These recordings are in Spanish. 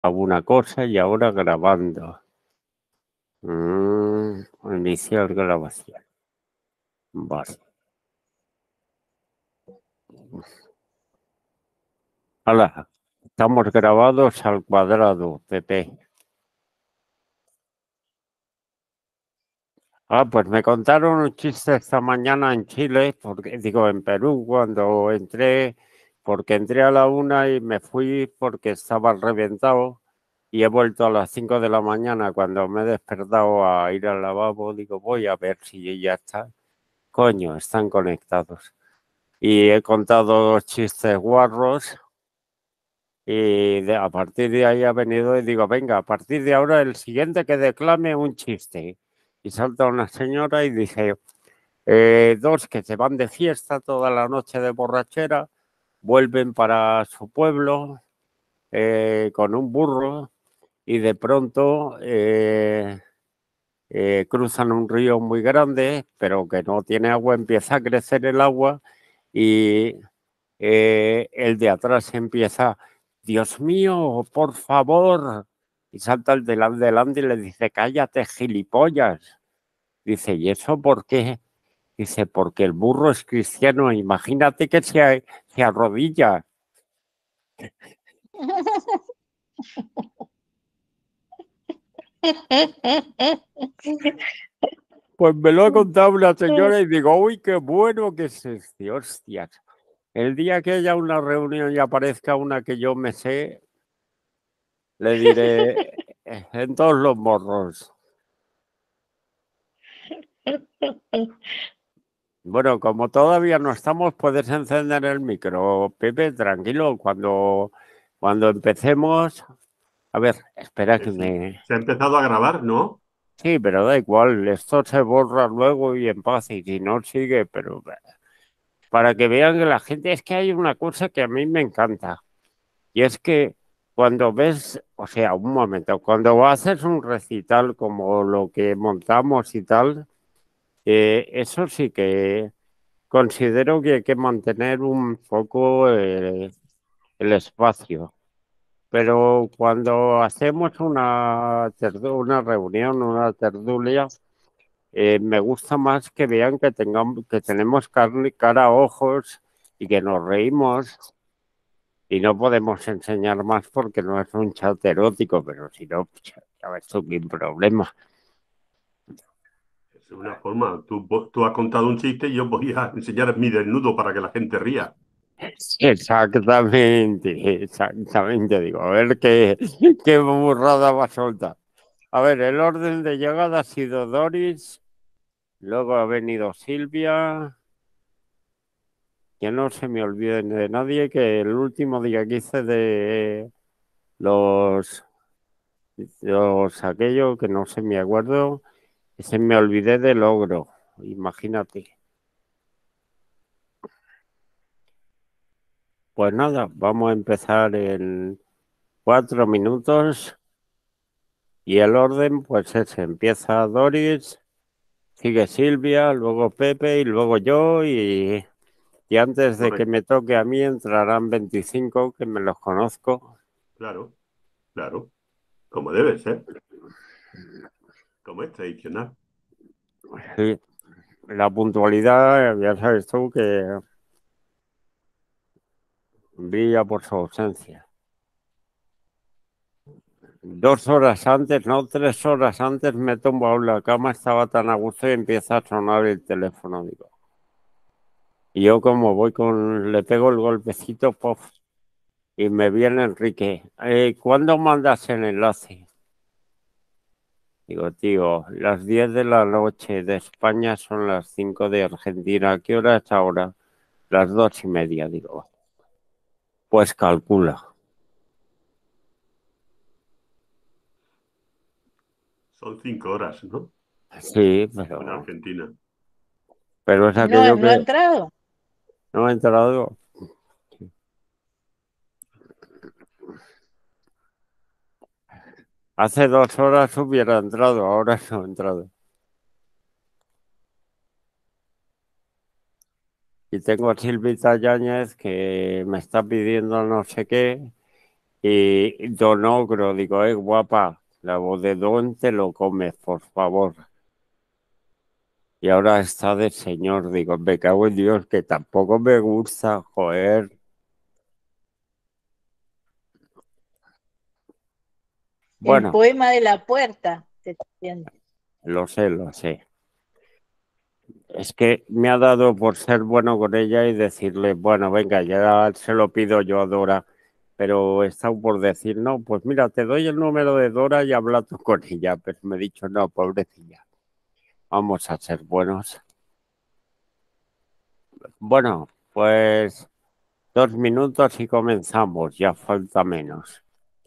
alguna cosa y ahora grabando. Iniciar grabación. Vale. Hola, estamos grabados al cuadrado, Pepe. Pues me contaron un chiste esta mañana en Chile, porque digo en Perú, cuando entré, porque entré a la 1 y me fui porque estaba reventado y he vuelto a las 5 de la mañana cuando me he despertado a ir al lavabo, digo, voy a ver si ya está. Coño, están conectados. Y he contado chistes guarros y a partir de ahí ha venido y digo, venga, a partir de ahora el siguiente que declame un chiste. Y salta una señora y dice, dos que se van de fiesta toda la noche de borrachera, vuelven para su pueblo con un burro y de pronto cruzan un río muy grande, pero que no tiene agua, empieza a crecer el agua y el de atrás empieza, Dios mío, por favor. Y salta el delante y le dice, cállate, gilipollas. Dice, ¿y eso por qué? Dice, porque el burro es cristiano, imagínate que se arrodilla. Pues me lo ha contado una señora y digo, uy, qué bueno que es este, hostias. El día que haya una reunión y aparezca una que yo me sé, le diré en todos los morros. Bueno, como todavía no estamos, puedes encender el micro, Pepe, tranquilo. Cuando empecemos, a ver, espera que Sí. me... Se ha empezado a grabar, ¿no? Sí, pero da igual, esto se borra luego y en paz, y si no sigue, pero para que vean que la gente, es que hay una cosa que a mí me encanta, y es que cuando ves, o sea, un momento, cuando haces un recital como lo que montamos y tal, eso sí que considero que hay que mantener un poco el espacio. Pero cuando hacemos una reunión, una tertulia, me gusta más que vean que tengamos, que tenemos carne, cara, ojos y que nos reímos y no podemos enseñar más porque no es un chat erótico, pero si no, ya ves tú qué problema. Es una forma. Tú has contado un chiste y yo voy a enseñar mi desnudo para que la gente ría. Exactamente, digo, a ver qué burrada va a soltar. A ver, el orden de llegada ha sido Doris, luego ha venido Silvia, que no se me olvide de nadie, que el último día que hice de los, aquello que no se me acuerdo, se me olvidé del ogro, imagínate. Pues nada, vamos a empezar en 4 minutos y el orden pues es, empieza Doris, sigue Silvia, luego Pepe y luego yo y antes de que Correcto. me toque a mí entrarán 25 que me los conozco. Claro, claro. Como debe ser, como es tradicional. Sí, la puntualidad, ya sabes tú que brilla por su ausencia. 2 horas antes, no 3 horas antes, me tumbo en la cama, estaba tan a gusto y empieza a sonar el teléfono, digo. Y yo como le pego el golpecito, ¡puf! Y me viene Enrique. ¿Cuándo mandas el enlace? Digo, tío, las 10 de la noche de España son las 5 de Argentina. ¿A qué hora es ahora? Las 2:30, digo. Pues calcula. Son 5 horas, ¿no? Sí, En pero es No, aquello no ha que entrado. no me he enterado. Hace 2 horas hubiera entrado, ahora no he entrado. Y tengo a Silvita Yáñez que me está pidiendo no sé qué. Y Don Ogro, digo, guapa, la voz de Don te lo comes, por favor. Y ahora está de señor, digo, me cago en Dios, que tampoco me gusta, joder. El Bueno, poema de la puerta, te estoy diciendo. lo sé, lo sé. Es que me ha dado por ser bueno con ella y decirle, bueno, venga, ya se lo pido yo a Dora, pero he estado por decir, no, pues mira, te doy el número de Dora y habla tú con ella, pero me he dicho, no, pobrecilla, vamos a ser buenos. Bueno, pues 2 minutos y comenzamos, ya falta menos.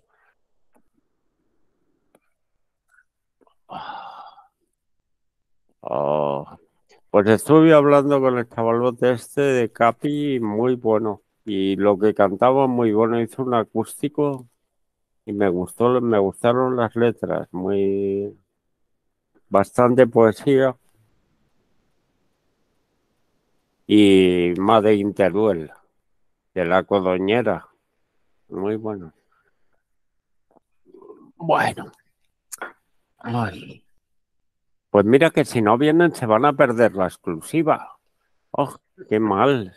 Oh, pues estuve hablando con el chavalote este de Capi, muy bueno, y lo que cantaba muy bueno, hizo un acústico. Y me gustaron las letras, bastante poesía y más de Interuel, de la Codoñera, muy bueno. Bueno, ay, pues mira que si no vienen se van a perder la exclusiva. Oh, qué mal.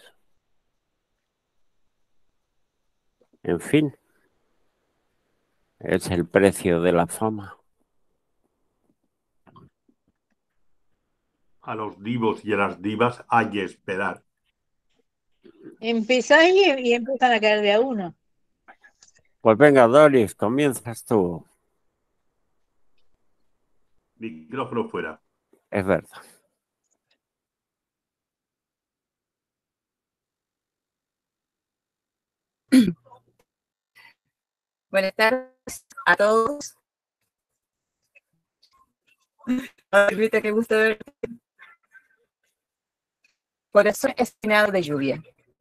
En fin, es el precio de la fama. A los divos y a las divas hay que esperar. Empezás y empiezan a caer de a uno. Pues venga, Doris, comienzas tú. Micrófono fuera. Es verdad. Buenas tardes a todos. Ay, Rita, qué gusto verte. Corazón espinado de lluvia.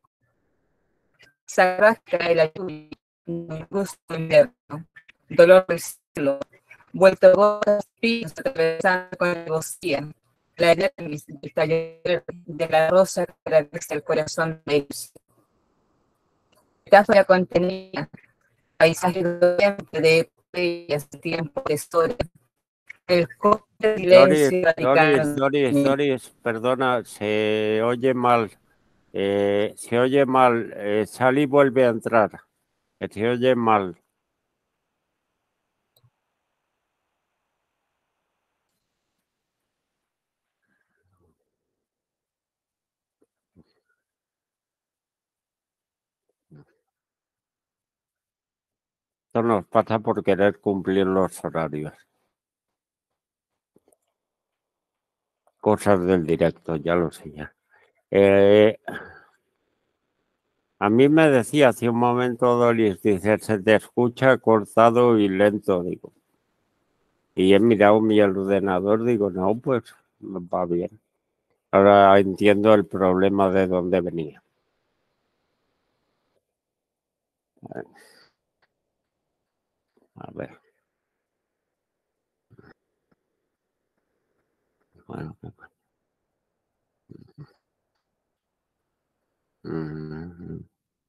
Sabrás que cae la lluvia, un gusto invierno, dolor del cielo, vuelto gotas, pinos atravesando con negocía. La dermis del taller de la rosa que atraviesa el corazón de ellos. Metáfora contenida, paisaje de estrellas, de tiempo de historia. El corte de Doris, silencio Doris, vaticano. Doris, Doris, perdona, se oye mal. Se oye mal. Sal y vuelve a entrar. Que se oye mal. Esto nos pasa por querer cumplir los horarios. Cosas del directo, ya lo sé ya. Eh, a mí me decía hace un momento Doris, dice, se te escucha cortado y lento, digo. Y he mirado mi ordenador, digo, no, pues va bien. Ahora entiendo el problema de dónde venía. A ver, bueno. Mm,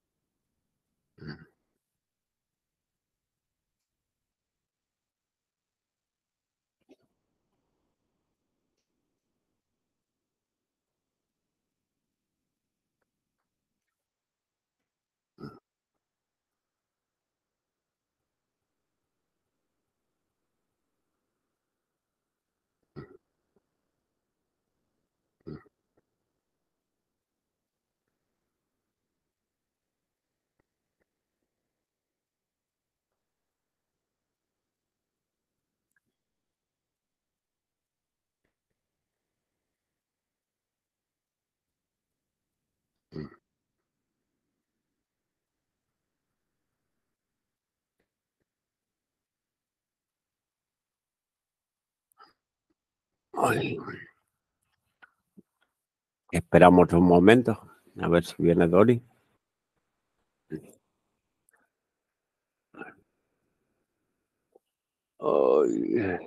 ay, esperamos un momento, a ver si viene Doris. Ay.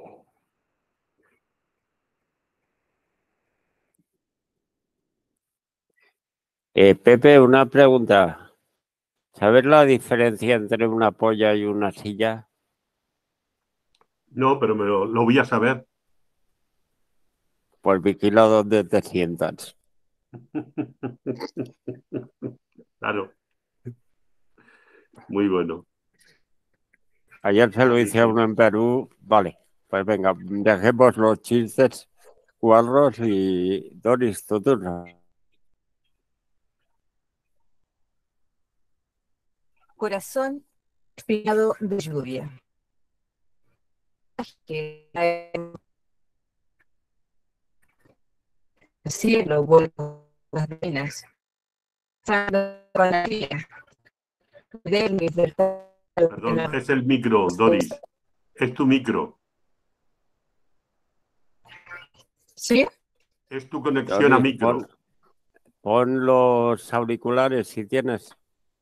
Pepe, una pregunta. ¿Sabes la diferencia entre una polla y una silla? No, pero lo voy a saber. Pues vigila dónde te sientas. Claro, muy bueno. Ayer se lo Sí, hice a sí. uno en Perú. Vale, pues venga, dejemos los chistes cuadros y Doris, tu turno. Corazón espinado de lluvia. Que cae el cielo vuelto las venas. Perdón, es el micro, Doris. Es tu micro. ¿Sí? Es tu conexión a Doris, micro. pon los auriculares si tienes.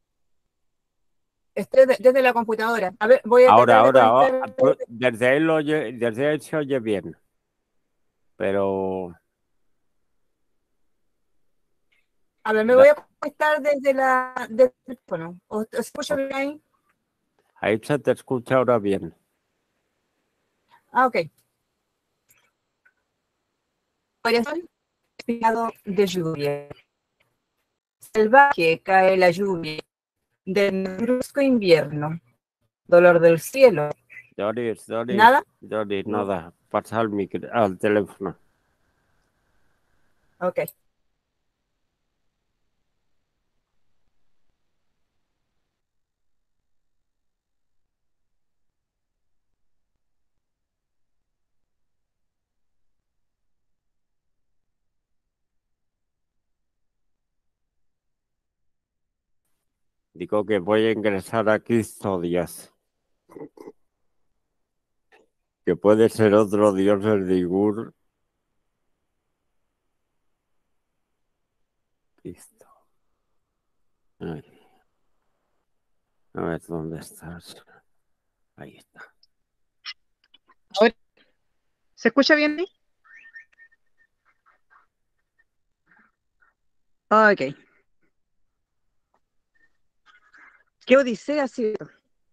Estoy desde la computadora. A ver, voy a Ahora, tratar de ahora, conectar. desde ahí se oye bien. Pero A ver, me voy a conectar desde el teléfono. ¿O se escucha bien ahí? ahí se te escucha ahora bien. Ah, ok. Corazón espinado de lluvia. Salvaje cae la lluvia del brusco invierno. Dolor del cielo. Doris, ¿Nada? Doris, No. nada. Pasa al teléfono. Ok. Digo que voy a ingresar a Cristo Díaz, que puede ser otro dios del Digur. Cristo. Ay, a ver dónde estás. Ahí está. Ahora, ¿se escucha bien ahí? Ok. ¿Qué odisea ha sido?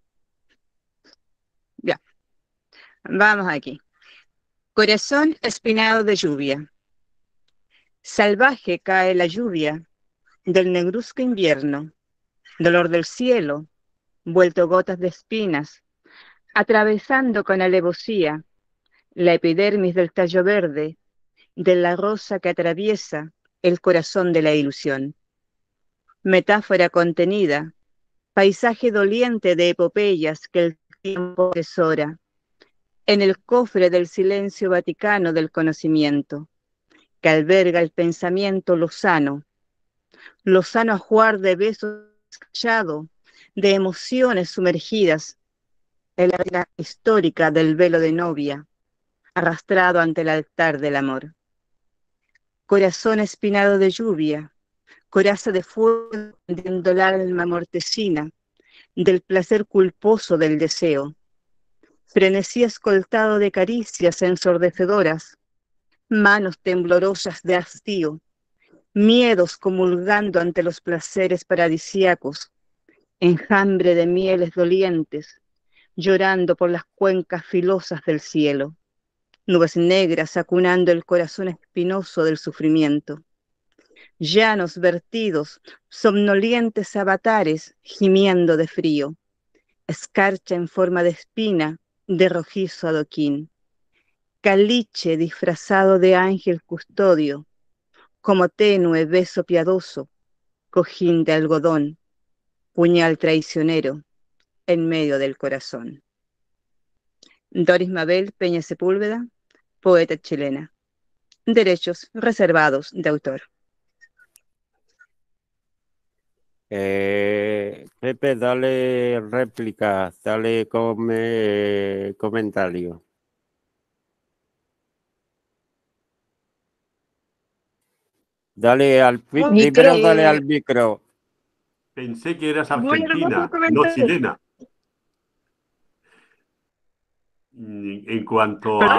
Ya, vamos aquí. Corazón espinado de lluvia. Salvaje cae la lluvia del negruzco invierno, dolor del cielo, vuelto gotas de espinas, atravesando con alevosía la epidermis del tallo verde, de la rosa que atraviesa el corazón de la ilusión. Metáfora contenida, paisaje doliente de epopeyas que el tiempo atesora, en el cofre del silencio vaticano del conocimiento, que alberga el pensamiento lozano ajuar de besos callado, de emociones sumergidas en la arena histórica del velo de novia, arrastrado ante el altar del amor. Corazón espinado de lluvia, coraza de fuego tendiendo el alma mortecina, del placer culposo del deseo, frenesí escoltado de caricias ensordecedoras, manos temblorosas de hastío, miedos comulgando ante los placeres paradisíacos, enjambre de mieles dolientes, llorando por las cuencas filosas del cielo, nubes negras acunando el corazón espinoso del sufrimiento, llanos vertidos, somnolientes avatares gimiendo de frío, escarcha en forma de espina, de rojizo adoquín, caliche disfrazado de ángel custodio, como tenue beso piadoso, cojín de algodón, puñal traicionero en medio del corazón. Doris Mabel Peña Sepúlveda, poeta chilena. Derechos reservados de autor. Pepe, dale réplica, dale comentario. Dale primero dale al micro. Pensé que eras Voy a nomás argentina, un no comentario. chilena. En cuanto ¿Perdón?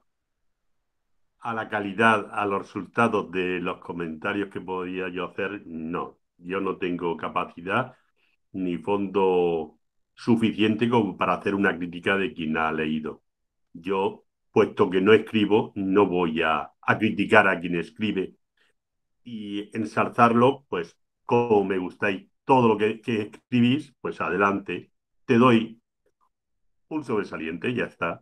a la calidad, a los resultados de los comentarios que podía yo hacer, no. Yo no tengo capacidad ni fondo suficiente como para hacer una crítica de quien ha leído. Yo, puesto que no escribo, no voy a criticar a quien escribe y ensalzarlo, pues como me gustáis todo lo que escribís, pues adelante. Te doy un sobresaliente, ya está.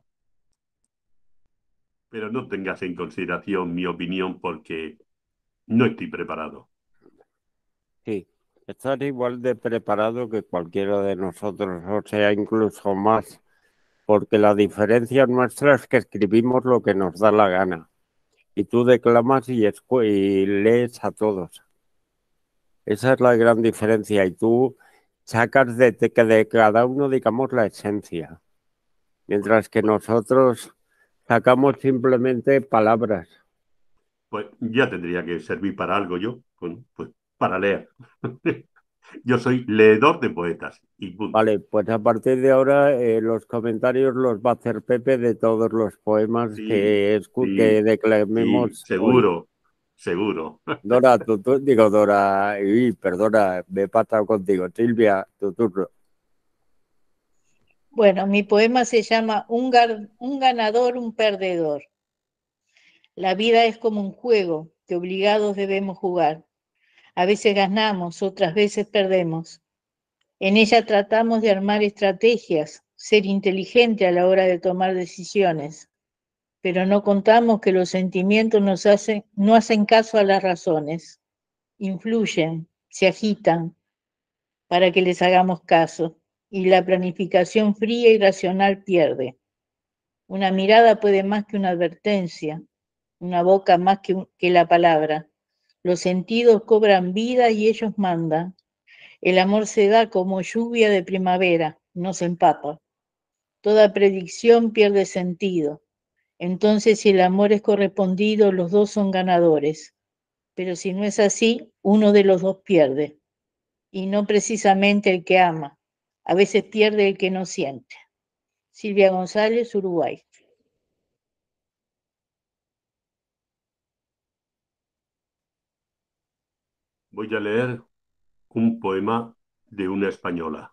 Pero no tengas en consideración mi opinión porque no estoy preparado. Sí, estar igual de preparado que cualquiera de nosotros, o sea, incluso más, porque la diferencia nuestra es que escribimos lo que nos da la gana y tú declamas y lees a todos. Esa es la gran diferencia y tú sacas que de cada uno, digamos, la esencia, mientras que nosotros sacamos simplemente palabras. Pues ya tendría que servir para algo yo, bueno, pues para leer. Yo soy leedor de poetas y punto. Vale, pues a partir de ahora los comentarios los va a hacer Pepe de todos los poemas Sí, que sí, sí, declamemos hoy. seguro, seguro. Dora, digo Dora, y perdona, me he pasado contigo. Silvia, tu turno. Bueno, mi poema se llama Un ganador, un perdedor. La vida es como un juego que obligados debemos jugar. A veces ganamos, otras veces perdemos. En ella tratamos de armar estrategias, ser inteligente a la hora de tomar decisiones, pero no contamos que los sentimientos no hacen caso a las razones, influyen, se agitan para que les hagamos caso, y la planificación fría y racional pierde. Una mirada puede más que una advertencia, una boca más que la palabra. Los sentidos cobran vida y ellos mandan. El amor se da como lluvia de primavera, no se empapa. Toda predicción pierde sentido. Entonces, si el amor es correspondido, los dos son ganadores. Pero si no es así, uno de los dos pierde. Y no precisamente el que ama. A veces pierde el que no siente. Silvia González, Uruguay. Voy a leer un poema de una española.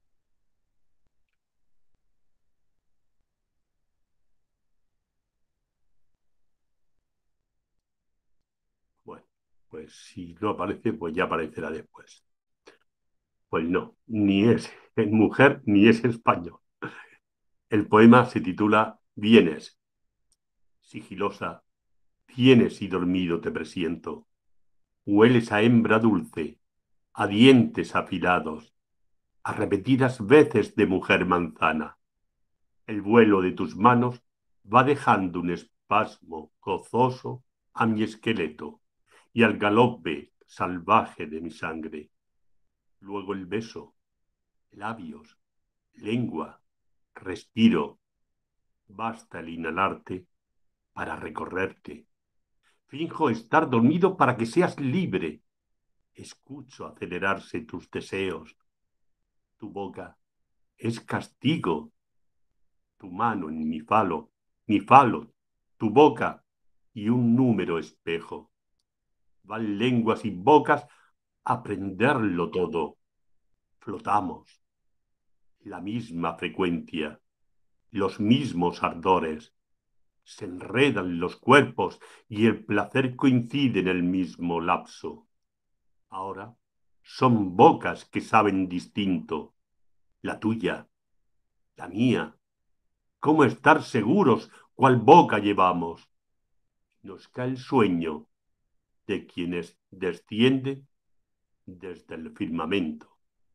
Bueno, pues si no aparece, pues ya aparecerá después. Pues no, ni es mujer ni es español. El poema se titula Vienes, sigilosa, vienes y dormido te presiento. Hueles a hembra dulce, a dientes afilados, a repetidas veces de mujer manzana. El vuelo de tus manos va dejando un espasmo gozoso a mi esqueleto y al galope salvaje de mi sangre. Luego el beso, labios, lengua, respiro. Basta el inhalarte para recorrerte. Finjo estar dormido para que seas libre. Escucho acelerarse tus deseos. Tu boca es castigo. Tu mano en mi falo, tu boca y un número espejo. Van lenguas y bocas a prenderlo todo. Flotamos. La misma frecuencia, los mismos ardores. Se enredan los cuerpos y el placer coincide en el mismo lapso. Ahora son bocas que saben distinto. La tuya, la mía. ¿Cómo estar seguros cuál boca llevamos? Nos cae el sueño de quienes descienden desde el firmamento.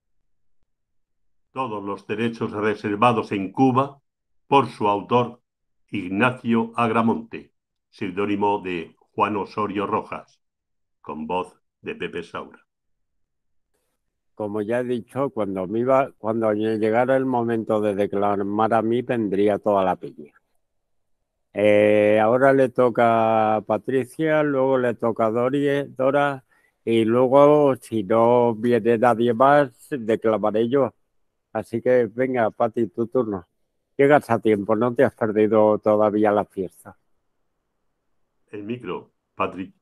Todos los derechos reservados en Cuba por su autor Ignacio Agramonte, seudónimo de Juan Osorio Rojas, con voz de Pepe Saura. Como ya he dicho, cuando llegara el momento de declamar a mí, vendría toda la piña. Ahora le toca a Patricia, luego le toca a Dora, y luego, si no viene nadie más, declamaré yo. Así que venga, Pati, tu turno. Llegas a tiempo, no te has perdido todavía la fiesta. El micro,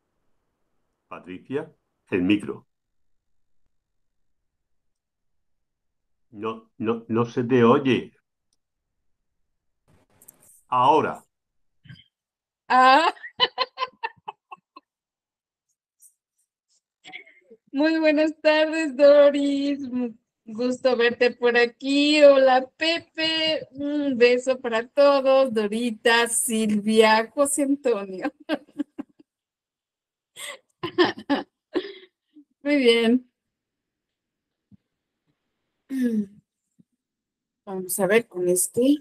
Patricia, el micro. no se te oye. Ahora. Ah, muy buenas tardes, Doris. Gusto verte por aquí. Hola, Pepe. Un beso para todos. Dorita, Silvia, José Antonio. Muy bien. Vamos a ver con este.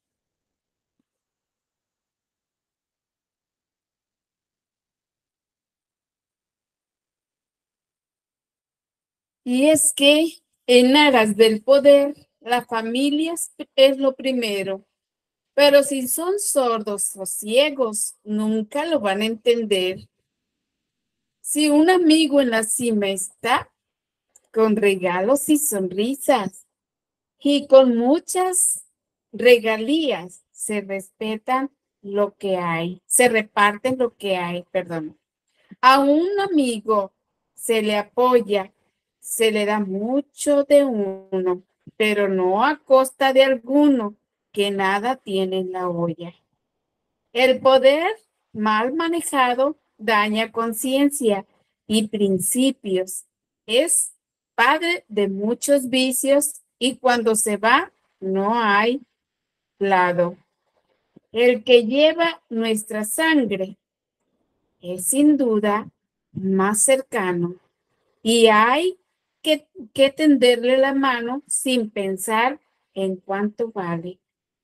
Y es que en aras del poder, la familia es lo primero. Pero si son sordos o ciegos, nunca lo van a entender. Si un amigo en la cima está, con regalos y sonrisas, y con muchas regalías, se respetan lo que hay, se reparten lo que hay, perdón. A un amigo se le apoya, se le da mucho de uno, pero no a costa de alguno que nada tiene en la olla. El poder mal manejado daña conciencia y principios. Es padre de muchos vicios y cuando se va no hay lado. El que lleva nuestra sangre es sin duda más cercano y hay que tenderle la mano sin pensar en cuánto vale.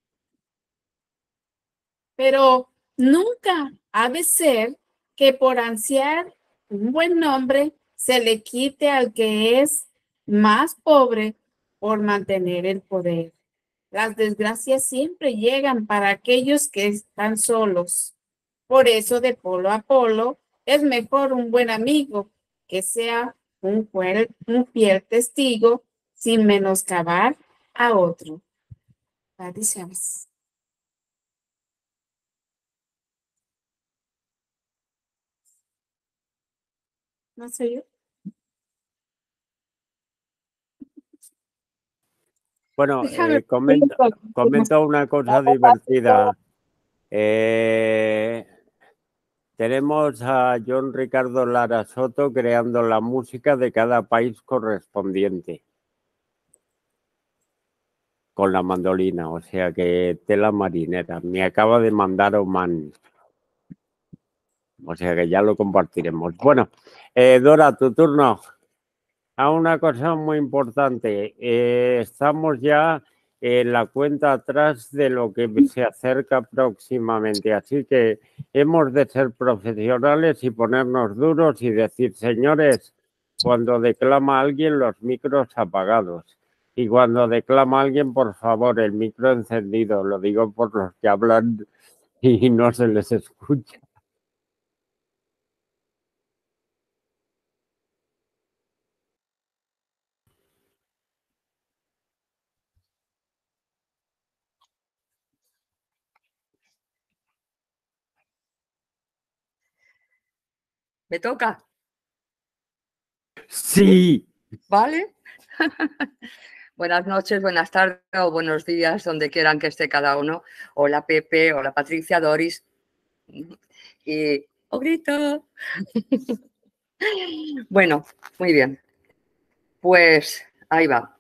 Pero nunca ha de ser que por ansiar un buen nombre se le quite al que es más pobre por mantener el poder. Las desgracias siempre llegan para aquellos que están solos. Por eso, de polo a polo, es mejor un buen amigo que sea un fiel testigo sin menoscabar a otro. Gracias. No sé yo. Bueno, Déjame comento una cosa divertida. Tenemos a John Ricardo Lara Soto creando la música de cada país correspondiente con la mandolina, o sea que tela marinera. Me acaba de mandar Oman, o sea que ya lo compartiremos. Bueno, Dora, tu turno. A una cosa muy importante, estamos ya en la cuenta atrás de lo que se acerca próximamente, así que hemos de ser profesionales y ponernos duros y decir, señores, cuando declama alguien los micros apagados y cuando declama alguien, por favor, el micro encendido, lo digo por los que hablan y no se les escucha. ¿Me toca? Sí. ¿Vale? Buenas noches, buenas tardes o buenos días, donde quieran que esté cada uno. Hola Pepe, hola Patricia, Doris y grito. Bueno, muy bien. Pues ahí va.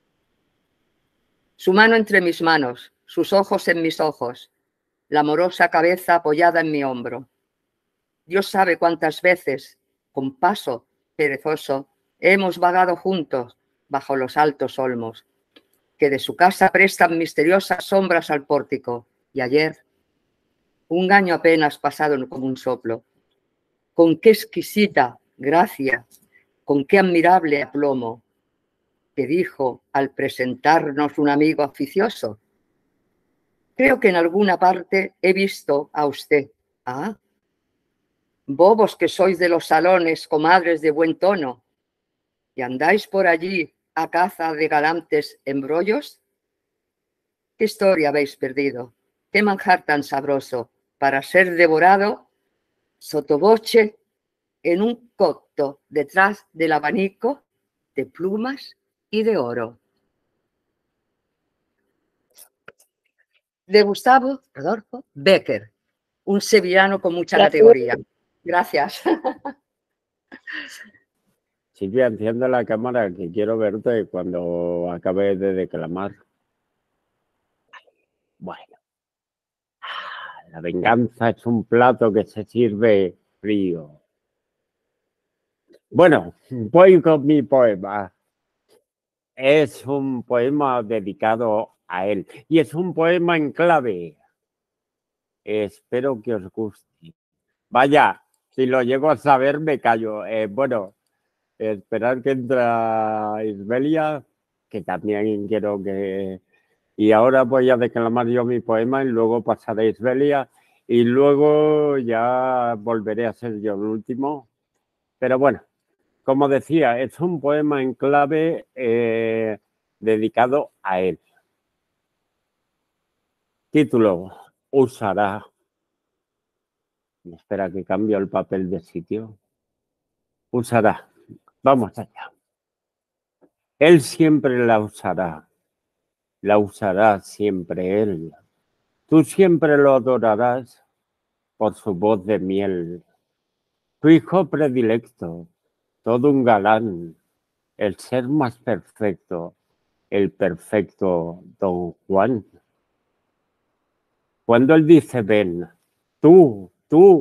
Su mano entre mis manos, sus ojos en mis ojos, la amorosa cabeza apoyada en mi hombro. Dios sabe cuántas veces, con paso perezoso, hemos vagado juntos bajo los altos olmos, que de su casa prestan misteriosas sombras al pórtico. Y ayer, un año apenas pasado como un soplo, con qué exquisita gracia, con qué admirable aplomo, que dijo al presentarnos un amigo aficioso. Creo que en alguna parte he visto a usted. Ah, bobos que sois de los salones, comadres de buen tono, y andáis por allí a caza de galantes embrollos. ¿Qué historia habéis perdido? ¿Qué manjar tan sabroso para ser devorado sotoboche en un cocto detrás del abanico de plumas y de oro? de Gustavo Rodolfo Bécquer, un sevillano con mucha categoría. Gracias. Silvia, enciende la cámara que quiero verte cuando acabe de declamar. Bueno. La venganza es un plato que se sirve frío. Bueno, voy con mi poema. Es un poema dedicado a él y es un poema en clave. Espero que os guste. Vaya, si lo llego a saber me callo. Bueno, esperar que entra Isbelia, que también quiero que... Y ahora voy a declamar yo mi poema y luego pasaré a Isbelia y luego ya volveré a ser yo el último. Pero bueno, como decía, es un poema en clave dedicado a él. Título, usará. Espera que cambio el papel de sitio. Usará. Vamos allá. Él siempre la usará. La usará siempre él. Tú siempre lo adorarás por su voz de miel. Tu hijo predilecto, todo un galán, el ser más perfecto, el perfecto Don Juan. Cuando él dice ven, tú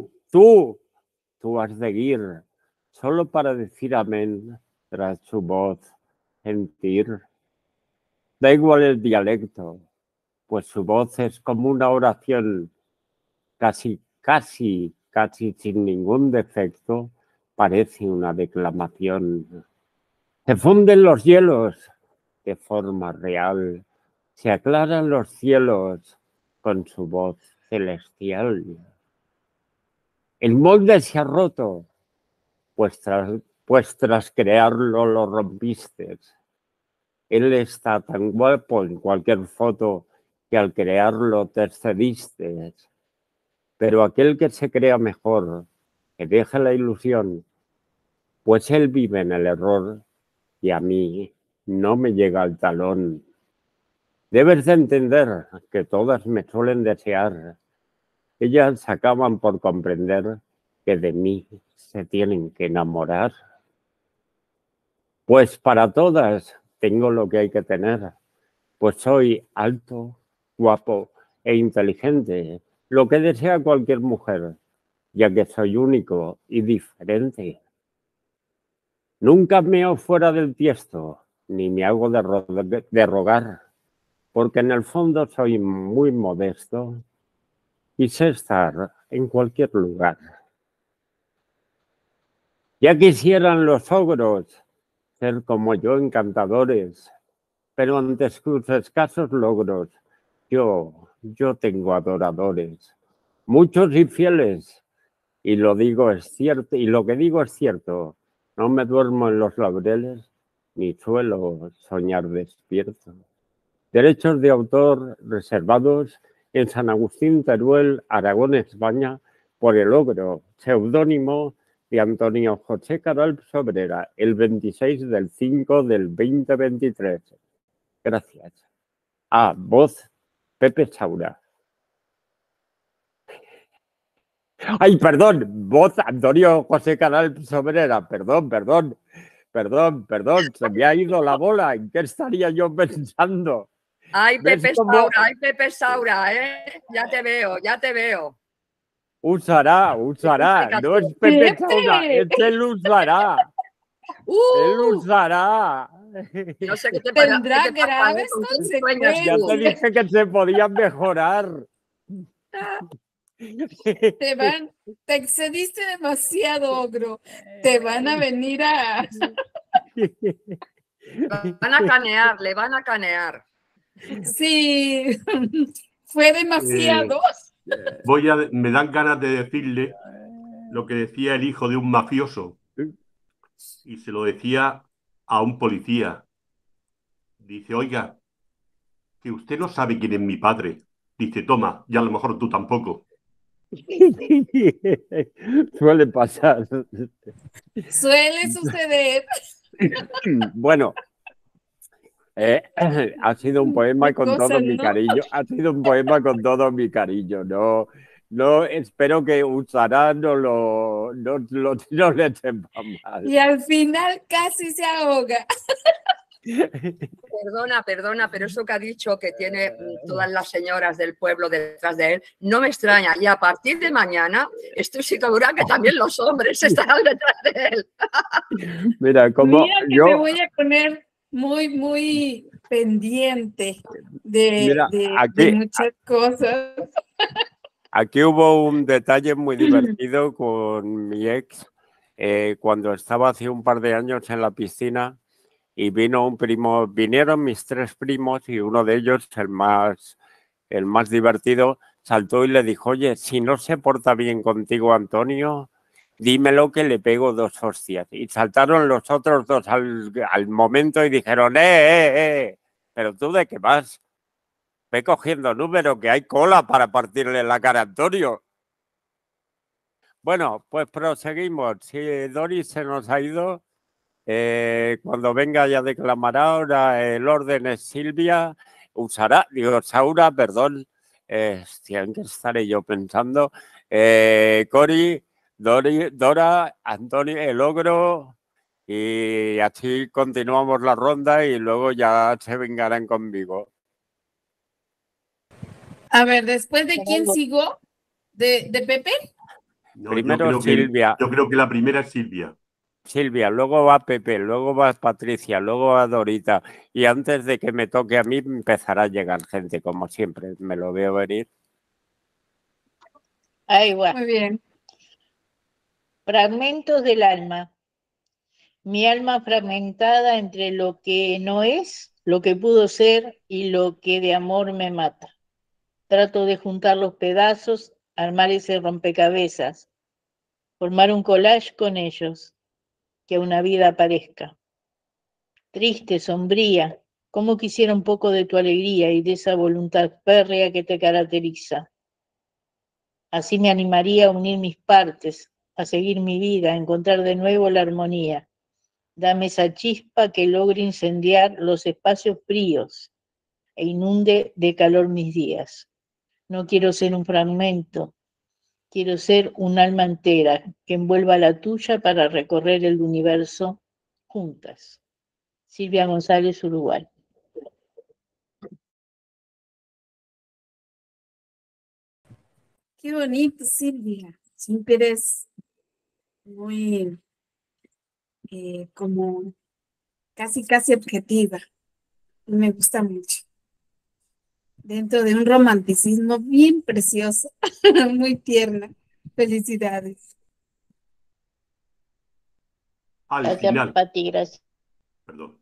has de ir, solo para decir amén tras su voz, sentir. Da igual el dialecto, pues su voz es como una oración, casi sin ningún defecto, parece una declamación. Se funden los hielos de forma real, se aclaran los cielos con su voz celestial. El molde se ha roto, pues tras crearlo lo rompiste. Él está tan guapo en cualquier foto que al crearlo te excediste. Pero aquel que se crea mejor, que deja la ilusión, pues él vive en el error y a mí no me llega al talón. Debes de entender que todas me suelen desear. Ellas acaban por comprender que de mí se tienen que enamorar. Pues para todas tengo lo que hay que tener, pues soy alto, guapo e inteligente, lo que desea cualquier mujer, ya que soy único y diferente. Nunca meo fuera del tiesto, ni me hago de rogar, porque en el fondo soy muy modesto y sé estar en cualquier lugar. Ya quisieran los ogros ser como yo encantadores, pero ante sus escasos logros yo tengo adoradores, muchos y fieles, y lo digo es cierto, y lo que digo es cierto. No me duermo en los laureles, ni suelo soñar despierto. Derechos de autor reservados en San Agustín, Teruel, Aragón, España, por el ogro, seudónimo de Antonio José Caral Sobrera, el 26 del 5 del 2023. Gracias. Voz, Pepe Saura. Ay, perdón, voz Antonio José Caral Sobrera, perdón, se me ha ido la bola, ¿en qué estaría yo pensando? Ay, Pepe Saura, ya te veo. Usará, no es Pepe Saura, es él usará. Él usará. No sé qué te Tendrá graves consecuencias. Ya te dije que se podían mejorar. Te excediste demasiado, ogro. Te van a venir a... Le van a canear. Sí, fue demasiado. Me dan ganas de decirle lo que decía el hijo de un mafioso. Y se lo decía a un policía. Dice, oiga, que usted no sabe quién es mi padre. Dice, toma, y a lo mejor tú tampoco. Suele pasar. Suele suceder. Bueno, Ha sido un poema Qué con cosa, todo mi ¿no? cariño. Ha sido un poema con todo mi cariño. No, no espero que Usará no le sepa mal. Y al final casi se ahoga. Perdona, pero eso que ha dicho que tiene todas las señoras del pueblo detrás de él, no me extraña. Y a partir de mañana estoy segura que también los hombres estarán detrás de él. Mira, como Mira que yo, me voy a poner muy pendiente mira, de muchas cosas. aquí hubo un detalle muy divertido con mi ex cuando estaba hace un par de años en la piscina y vinieron mis 3 primos y uno de ellos, el más divertido, saltó y le dijo, oye, si no se porta bien contigo Antonio, dímelo que le pego 2 hostias. Y saltaron los otros 2 al momento y dijeron, ¿pero tú de qué vas? Ve cogiendo número, que hay cola para partirle la cara a Antonio. Bueno, pues proseguimos. Si Doris se nos ha ido, cuando venga ya declamará. Ahora el orden es Silvia, Saura, perdón. ¿En qué estaré yo pensando? Cori, Dora, Antonio, el ogro, y así continuamos la ronda y luego ya se vengarán conmigo. A ver, ¿después de quién sigo? ¿De Pepe? No, Primero Silvia. Yo creo que la primera es Silvia. Silvia, luego va Pepe, luego va Patricia, luego va Dorita. Y antes de que me toque a mí, empezará a llegar gente, como siempre. Me lo veo venir. Ahí va. Muy bien. Fragmentos del alma. Mi alma fragmentada entre lo que no es, lo que pudo ser y lo que de amor me mata. Trato de juntar los pedazos, armar ese rompecabezas, formar un collage con ellos, que una vida parezca. Triste, sombría, cómo quisiera un poco de tu alegría y de esa voluntad férrea que te caracteriza. Así me animaría a unir mis partes, a seguir mi vida, a encontrar de nuevo la armonía. Dame esa chispa que logre incendiar los espacios fríos e inunde de calor mis días. No quiero ser un fragmento, quiero ser un alma entera que envuelva la tuya para recorrer el universo juntas. Silvia González, Uruguay. Qué bonito, Silvia. Siempre eres muy como casi objetiva. Me gusta mucho. Dentro de un romanticismo bien precioso, muy tierna. Felicidades. Al final, Pati, gracias. perdón.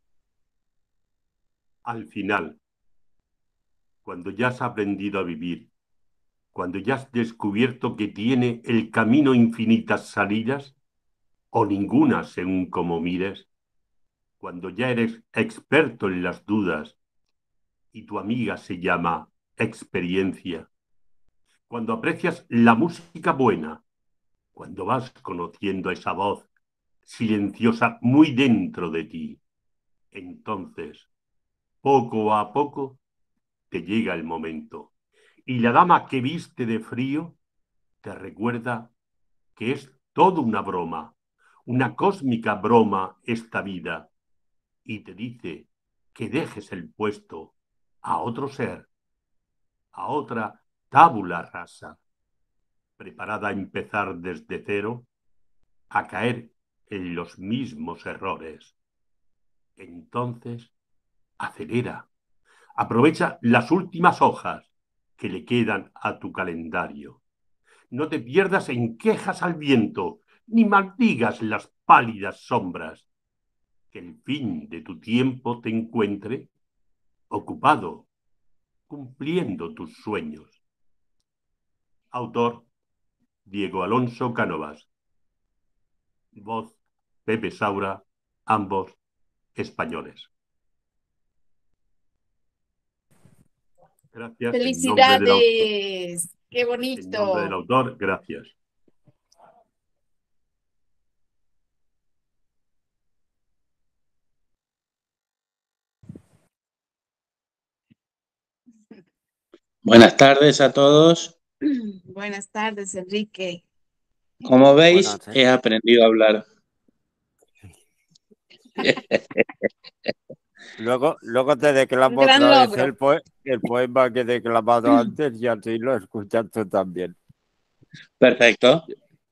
Al final, cuando ya has aprendido a vivir, cuando ya has descubierto que tiene el camino infinitas salidas, o ninguna según como mires, cuando ya eres experto en las dudas y tu amiga se llama experiencia, cuando aprecias la música buena, cuando vas conociendo esa voz silenciosa muy dentro de ti, entonces, poco a poco, te llega el momento. Y la dama que viste de frío te recuerda que es todo una cósmica broma esta vida, y te dice que dejes el puesto a otro ser, a otra tábula rasa, preparada a empezar desde cero, a caer en los mismos errores. Entonces, acelera, aprovecha las últimas hojas que le quedan a tu calendario. No te pierdas en quejas al viento, ni maldigas las pálidas sombras. Que el fin de tu tiempo te encuentre ocupado, cumpliendo tus sueños. Autor: Diego Alonso Cánovas. Voz: Pepe Saura, ambos españoles. Gracias. Felicidades. Qué En nombre del bonito. autor, gracias. Buenas tardes a todos. Buenas tardes, Enrique. Como veis, Buenas, he aprendido a hablar. Luego te declamo Gran otra vez logro. el poema que he declamado antes y así lo escuchas tú también. Perfecto.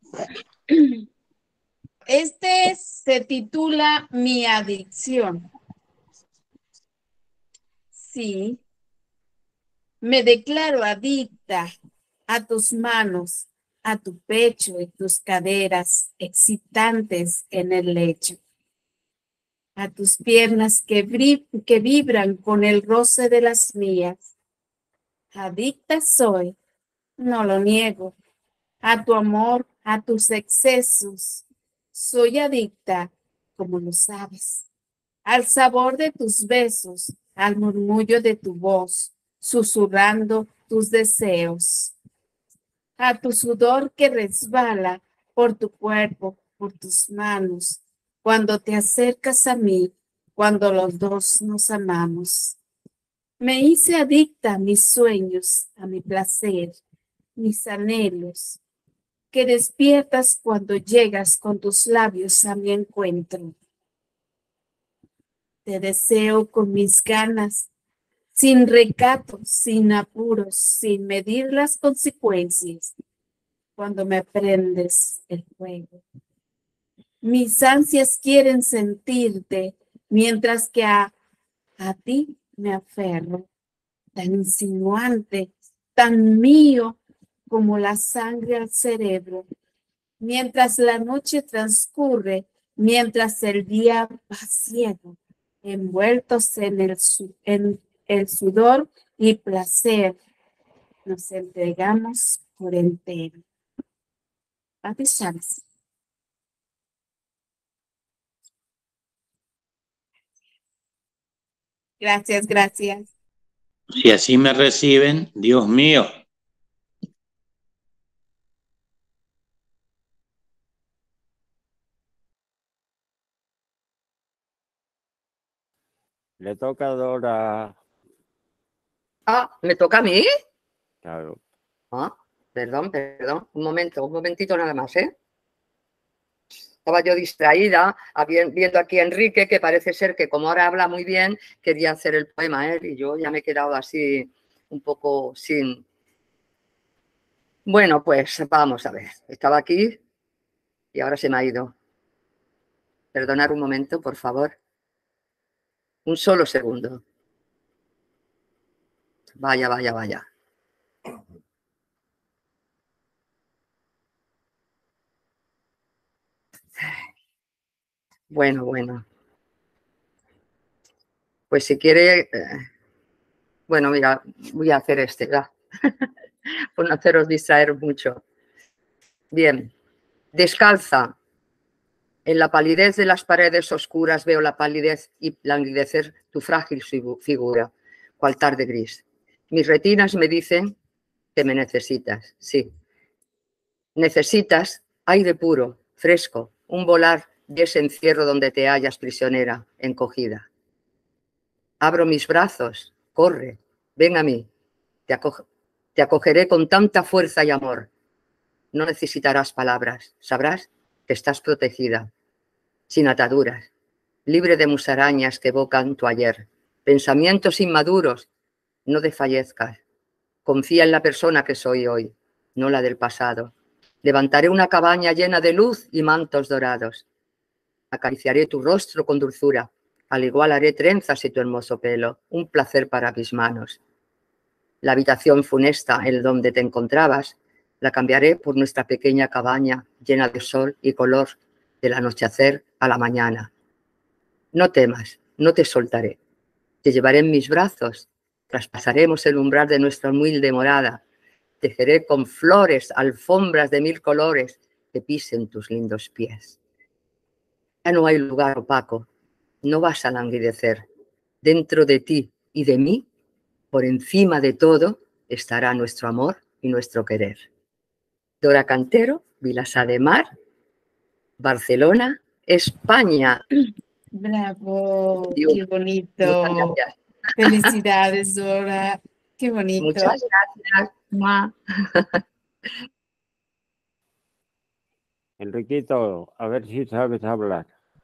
Este se titula Mi adicción. Sí, me declaro adicta a tus manos, a tu pecho y tus caderas excitantes en el lecho, a tus piernas que vibran con el roce de las mías. Adicta soy, no lo niego, a tu amor, a tus excesos. Soy adicta, como lo sabes, al sabor de tus besos, al murmullo de tu voz, susurrando tus deseos, a tu sudor que resbala por tu cuerpo, por tus manos, cuando te acercas a mí, cuando los dos nos amamos. Me hice adicta a mis sueños, a mi placer, mis anhelos, que despiertas cuando llegas con tus labios a mi encuentro. Te deseo con mis ganas, sin recatos, sin apuros, sin medir las consecuencias, cuando me prendes el fuego. Mis ansias quieren sentirte, mientras que a ti me aferro, tan insinuante, tan mío como la sangre al cerebro. Mientras la noche transcurre, mientras el día va ciego, envueltos en el sudor y placer, nos entregamos por entero. Happy Shabbos. Gracias, gracias. Si así me reciben, Dios mío. Le toca a Dora. Ah, ¿me toca a mí? Claro. Ah, perdón. Un momentito nada más, ¿eh? Estaba yo distraída viendo aquí a Enrique, que parece ser que como ahora habla muy bien, quería hacer el poema él y yo ya me he quedado así un poco sin... Bueno, pues vamos a ver. Estaba aquí y ahora se me ha ido. Perdonad un momento, por favor. Un solo segundo. Vaya. Bueno. Pues si quiere... bueno, mira, voy a hacer este, ¿verdad? Por no haceros distraer mucho. Bien. Descalza. En la palidez de las paredes oscuras veo la palidez y languidecer tu frágil figura, cual tarde gris. Mis retinas me dicen que me necesitas, sí. Necesitas aire puro, fresco, un volar de ese encierro donde te hallas prisionera, encogida. Abro mis brazos, corre, ven a mí, te acogeré con tanta fuerza y amor. No necesitarás palabras, sabrás que estás protegida, sin ataduras, libre de musarañas que evocan tu ayer. Pensamientos inmaduros, no desfallezcas. Confía en la persona que soy hoy, no la del pasado. Levantaré una cabaña llena de luz y mantos dorados. Acariciaré tu rostro con dulzura. Al igual haré trenzas y tu hermoso pelo, un placer para mis manos. La habitación funesta en donde te encontrabas la cambiaré por nuestra pequeña cabaña llena de sol y color del anochecer a la mañana. No temas, no te soltaré. Te llevaré en mis brazos, traspasaremos el umbral de nuestra humilde morada. Tejeré con flores alfombras de 1000 colores que pisen tus lindos pies. Ya no hay lugar opaco, no vas a languidecer. Dentro de ti y de mí, por encima de todo, estará nuestro amor y nuestro querer. Dora Cantero, Vilassar de Mar, Barcelona, España. Bravo, Dios, qué muchas bonito. gracias. Felicidades, Dora. Qué bonito. Muchas gracias, Ma. Enriquito, a ver si sabes hablar.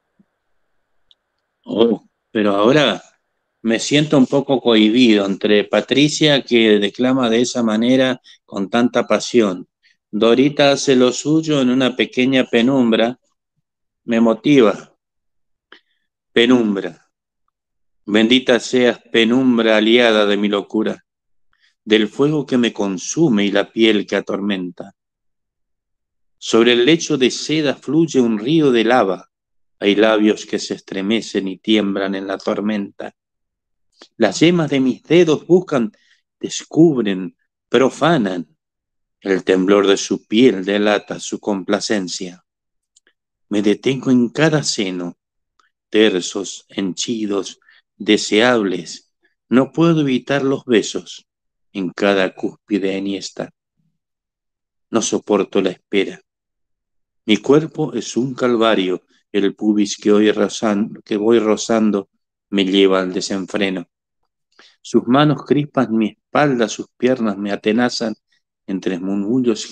Oh, pero ahora me siento un poco cohibido entre Patricia, que declama de esa manera con tanta pasión. Dorita hace lo suyo en una pequeña penumbra. Me motiva. Penumbra. Bendita seas, penumbra aliada de mi locura, del fuego que me consume y la piel que atormenta. Sobre el lecho de seda fluye un río de lava. Hay labios que se estremecen y tiemblan en la tormenta. Las yemas de mis dedos buscan, descubren, profanan. El temblor de su piel delata su complacencia. Me detengo en cada seno, tersos, henchidos, deseables. No puedo evitar los besos en cada cúspide enhiesta. No soporto la espera. Mi cuerpo es un calvario. El pubis que voy rozando me lleva al desenfreno. Sus manos crispan mi espalda, sus piernas me atenazan entre murmullos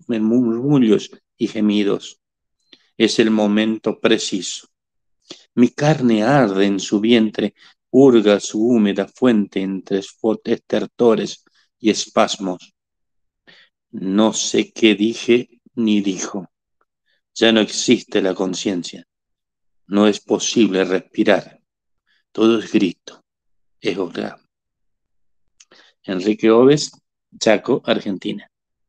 y gemidos. Es el momento preciso. Mi carne arde en su vientre, hurga su húmeda fuente entre estertores y espasmos. No sé qué dije ni dijo. Ya no existe la conciencia. No es posible respirar. Todo es grito, es orgasmo. Enrique Oves, Chaco, Argentina.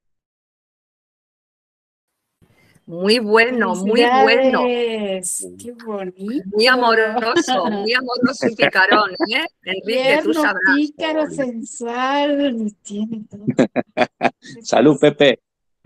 Muy bueno, muy bueno. Felicidades. Qué bonito. Muy amoroso y picarón, ¿eh? Enrique, tú Tierno, sabrás. pícaro, sensual. Tiene todo. Salud, Pepe.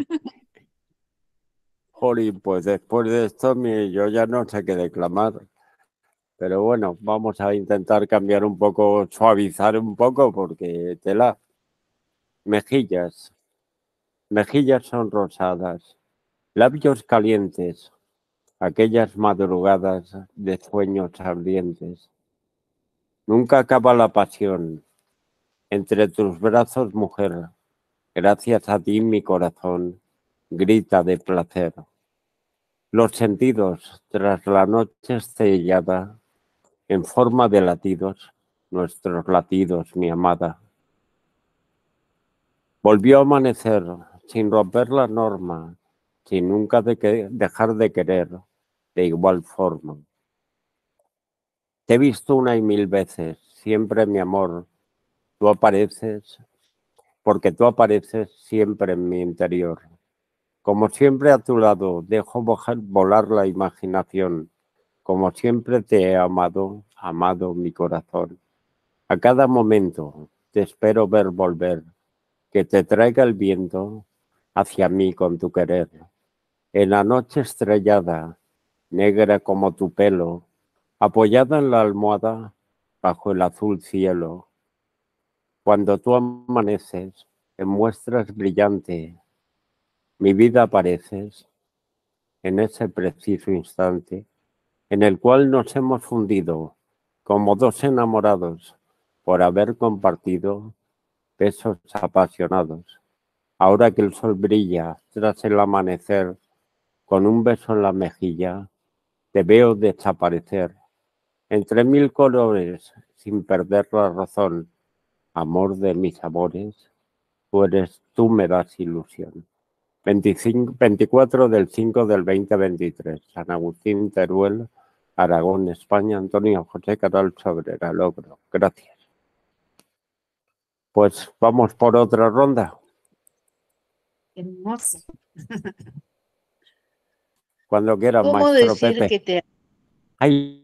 Jolín, pues después de esto yo ya no sé qué declamar. Pero bueno, vamos a intentar cambiar un poco, suavizar un poco, porque tela. Mejillas. Mejillas son rosadas. Labios calientes. Aquellas madrugadas de sueños ardientes. Nunca acaba la pasión. Entre tus brazos, mujer. Gracias a ti mi corazón grita de placer. Los sentidos, tras la noche estrellada, en forma de latidos, nuestros latidos, mi amada. Volvió a amanecer, sin romper la norma, sin nunca dejar de querer, de igual forma. Te he visto una y mil veces, siempre mi amor, tú apareces, porque tú apareces siempre en mi interior. Como siempre a tu lado, dejo volar la imaginación. Como siempre te he amado, amado mi corazón. A cada momento te espero ver volver, que te traiga el viento hacia mí con tu querer. En la noche estrellada, negra como tu pelo, apoyada en la almohada, bajo el azul cielo. Cuando tú amaneces, en muestras brillante, mi vida apareces en ese preciso instante en el cual nos hemos fundido como dos enamorados por haber compartido besos apasionados. Ahora que el sol brilla tras el amanecer, con un beso en la mejilla, te veo desaparecer entre mil colores sin perder la razón. Amor de mis amores, tú me das ilusión. 24 del 5 del 2023, San Agustín, Teruel, Aragón, España, Antonio José Caral Sobrera, Logro. Gracias. Pues vamos por otra ronda. Hermoso. Cuando quieras, ¿Cómo maestro decir Pepe. que te Ay.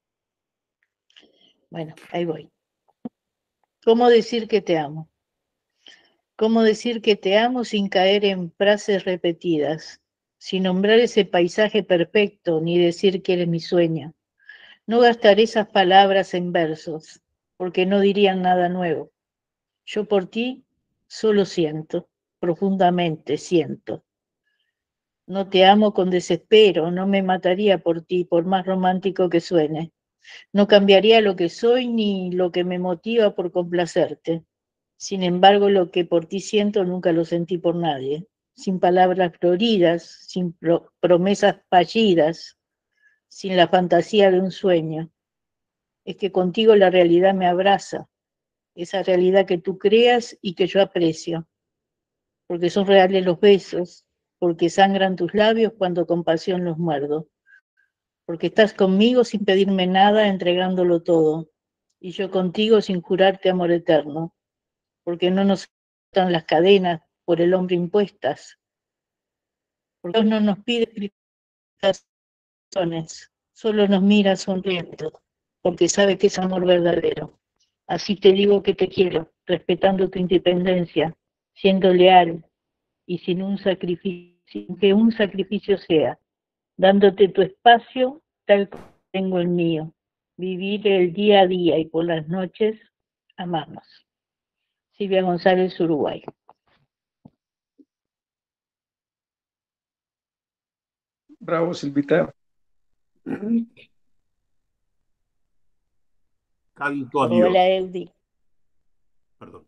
Bueno, ahí voy. ¿Cómo decir que te amo? ¿Cómo decir que te amo sin caer en frases repetidas? Sin nombrar ese paisaje perfecto, ni decir que eres mi sueño. No gastaré esas palabras en versos, porque no dirían nada nuevo. Yo por ti solo siento, profundamente siento. No te amo con desespero, no me mataría por ti, por más romántico que suene. No cambiaría lo que soy ni lo que me motiva por complacerte. Sin embargo, lo que por ti siento nunca lo sentí por nadie. Sin palabras floridas, sin promesas fallidas, sin la fantasía de un sueño. Es que contigo la realidad me abraza, esa realidad que tú creas y que yo aprecio, porque son reales los besos, porque sangran tus labios cuando con pasión los muerdo, porque estás conmigo sin pedirme nada, entregándolo todo, y yo contigo sin jurarte amor eterno, porque no nos están las cadenas por el hombre impuestas, porque Dios no nos pide explicaciones, solo nos mira sonriendo, porque sabe que es amor verdadero. Así te digo que te quiero, respetando tu independencia, siendo leal y sin que un sacrificio sea, dándote tu espacio tal como tengo el mío, vivir el día a día y por las noches amarnos. Silvia González, Uruguay. Bravo, Silvita. Canto a Dios. Hola, Eudi. Perdón.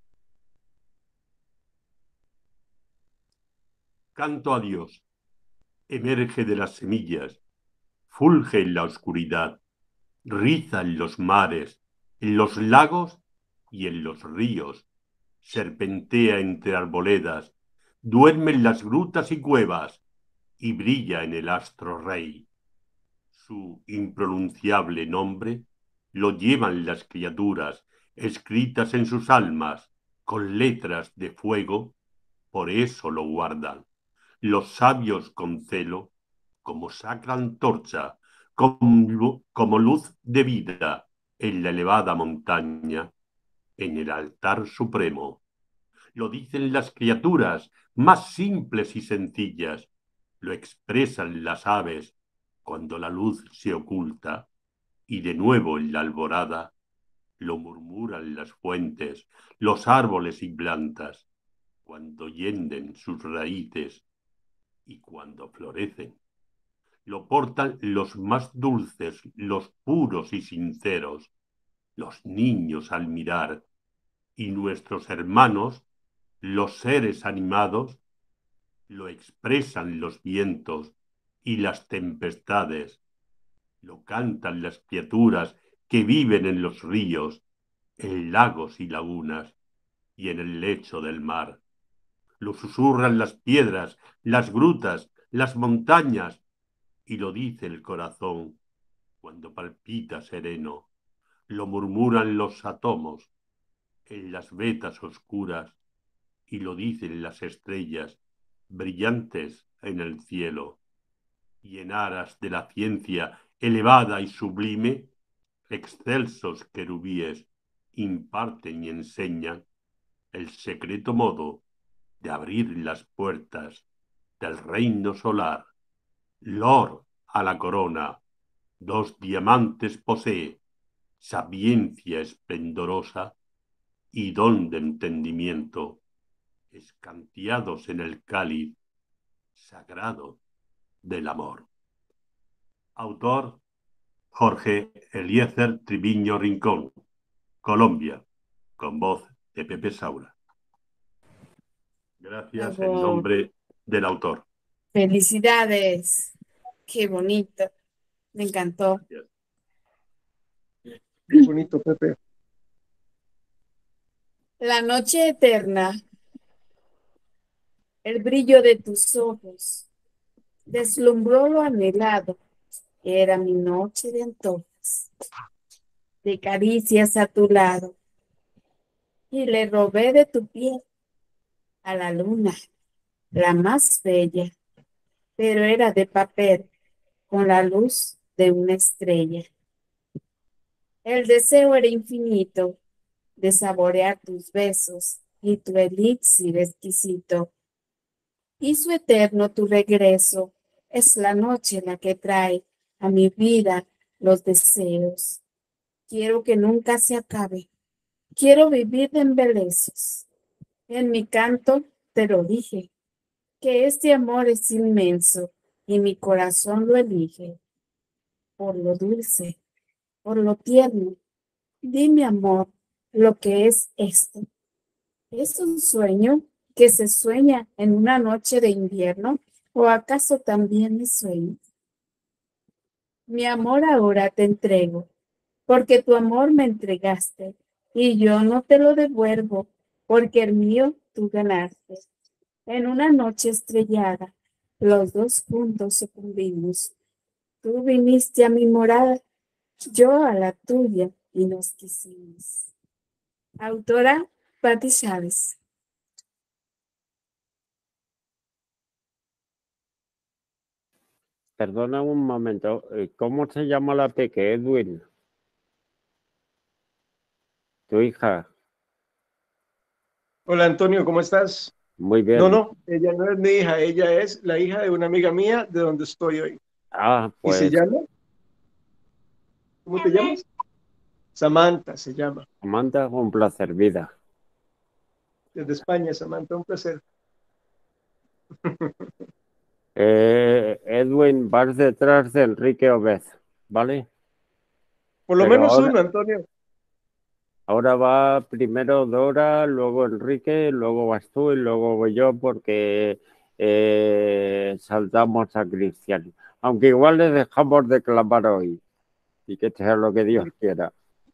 Canto a Dios. Emerge de las semillas, fulge en la oscuridad, riza en los mares, en los lagos y en los ríos, serpentea entre arboledas, duerme en las grutas y cuevas y brilla en el astro rey. Su impronunciable nombre lo llevan las criaturas, escritas en sus almas, con letras de fuego, por eso lo guardan. Los sabios con celo, como sacra antorcha, como luz de vida en la elevada montaña, en el altar supremo. Lo dicen las criaturas más simples y sencillas, lo expresan las aves cuando la luz se oculta, y de nuevo en la alborada lo murmuran las fuentes, los árboles y plantas, cuando hienden sus raíces y cuando florecen. Lo portan los más dulces, los puros y sinceros, los niños al mirar, y nuestros hermanos, los seres animados, lo expresan los vientos y las tempestades, lo cantan las criaturas que viven en los ríos, en lagos y lagunas, y en el lecho del mar. Lo susurran las piedras, las grutas, las montañas, y lo dice el corazón cuando palpita sereno. Lo murmuran los átomos en las vetas oscuras, y lo dicen las estrellas brillantes en el cielo. Y en aras de la ciencia elevada y sublime, excelsos querubíes imparten y enseñan el secreto modo de abrir las puertas del reino solar. Lor a la corona, 2 diamantes posee, sapiencia esplendorosa y don de entendimiento, escanteados en el cáliz sagrado del amor. Autor Jorge Eliezer Triviño Rincón, Colombia, con voz de Pepe Saura. Gracias en nombre del autor. Felicidades. Qué bonito. Me encantó. Qué bonito, Pepe. La noche eterna, el brillo de tus ojos, deslumbró lo anhelado. Era mi noche de antojos, de caricias a tu lado. Y le robé de tu piel a la luna, la más bella, pero era de papel, con la luz de una estrella. El deseo era infinito de saborear tus besos y tu elixir exquisito. Hizo eterno tu regreso, es la noche la que trae a mi vida los deseos. Quiero que nunca se acabe, quiero vivir de embelezos. En mi canto te lo dije, que este amor es inmenso y mi corazón lo elige. Por lo dulce, por lo tierno, dime amor, lo que es esto, ¿Es un sueño que se sueña en una noche de invierno? ¿O acaso también es sueño? Mi amor ahora te entrego, porque tu amor me entregaste, y yo no te lo devuelvo, porque el mío tú ganaste. En una noche estrellada, los dos juntos sucumbimos. Tú viniste a mi morada, yo a la tuya, y nos quisimos. Autora Patti Chávez. Perdona un momento, ¿cómo se llama la peque, Edwin? Tu hija. Hola Antonio, ¿cómo estás? Muy bien. No, ella no es mi hija, ella es la hija de una amiga mía de donde estoy hoy. Ah, ¿Y se pues llama? ¿Cómo te llamas? Samantha se llama. Amanda, un placer, vida. Desde España, Samantha, un placer. Edwin, vas detrás de Enrique Obez, ¿vale? Por lo Pero menos uno, Antonio. ahora va primero Dora, luego Enrique, luego vas tú y luego voy yo porque saltamos a Cristian. Aunque igual le dejamos de clamar hoy y que sea lo que Dios quiera.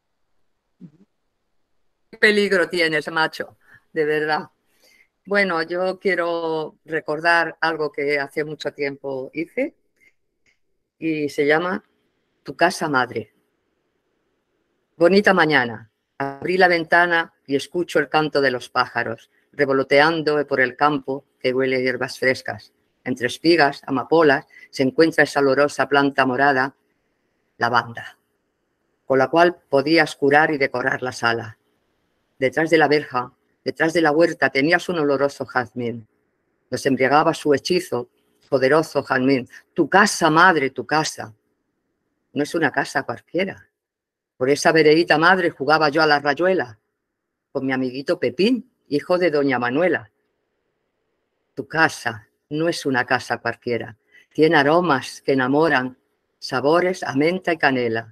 ¿Qué peligro tienes, macho? De verdad. Bueno, yo quiero recordar algo que hace mucho tiempo hice y se llama Tu casa madre. Bonita mañana. Abrí la ventana y escucho el canto de los pájaros, revoloteando por el campo que huele a hierbas frescas. Entre espigas, amapolas, se encuentra esa olorosa planta morada, lavanda, con la cual podías curar y decorar la sala. Detrás de la verja, detrás de la huerta, tenías un oloroso jazmín. Nos embriagaba su hechizo, poderoso jazmín. Tu casa, madre, tu casa. No es una casa cualquiera. Por esa veredita madre jugaba yo a la rayuela con mi amiguito Pepín, hijo de doña Manuela. Tu casa no es una casa cualquiera. Tiene aromas que enamoran, sabores a menta y canela.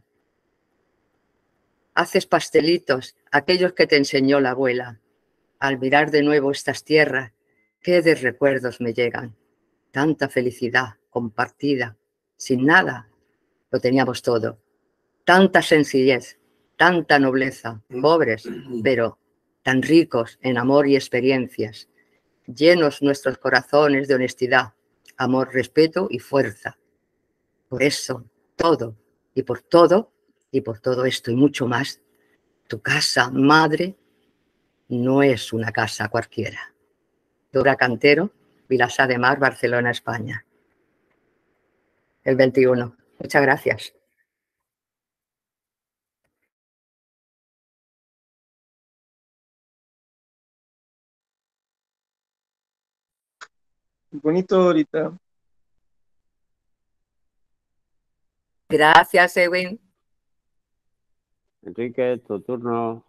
Haces pastelitos, aquellos que te enseñó la abuela. Al mirar de nuevo estas tierras, qué de recuerdos me llegan. Tanta felicidad compartida, sin nada, lo teníamos todo. Tanta sencillez, tanta nobleza, pobres, pero tan ricos en amor y experiencias. Llenos nuestros corazones de honestidad, amor, respeto y fuerza. Por eso, todo, y por todo esto y mucho más, tu casa, madre, no es una casa cualquiera. Dora Cantero, Vilassar de Mar, Barcelona, España. El 21. Muchas gracias. Bonito ahorita. Gracias, Edwin. Enrique, tu turno.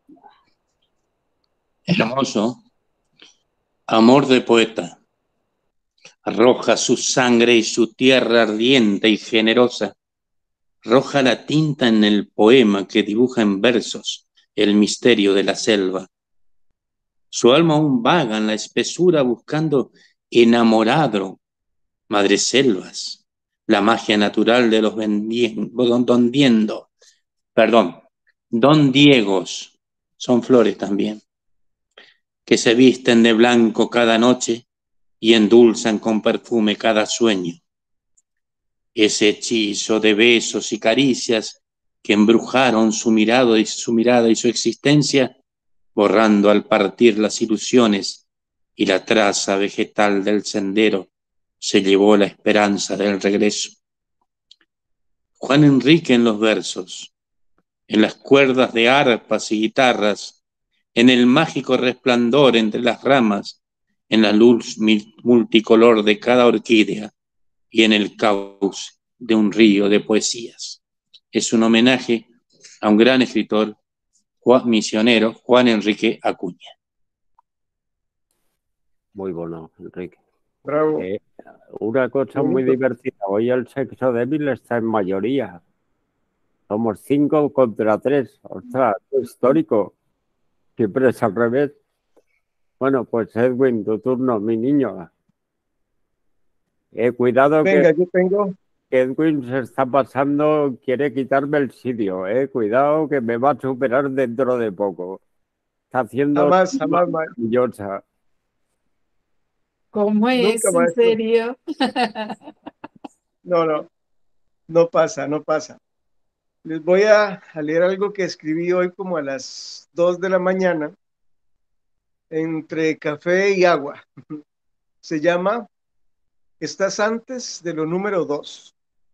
Hermoso. Amor de poeta. Arroja su sangre y su tierra ardiente y generosa. Roja la tinta en el poema que dibuja en versos el misterio de la selva. Su alma aún vaga en la espesura buscando enamorado madreselvas, la magia natural de los don Diegos, son flores también, que se visten de blanco cada noche y endulzan con perfume cada sueño. Ese hechizo de besos y caricias que embrujaron su mirada y su existencia, borrando al partir las ilusiones y la traza vegetal del sendero, se llevó la esperanza del regreso. Juan Enrique en los versos, en las cuerdas de arpas y guitarras, en el mágico resplandor entre las ramas, en la luz multicolor de cada orquídea y en el cauce de un río de poesías. Es un homenaje a un gran escritor misionero, Juan Enrique Acuña. Muy bueno, Enrique. Bravo. Una cosa muy divertida. Hoy el sexo débil está en mayoría. Somos 5 contra 3. Ostras, histórico. Siempre es al revés. Bueno, pues Edwin, tu turno, mi niño. Cuidado Venga, yo tengo, que Edwin se está pasando, quiere quitarme el sitio. Cuidado que me va a superar dentro de poco. Está haciendo jamás, una jamás, maravillosa. ¿Cómo nunca, es? ¿En maestro. serio? No, no, no pasa, no pasa. Les voy a leer algo que escribí hoy como a las 2 de la mañana, entre café y agua. Se llama Estás antes de lo número 2.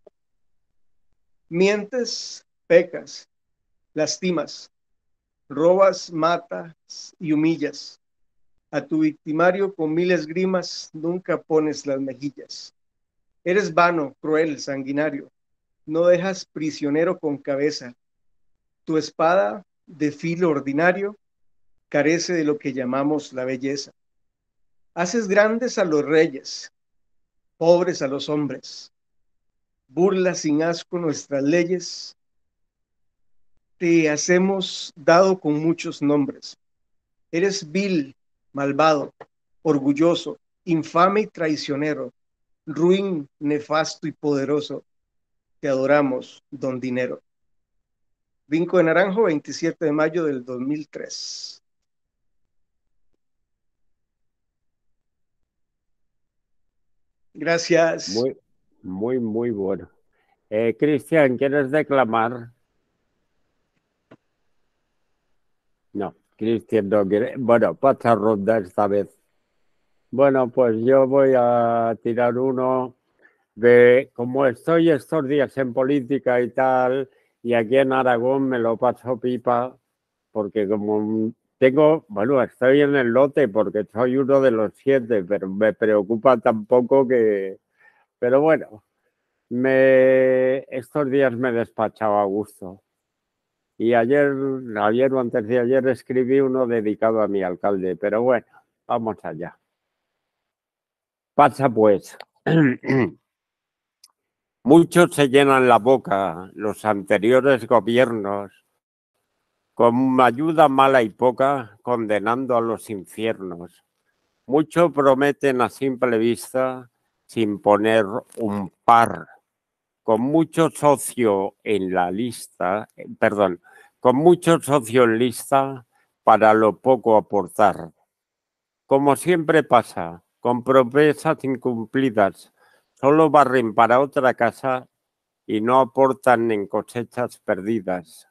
Mientes, pecas, lastimas, robas, matas y humillas. A tu victimario con mil esgrimas nunca pones las mejillas. Eres vano, cruel, sanguinario. No dejas prisionero con cabeza. Tu espada, de filo ordinario, carece de lo que llamamos la belleza. Haces grandes a los reyes, pobres a los hombres. Burlas sin asco nuestras leyes. Te hacemos dado con muchos nombres. Eres vil, malvado, orgulloso, infame y traicionero, ruin, nefasto y poderoso. Te adoramos, don Dinero. Vinco de Naranjo, 27 de mayo del 2003. Gracias. Muy bueno. Cristian, ¿quieres declamar? No, Cristian no quiere. Bueno, pasa ronda esta vez. Bueno, pues yo voy a tirar uno de, como estoy estos días en política y tal, y aquí en Aragón me lo paso pipa, porque como tengo, bueno, estoy en el lote porque soy uno de los 7, pero me preocupa tampoco que, pero bueno, estos días me he despachado a gusto. Y ayer o antes de ayer escribí uno dedicado a mi alcalde, pero bueno, vamos allá. Pasa pues. Muchos se llenan la boca, los anteriores gobiernos, con ayuda mala y poca, condenando a los infiernos. Muchos prometen a simple vista, sin poner un par. Con mucho socio en la lista, con mucho socio en lista para lo poco aportar. Como siempre pasa, con promesas incumplidas, solo barren para otra casa y no aportan en cosechas perdidas.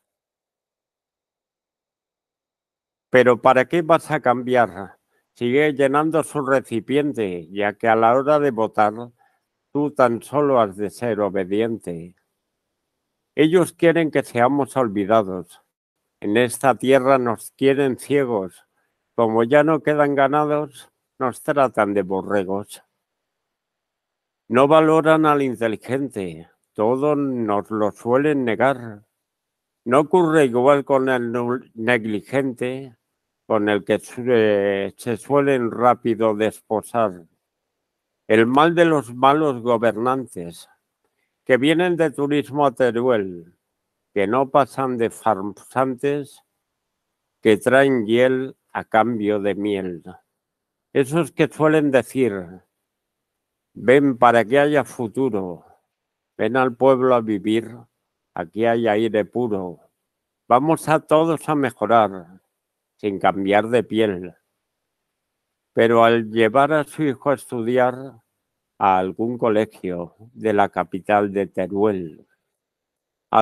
Pero ¿para qué vas a cambiar? Sigue llenando su recipiente, ya que a la hora de votar, tú tan solo has de ser obediente. Ellos quieren que seamos olvidados. En esta tierra nos quieren ciegos. Como ya no quedan ganados, nos tratan de borregos. No valoran al inteligente. Todo nos lo suelen negar. No ocurre igual con el negligente, con el que se suelen rápido desposar. El mal de los malos gobernantes, que vienen de turismo a Teruel, que no pasan de farsantes, que traen hiel a cambio de miel. Esos que suelen decir, ven para que haya futuro, ven al pueblo a vivir, aquí hay aire puro. Vamos a todos a mejorar, sin cambiar de piel. Pero al llevar a su hijo a estudiar a algún colegio de la capital de Teruel, a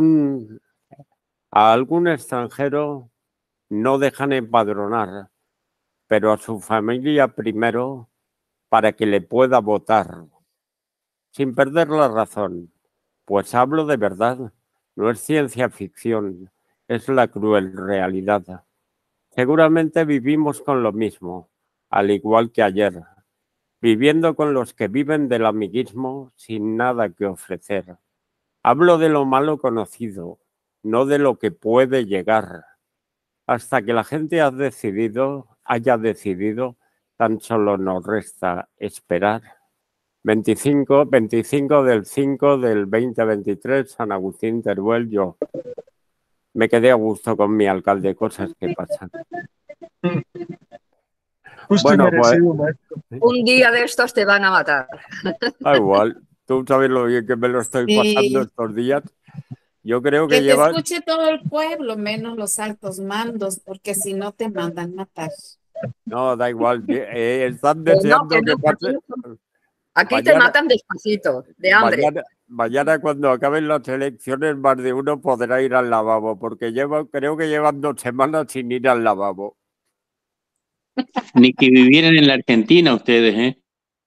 algún extranjero no dejan empadronar, pero a su familia primero para que le pueda votar, sin perder la razón, pues hablo de verdad, no es ciencia ficción, es la cruel realidad. Seguramente vivimos con lo mismo, al igual que ayer, viviendo con los que viven del amiguismo sin nada que ofrecer. Hablo de lo malo conocido, no de lo que puede llegar. Hasta que la gente haya decidido, tan solo nos resta esperar. 25 del 5 del 2023, San Agustín, Teruel, yo. Me quedé a gusto con mi alcalde, cosas que pasan. Justo y Bueno, pues merecido, maestro. Un día de estos te van a matar. da igual. Tú sabes lo bien que me lo estoy pasando Sí, estos días. Yo creo que que te llevas... escuche todo el pueblo, menos los altos mandos, porque si no te mandan matar. No, da igual. Están Que no, deseando que que no. pase... Aquí te Mañana, matan despacito, de hambre. mañana cuando acaben las elecciones, más de uno podrá ir al lavabo, porque creo que llevan 2 semanas sin ir al lavabo. Ni que vivieran en la Argentina ustedes, ¿eh?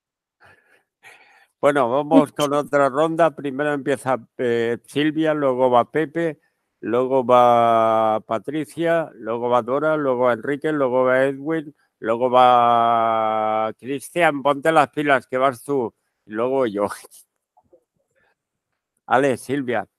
Bueno, vamos con otra ronda. Primero empieza Silvia, luego va Pepe, luego va Patricia, luego va Dora, luego va Enrique, luego va Edwin, luego va Cristian. Ponte las pilas que vas tú, y luego yo. Ale, Silvia.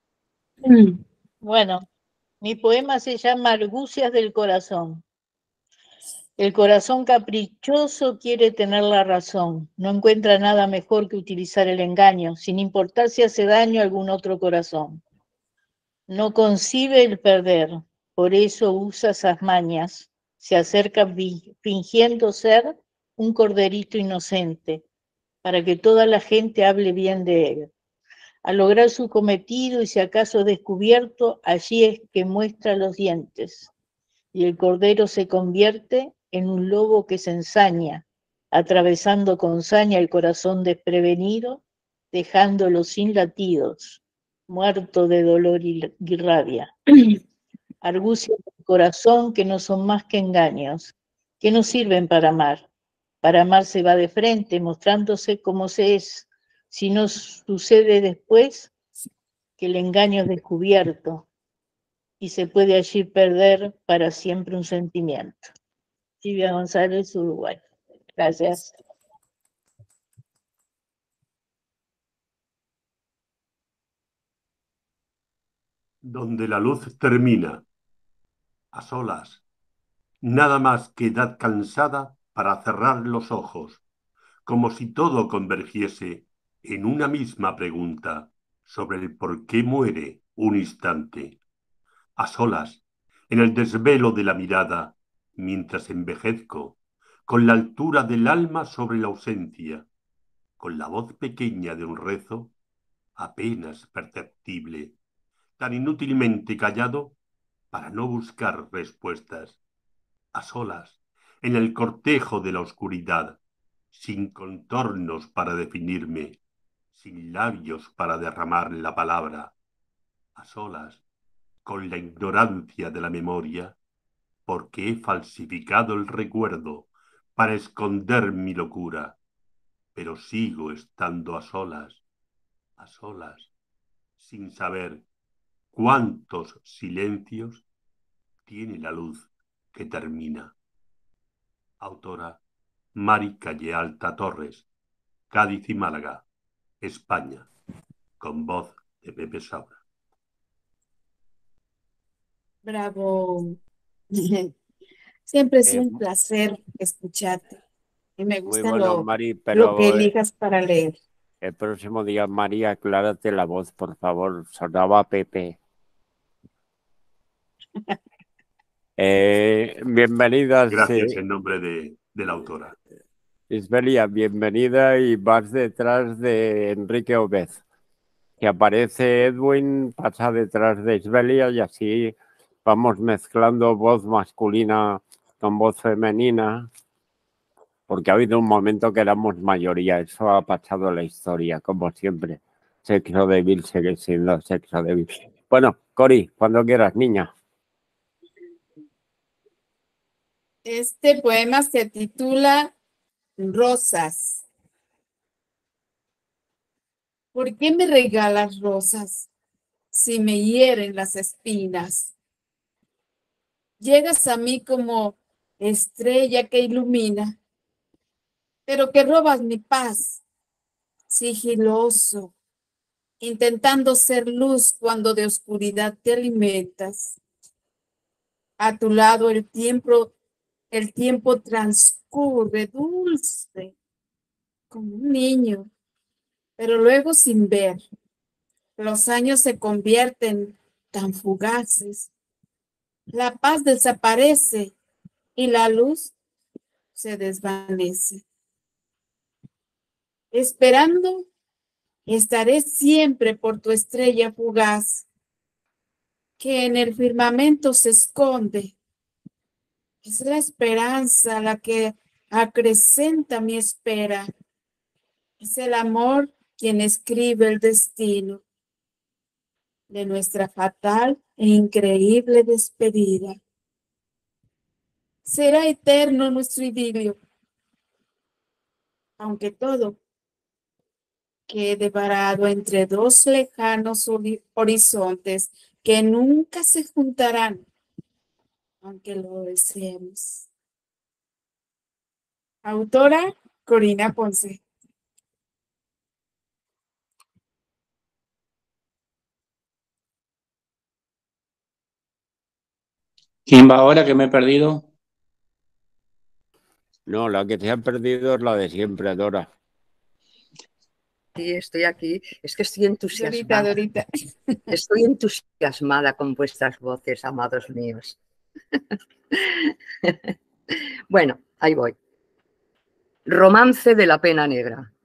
Bueno, mi poema se llama Argucias del corazón. El corazón caprichoso quiere tener la razón. No encuentra nada mejor que utilizar el engaño, sin importar si hace daño a algún otro corazón. No concibe el perder, por eso usa esas mañas. Se acerca fingiendo ser un corderito inocente, para que toda la gente hable bien de él. Al lograr su cometido y si acaso descubierto, allí es que muestra los dientes. Y el cordero se convierte en un lobo que se ensaña, atravesando con saña el corazón desprevenido, dejándolo sin latidos, muerto de dolor y rabia. Argucias del corazón que no son más que engaños, que no sirven para amar. Para amar se va de frente, mostrándose como se es. Si no sucede después, que el engaño es descubierto y se puede allí perder para siempre un sentimiento. Silvia González, Uruguay. Gracias. Donde la luz termina, a solas, nada más que edad cansada para cerrar los ojos, como si todo convergiese en una misma pregunta sobre el por qué muere un instante, a solas, en el desvelo de la mirada, mientras envejezco, con la altura del alma sobre la ausencia, con la voz pequeña de un rezo apenas perceptible, tan inútilmente callado para no buscar respuestas, a solas, en el cortejo de la oscuridad, sin contornos para definirme, sin labios para derramar la palabra, a solas, con la ignorancia de la memoria, porque he falsificado el recuerdo para esconder mi locura, pero sigo estando a solas, sin saber cuántos silencios tiene la luz que termina. Autora Mari Calle Alta Torres, Cádiz y Málaga, España, con voz de Pepe Saura. Bravo. Siempre es un placer escucharte. Y me Muy gusta bueno, Mari, lo que pero elijas para leer. el próximo día, María, aclárate la voz, por favor. Sonaba Pepe. Bienvenidas, Gracias en nombre de la autora. Isbelia, bienvenida, y vas detrás de Enrique Obed. Que aparece Edwin, pasa detrás de Isbelia y así vamos mezclando voz masculina con voz femenina, porque ha habido un momento que éramos mayoría. Eso ha pasado en la historia, como siempre. Sexo débil sigue siendo sexo débil. Bueno, Cori, cuando quieras, niña. Este poema se titula Rosas. ¿Por qué me regalas rosas si me hieren las espinas? Llegas a mí como estrella que ilumina, pero que robas mi paz, sigiloso, intentando ser luz cuando de oscuridad te alimentas. A tu lado el tiempo transcurre dulce, como un niño, pero luego sin ver. Los años se convierten tan fugaces. La paz desaparece y la luz se desvanece. Esperando, estaré siempre por tu estrella fugaz, que en el firmamento se esconde. Es la esperanza la que acrecenta mi espera. Es el amor quien escribe el destino de nuestra fatal e increíble despedida. Será eterno nuestro idilio, aunque todo quede varado entre dos lejanos horizontes que nunca se juntarán, aunque lo deseemos. Autora Corina Ponce. ¿Quién va ahora que me he perdido? No, la que te ha perdido es la de siempre, Dora. Sí, estoy aquí. Es que estoy entusiasmada. Dorita. Estoy entusiasmada con vuestras voces, amados míos. Bueno, ahí voy. Romance de la pena negra.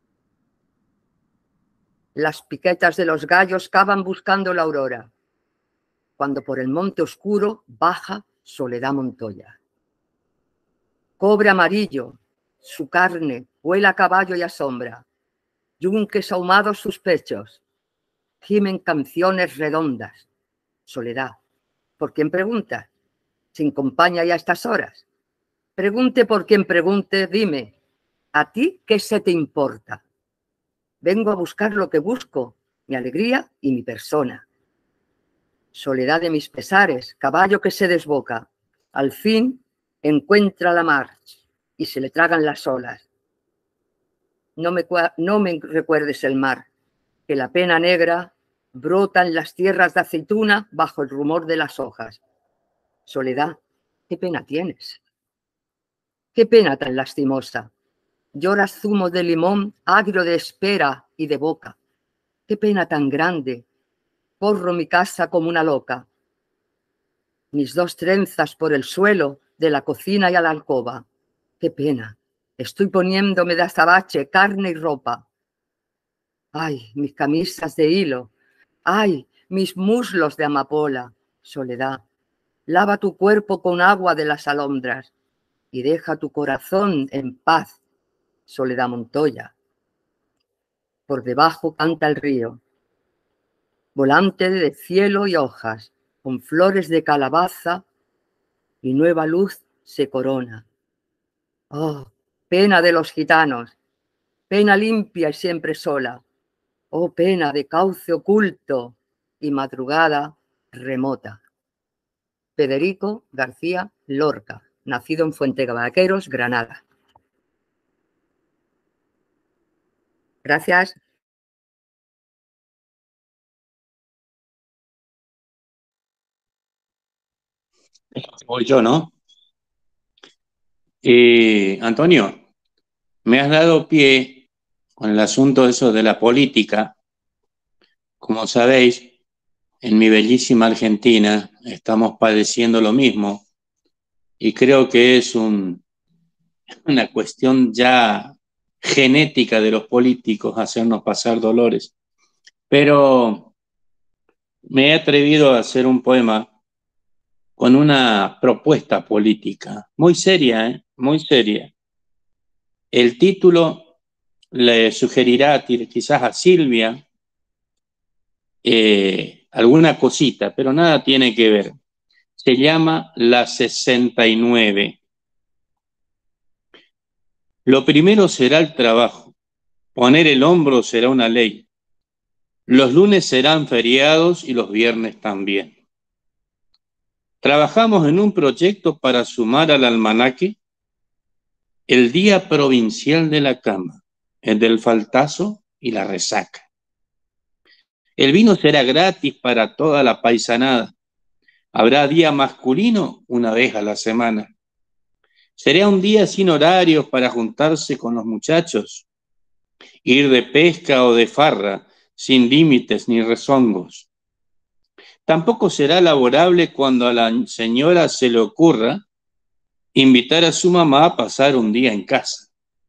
Las piquetas de los gallos cavan buscando la aurora, cuando por el monte oscuro baja Soledad Montoya. Cobre amarillo, su carne huele a caballo y a sombra, yunques ahumados sus pechos, gimen canciones redondas. Soledad, ¿por quién pregunta? ¿Sin compañía ya a estas horas? Pregunte por quien pregunte, dime, ¿a ti qué se te importa? Vengo a buscar lo que busco, mi alegría y mi persona. Soledad de mis pesares, caballo que se desboca, al fin encuentra la mar y se le tragan las olas. No me recuerdes el mar, que la pena negra brota en las tierras de aceituna bajo el rumor de las hojas. Soledad, ¿qué pena tienes? ¿Qué pena tan lastimosa? Lloras zumo de limón, agrio de espera y de boca. ¿Qué pena tan grande? Corro mi casa como una loca. Mis dos trenzas por el suelo, de la cocina y a la alcoba. ¡Qué pena! Estoy poniéndome de azabache, carne y ropa. ¡Ay, mis camisas de hilo! ¡Ay, mis muslos de amapola! Soledad, lava tu cuerpo con agua de las alondras y deja tu corazón en paz. Soledad Montoya. Por debajo canta el río, volante de cielo y hojas, con flores de calabaza y nueva luz se corona. Oh, pena de los gitanos, pena limpia y siempre sola. Oh, pena de cauce oculto y madrugada remota. Federico García Lorca, nacido en Fuentevaqueros, Granada. Gracias. Voy yo, ¿no? Antonio, me has dado pie con el asunto eso de la política. Como sabéis, en mi bellísima Argentina estamos padeciendo lo mismo y creo que es una cuestión ya genética de los políticos hacernos pasar dolores. Pero me he atrevido a hacer un poema con una propuesta política muy seria, muy seria. El título le sugerirá quizás a Silvia alguna cosita, pero nada tiene que ver. Se llama La 69. Lo primero será el trabajo. Poner el hombro será una ley. Los lunes serán feriados y los viernes también. Trabajamos en un proyecto para sumar al almanaque el Día Provincial de la Cama, el del faltazo y la resaca. El vino será gratis para toda la paisanada. Habrá día masculino una vez a la semana. Será un día sin horarios para juntarse con los muchachos, ir de pesca o de farra, sin límites ni rezongos. Tampoco será laborable cuando a la señora se le ocurra invitar a su mamá a pasar un día en casa.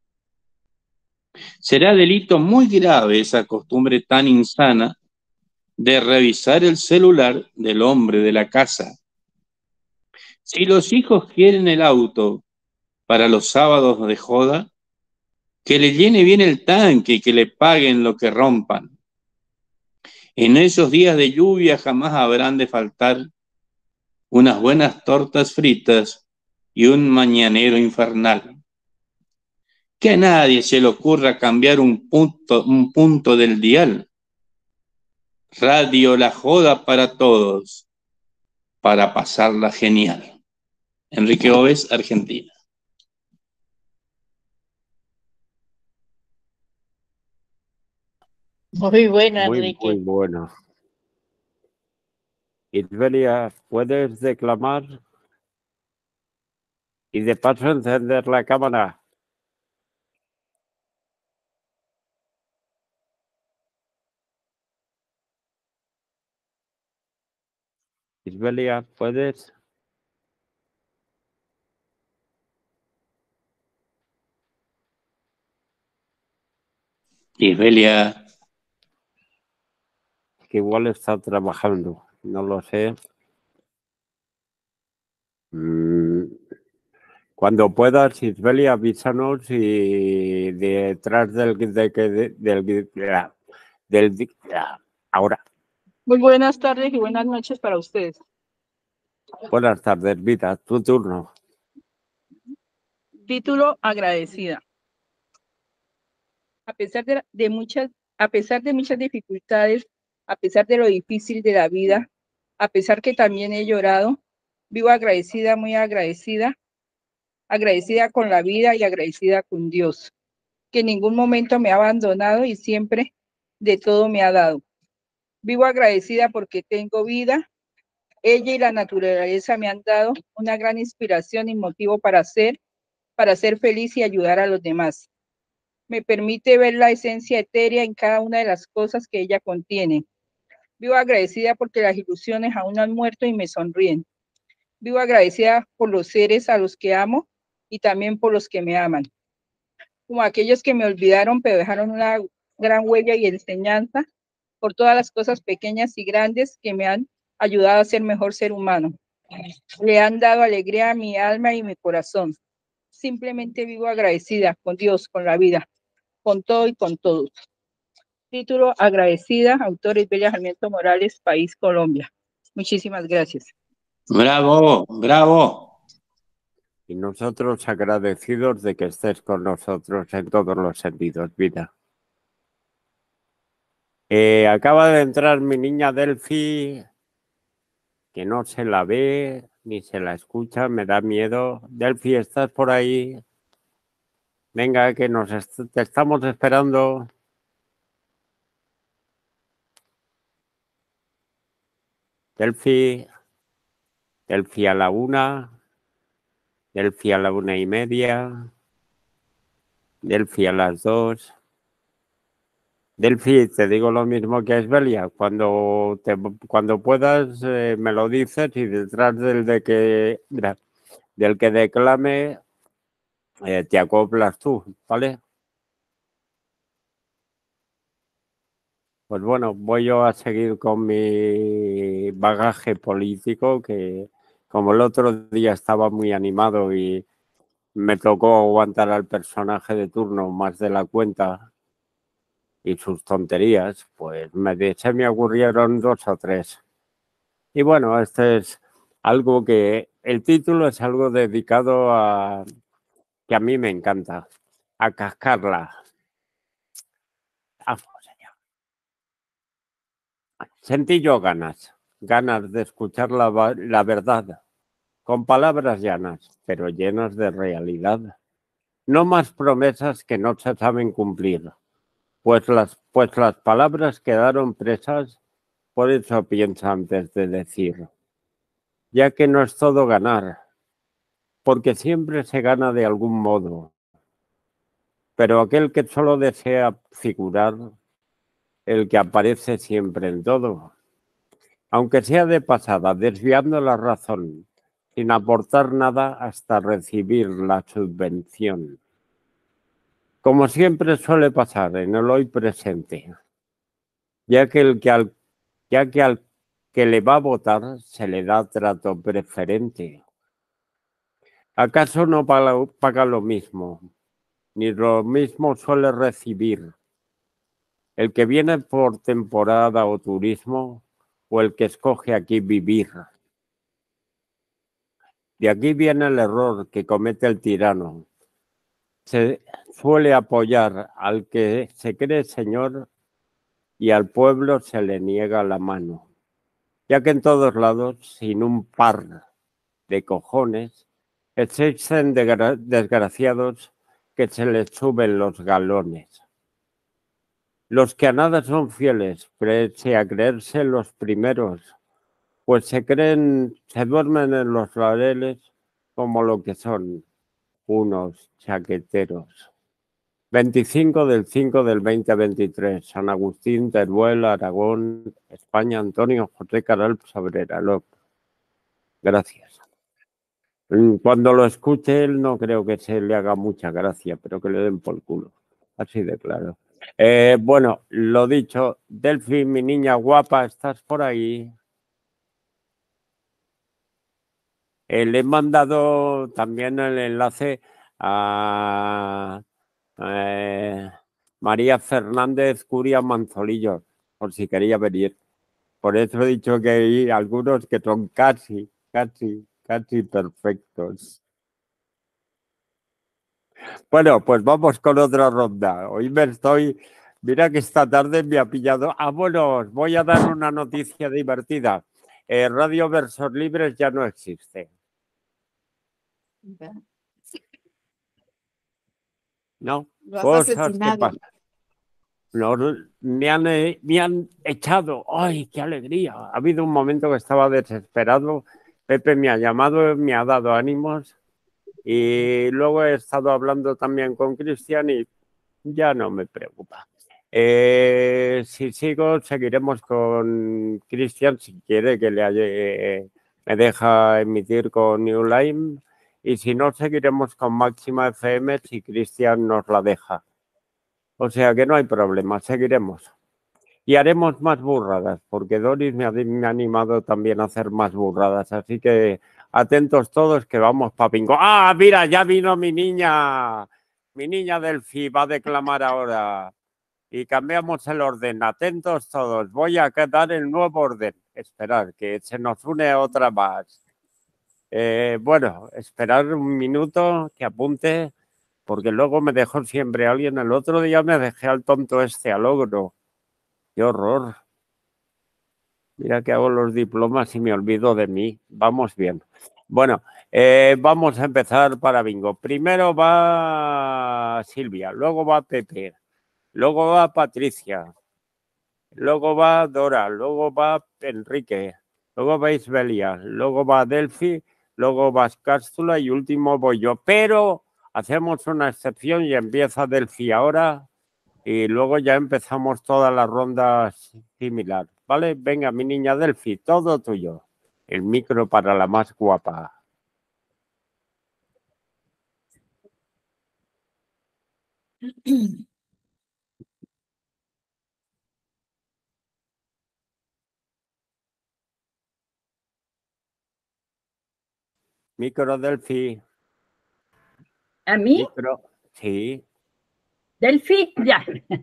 Será delito muy grave esa costumbre tan insana de revisar el celular del hombre de la casa. Si los hijos quieren el auto para los sábados de joda, que le llene bien el tanque y que le paguen lo que rompan. En esos días de lluvia jamás habrán de faltar unas buenas tortas fritas y un mañanero infernal. Que a nadie se le ocurra cambiar un punto del dial. Radio La Joda para todos, para pasarla genial. Enrique Oves, Argentina. Muy bueno, Muy Enrique. bueno. Isbelia, ¿puedes declamar? Y de paso encender la cámara. Isbelia, ¿puedes? Isbelia. Que igual está trabajando, no lo sé. Cuando puedas, Isbelia, avísanos y detrás ahora. Muy buenas tardes y buenas noches para ustedes. Buenas tardes, Vita, tu turno. Título: Agradecida. A pesar de muchas dificultades, a pesar de lo difícil de la vida, a pesar que también he llorado, vivo agradecida, muy agradecida, agradecida con la vida y agradecida con Dios, que en ningún momento me ha abandonado y siempre de todo me ha dado. Vivo agradecida porque tengo vida. Ella y la naturaleza me han dado una gran inspiración y motivo para ser feliz y ayudar a los demás. Me permite ver la esencia etérea en cada una de las cosas que ella contiene. Vivo agradecida porque las ilusiones aún no han muerto y me sonríen. Vivo agradecida por los seres a los que amo y también por los que me aman. Como aquellos que me olvidaron pero dejaron una gran huella y enseñanza, por todas las cosas pequeñas y grandes que me han ayudado a ser mejor ser humano. Le han dado alegría a mi alma y mi corazón. Simplemente vivo agradecida con Dios, con la vida, con todo y con todos. Título: Agradecida. Autor: Isbelia Sarmiento Morales, país Colombia. Muchísimas gracias. Bravo, bravo. Y nosotros agradecidos de que estés con nosotros en todos los sentidos, Vida. Acaba de entrar mi niña Delphi, que no se la ve ni se la escucha, me da miedo. Delphi, ¿estás por ahí? Venga, que te estamos esperando. Delphi a la 1, Delphi a la 1:30, Delphi a las 2. Delphi, te digo lo mismo que a Isbelia. Cuando puedas, me lo dices y detrás del que declame, te acoplas tú, ¿vale? Pues bueno, voy yo a seguir con mi bagaje político, que como el otro día estaba muy animado y me tocó aguantar al personaje de turno más de la cuenta y sus tonterías, pues se me ocurrieron 2 o 3. Y bueno, este es algo que, el título es algo dedicado a, que a mí me encanta, a cascarla. Sentí yo ganas de escuchar la verdad, con palabras llanas, pero llenas de realidad. No más promesas que no se saben cumplir, pues las palabras quedaron presas, por eso piensa antes de decir. Ya que no es todo ganar, porque siempre se gana de algún modo, pero aquel que solo desea figurar, el que aparece siempre en todo, aunque sea de pasada, desviando la razón, sin aportar nada hasta recibir la subvención. Como siempre suele pasar en el hoy presente, ya que al que le va a votar se le da trato preferente. ¿Acaso no paga lo mismo? Ni lo mismo suele recibir el que viene por temporada o turismo o el que escoge aquí vivir. De aquí viene el error que comete el tirano. Se suele apoyar al que se cree señor y al pueblo se le niega la mano, ya que en todos lados, sin un par de cojones, existen desgraciados que se les suben los galones. Los que a nada son fieles, pese a creerse los primeros, pues se duermen en los laureles como lo que son unos chaqueteros. 25 del 5 del 2023, San Agustín, Teruel, Aragón, España, Antonio José Caral Sabrera. Gracias. Cuando lo escuche él no creo que se le haga mucha gracia, pero que le den por culo. Así de claro. Bueno, lo dicho, Delphi, mi niña guapa, ¿estás por ahí? Le he mandado también el enlace a María Fernández Curia Manzolillo, por si quería venir. Por eso he dicho que hay algunos que son casi perfectos. Bueno, pues vamos con otra ronda. Hoy mira que esta tarde me ha pillado. Bueno, os voy a dar una noticia divertida. Radio Versos Libres ya no existe. No, cosas que pasan. Me han echado. ¡Ay, qué alegría! Ha habido un momento que estaba desesperado. Pepe me ha llamado, me ha dado ánimos. Y luego he estado hablando también con Cristian y ya no me preocupa. Si sigo, seguiremos con Cristian si quiere que me deja emitir con New Line. Y si no, seguiremos con Máxima FM si Cristian nos la deja. O sea que no hay problema, seguiremos. Y haremos más burradas, porque Doris me ha animado también a hacer más burradas. Así que atentos todos que vamos para bingo. ¡Ah, mira, ya vino mi niña! Mi niña Delphi va a declamar ahora. Y cambiamos el orden. Atentos todos. Voy a dar el nuevo orden. Esperar, que se nos une otra más. Bueno, esperar un minuto que apunte, porque luego me dejó siempre alguien. El otro día me dejé al tonto al ogro. ¡Qué horror! Mira que hago los diplomas y me olvido de mí. Vamos bien. Bueno, vamos a empezar para bingo. Primero va Silvia, luego va Pepe, luego va Patricia, luego va Dora, luego va Enrique, luego va Isbelia, luego va Delphi, luego va Cástula y último voy yo. Pero hacemos una excepción y empieza Delphi ahora y luego ya empezamos todas las rondas similar. ¿Vale? Venga, mi niña Delphi, todo tuyo. El micro para la más guapa. Micro, Delphi. ¿A mí? Micro, sí. Delphi, ya.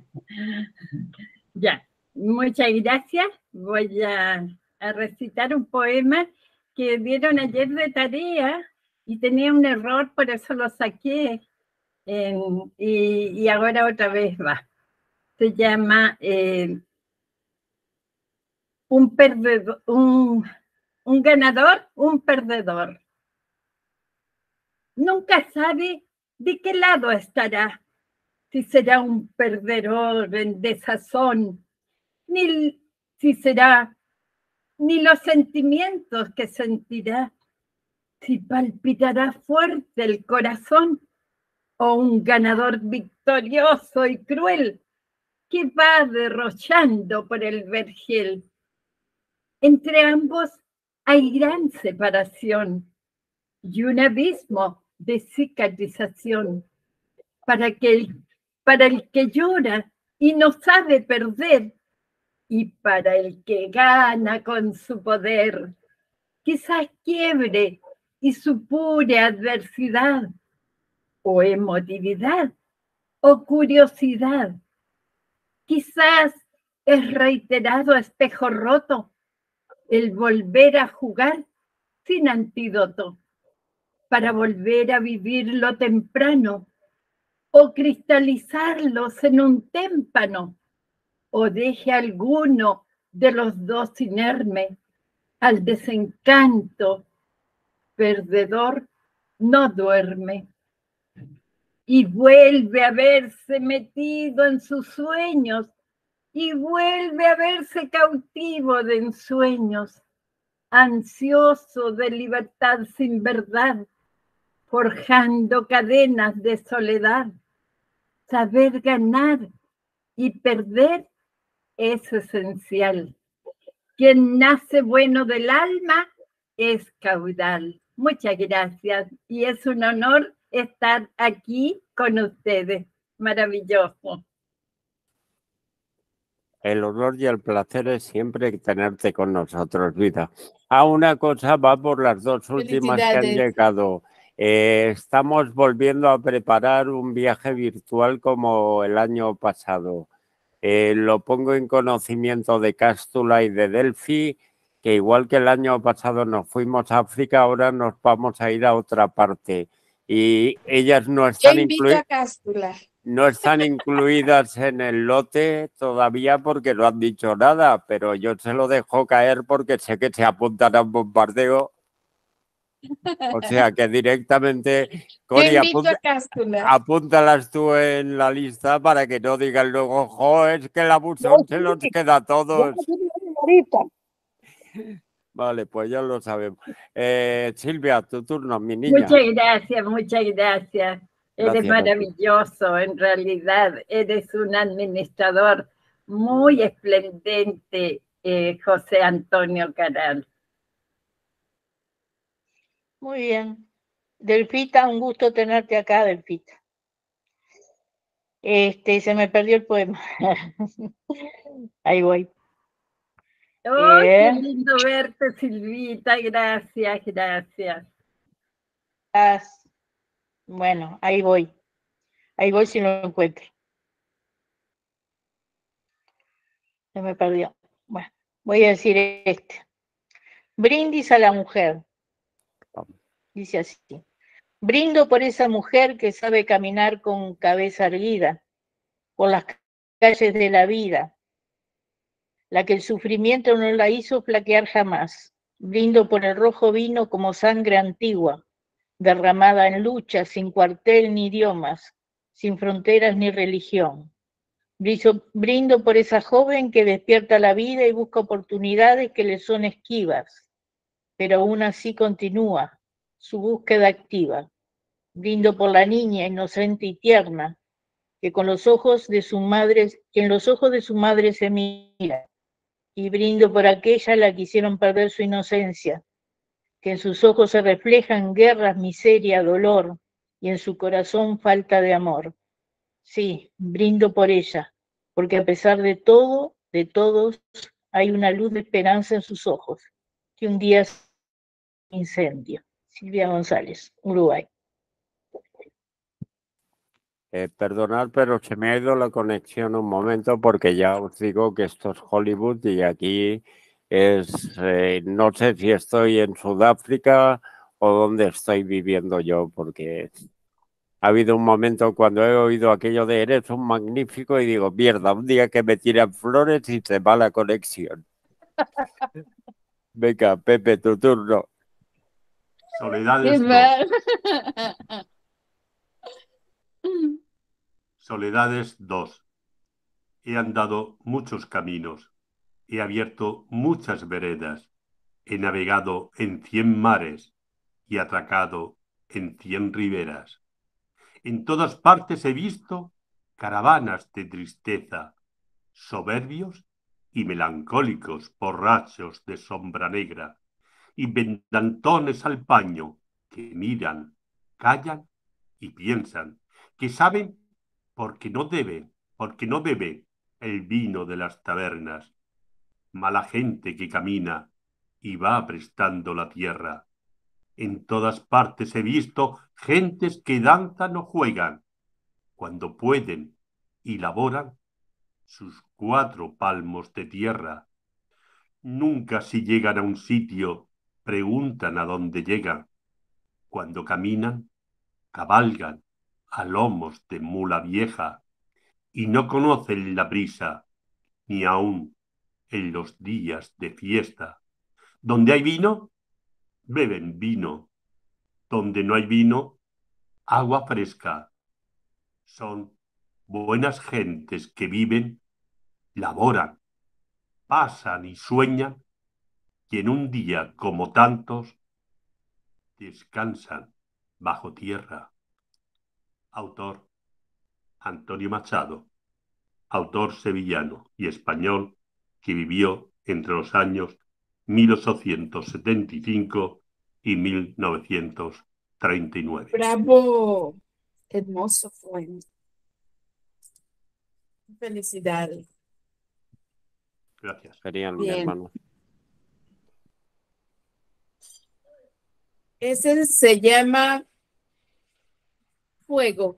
Ya. Muchas gracias. Voy a recitar un poema que dieron ayer de tarea y tenía un error, por eso lo saqué. Y ahora otra vez va. Se llama un perdedor, un ganador, un perdedor. Nunca sabe de qué lado estará, si será un perdedor en desazón, ni los sentimientos que sentirá, si palpitará fuerte el corazón, o un ganador victorioso y cruel que va derrochando por el vergel. Entre ambos hay gran separación, y un abismo de cicatrización para el que llora y no sabe perder, y para el que gana con su poder, quizás quiebre y supure adversidad, o emotividad, o curiosidad. Quizás es reiterado espejo roto el volver a jugar sin antídoto, para volver a vivirlo temprano, o cristalizarlos en un témpano, o deje alguno de los dos inerme al desencanto. Perdedor no duerme y vuelve a verse metido en sus sueños y vuelve a verse cautivo de ensueños, ansioso de libertad sin verdad, forjando cadenas de soledad. Saber ganar y perder es esencial. Quien nace bueno del alma es caudal. Muchas gracias y es un honor estar aquí con ustedes. Maravilloso. El honor y el placer es siempre tenerte con nosotros, Vida. Una cosa va por las dos últimas que han Felicidades. llegado. Estamos volviendo a preparar un viaje virtual como el año pasado. Lo pongo en conocimiento de Cástula y de Delphi, que igual que el año pasado nos fuimos a África, ahora nos vamos a ir a otra parte. Y ellas no Yo están invito a Cástula. no están incluidas en el lote todavía porque no han dicho nada, pero yo se lo dejo caer porque sé que se apuntan a un bombardeo. O sea que directamente, Yo Cori, invito a Cástula. apúntalas tú en la lista para que no digan luego, jo, es que el abusón se los queda a todos. Vale, pues ya lo sabemos. Silvia, tu turno, mi niña. Muchas gracias, muchas gracias. Eres Gracias a ti. maravilloso, en realidad. Eres un administrador muy esplendente, José Antonio Caral. Muy bien. Delfita, un gusto tenerte acá, Delfita. Se me perdió el poema. Ahí voy. ¡Oh, qué lindo verte, Silvita! Gracias, gracias. Bueno, ahí voy. Ahí voy si lo encuentro. Se me perdió. Bueno, voy a decir este. Brindis a la mujer. Dice así. Brindo por esa mujer que sabe caminar con cabeza erguida por las calles de la vida, la que el sufrimiento no la hizo flaquear jamás. Brindo por el rojo vino como sangre antigua, derramada en lucha, sin cuartel ni idiomas, sin fronteras ni religión. Brindo por esa joven que despierta la vida y busca oportunidades que le son esquivas, pero aún así continúa su búsqueda activa. Brindo por la niña inocente y tierna, que en los ojos de su madre se mira, y brindo por aquella a la que hicieron perder su inocencia, que en sus ojos se reflejan guerras, miseria, dolor, y en su corazón falta de amor. Sí, brindo por ella, porque a pesar de todo, de todos, hay una luz de esperanza en sus ojos, que un día se incendio. Silvia González, Uruguay. Perdonad, pero se me ha ido la conexión un momento porque ya os digo que esto es Hollywood y aquí es, no sé si estoy en Sudáfrica o dónde estoy viviendo yo, porque ha habido un momento cuando he oído aquello de eres un magnífico y digo, mierda, un día que me tiran flores y se va la conexión. Venga, Pepe, tu turno. Soledades 2. Soledades 2. He andado muchos caminos, he abierto muchas veredas, he navegado en 100 mares y atracado en 100 riberas. En todas partes he visto caravanas de tristeza, soberbios y melancólicos borrachos de sombra negra, y vendantones al paño que miran, callan y piensan, que saben porque no bebe el vino de las tabernas. Mala gente que camina y va prestando la tierra. En todas partes he visto gentes que danzan o juegan, cuando pueden y laboran sus 4 palmos de tierra. Nunca si llegan a un sitio preguntan a dónde llegan. Cuando caminan, cabalgan a lomos de mula vieja y no conocen la prisa, ni aun en los días de fiesta. Donde hay vino, beben vino. Donde no hay vino, agua fresca. Son buenas gentes que viven, laboran, pasan y sueñan, y en un día como tantos, descansan bajo tierra. Autor Antonio Machado, autor sevillano y español que vivió entre los años 1875 y 1939. Bravo, hermoso fue. Felicidades. Gracias. Genial, mi Bien. hermano. Ese se llama Fuego.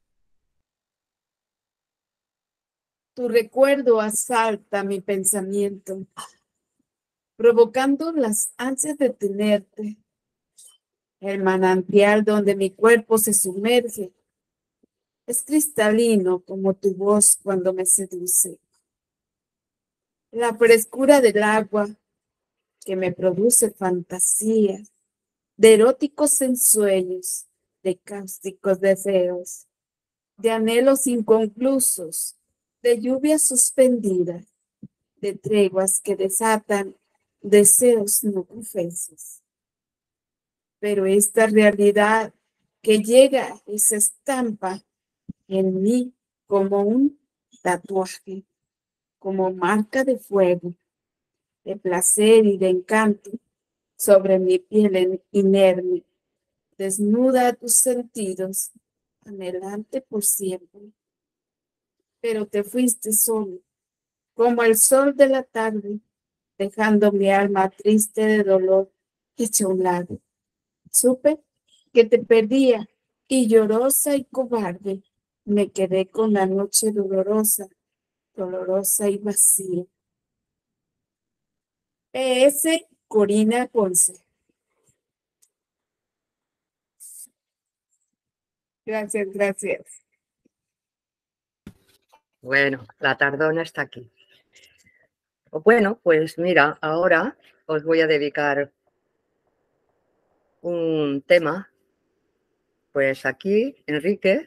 Tu recuerdo asalta mi pensamiento, provocando las ansias de tenerte. El manantial donde mi cuerpo se sumerge es cristalino como tu voz cuando me seduce. La frescura del agua que me produce fantasías de eróticos ensueños, de cáusticos deseos, de anhelos inconclusos, de lluvias suspendidas, de treguas que desatan deseos no confesos. Pero esta realidad que llega y se estampa en mí como un tatuaje, como marca de fuego, de placer y de encanto sobre mi piel inerme, desnuda a tus sentidos, anhelante por siempre. Pero te fuiste solo, como el sol de la tarde, dejando mi alma triste de dolor hecha a un lado. Supe que te perdía y llorosa y cobarde me quedé con la noche dolorosa, dolorosa y vacía. PS Corina Ponce. Gracias, gracias. Bueno, la tardona está aquí. Bueno, pues mira, ahora os voy a dedicar un tema. Pues aquí, Enrique,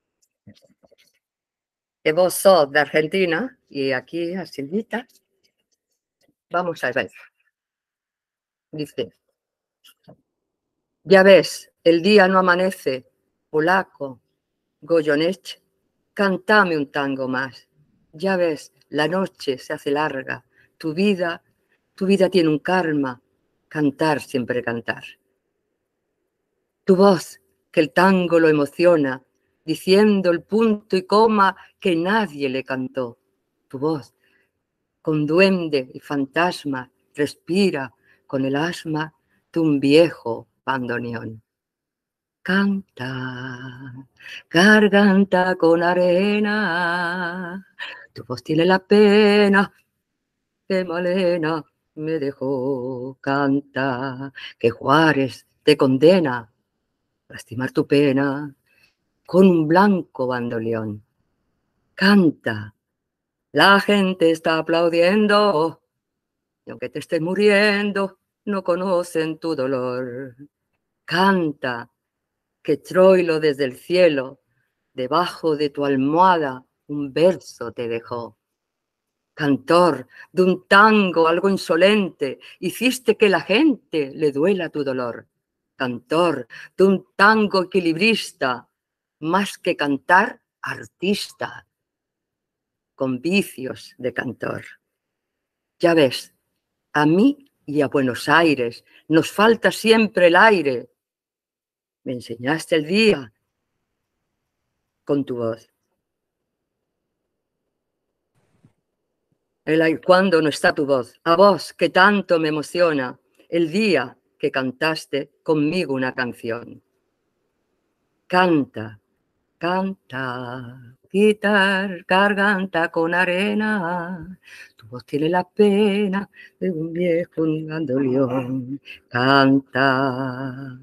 que vos sos de Argentina, y aquí a Silvita, vamos a ver. Dice, ya ves, el día no amanece, polaco, Goyeneche, cántame un tango más. Ya ves, la noche se hace larga, tu vida tiene un karma, cantar siempre cantar. Tu voz, que el tango lo emociona, diciendo el punto y coma que nadie le cantó. Tu voz, con duende y fantasma, respira con el asma de un viejo bandoneón. Canta, garganta con arena, tu voz tiene la pena que Malena me dejó. Canta, que Juárez te condena a lastimar tu pena con un blanco bandoleón. Canta, la gente está aplaudiendo y aunque te estés muriendo, no conocen tu dolor. Canta, que Troilo desde el cielo, debajo de tu almohada, un verso te dejó. Cantor de un tango algo insolente, hiciste que la gente le duela tu dolor. Cantor de un tango equilibrista, más que cantar, artista, con vicios de cantor. Ya ves, a mí y a Buenos Aires nos falta siempre el aire. Me enseñaste el día con tu voz. Cuando no está tu voz, a vos que tanto me emociona, el día que cantaste conmigo una canción. Canta, canta, guitar, garganta con arena, tu voz tiene la pena de un viejo bandoneón. Canta.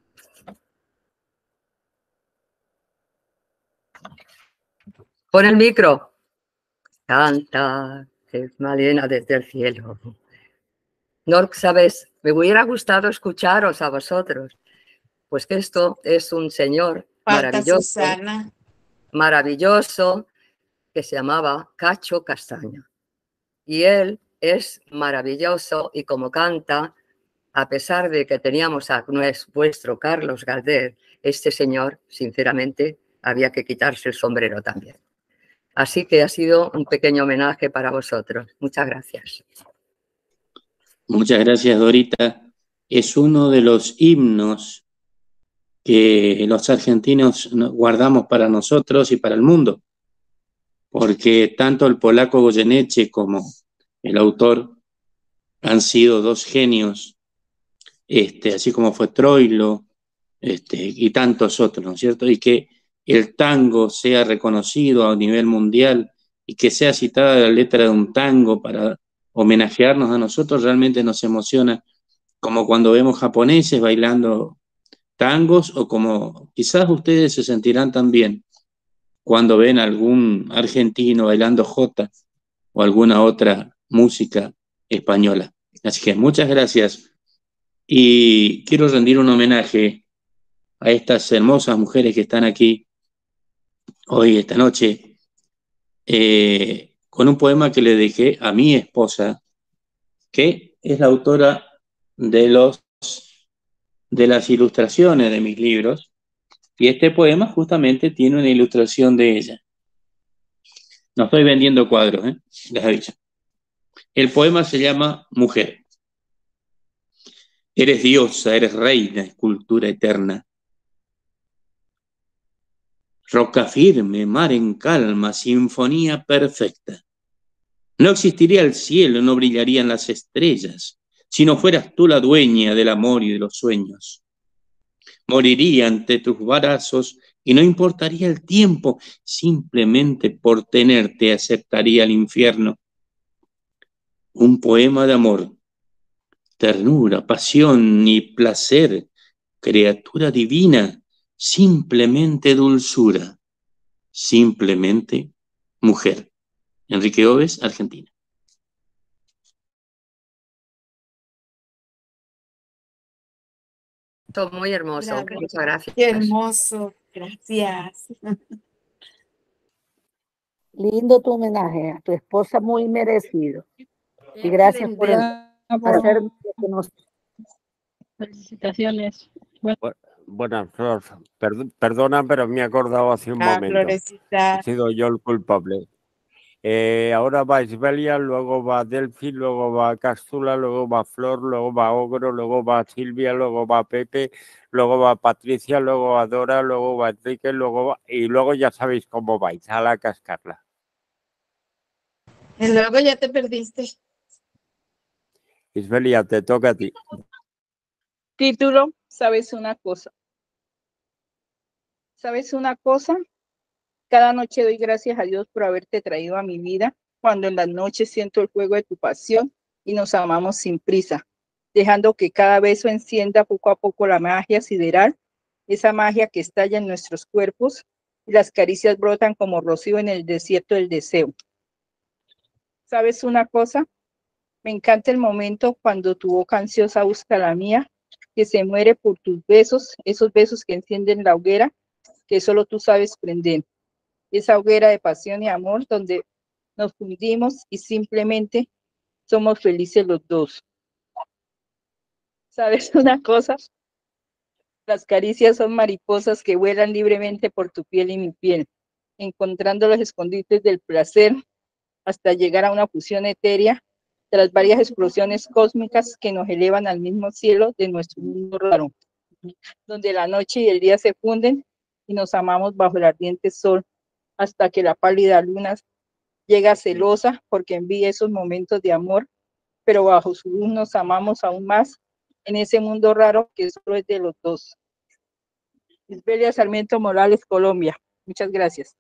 Pon el micro. Canta, es Malena desde el cielo. No sabes, me hubiera gustado escucharos a vosotros, pues que esto es un señor Falta maravilloso, Susana. maravilloso, que se llamaba Cacho Castaño. Y él es maravilloso y como canta, a pesar de que teníamos a vuestro Carlos Gardel, este señor, sinceramente, había que quitarse el sombrero también. Así que ha sido un pequeño homenaje para vosotros. Muchas gracias. Muchas gracias, Dorita. Es uno de los himnos que los argentinos guardamos para nosotros y para el mundo, porque tanto el polaco Goyeneche como el autor han sido dos genios, así como fue Troilo, y tantos otros, ¿no es cierto? Y que el tango sea reconocido a nivel mundial y que sea citada la letra de un tango para homenajearnos a nosotros, realmente nos emociona, como cuando vemos japoneses bailando tangos o como quizás ustedes se sentirán también cuando ven a algún argentino bailando jota o alguna otra música española. Así que muchas gracias y quiero rendir un homenaje a estas hermosas mujeres que están aquí hoy, esta noche, con un poema que le dejé a mi esposa, que es la autora de las ilustraciones de mis libros, y este poema justamente tiene una ilustración de ella. No estoy vendiendo cuadros, les aviso. El poema se llama Mujer. Eres diosa, eres reina, escultura eterna. Roca firme, mar en calma, sinfonía perfecta. No existiría el cielo, no brillarían las estrellas, si no fueras tú la dueña del amor y de los sueños. Moriría ante tus brazos y no importaría el tiempo, simplemente por tenerte aceptaría el infierno. Un poema de amor, ternura, pasión y placer, criatura divina, simplemente dulzura, simplemente mujer. Enrique Oves, Argentina. Todo muy hermoso. Bravo. Muchas gracias. Qué hermoso. Gracias. Lindo tu homenaje a tu esposa, muy merecido. Y gracias por hacer lo que nos... Felicitaciones. Buenas, Flor. Perdona, pero me he acordado hace un momento. Florecita. He sido yo el culpable. Ahora va Isbelia, luego va Delphi, luego va Cástula, luego va Flor, luego va Ogro, luego va Silvia, luego va Pepe, luego va Patricia, luego va Dora, luego va Enrique, y luego ya sabéis cómo vais, a la cascarla. Y luego ya te perdiste. Isbelia, te toca a ti. Título, ¿sabes una cosa? ¿Sabes una cosa? Cada noche doy gracias a Dios por haberte traído a mi vida, cuando en las noches siento el fuego de tu pasión y nos amamos sin prisa, dejando que cada beso encienda poco a poco la magia sideral, esa magia que estalla en nuestros cuerpos y las caricias brotan como rocío en el desierto del deseo. ¿Sabes una cosa? Me encanta el momento cuando tu boca ansiosa busca la mía, que se muere por tus besos, esos besos que encienden la hoguera que solo tú sabes prender. Esa hoguera de pasión y amor donde nos fundimos y simplemente somos felices los dos. ¿Sabes una cosa? Las caricias son mariposas que vuelan libremente por tu piel y mi piel, encontrando los escondites del placer hasta llegar a una fusión etérea de las varias explosiones cósmicas que nos elevan al mismo cielo de nuestro mundo raro. donde la noche y el día se funden y nos amamos bajo el ardiente sol, hasta que la pálida luna llega celosa porque envía esos momentos de amor, pero bajo su luz nos amamos aún más en ese mundo raro que solo es de los dos. Isbelia Sarmiento Morales, Colombia. Muchas gracias.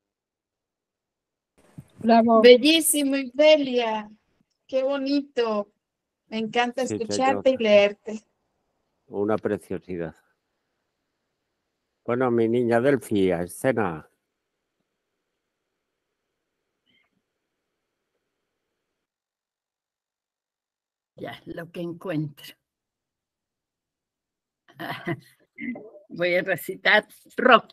Bravo. Bellísimo, Isbelia. Qué bonito. Me encanta Sí, escucharte señor. y leerte. Una preciosidad. Bueno, mi niña Delphi, a escena. Ya, lo que encuentro. Voy a recitar rock.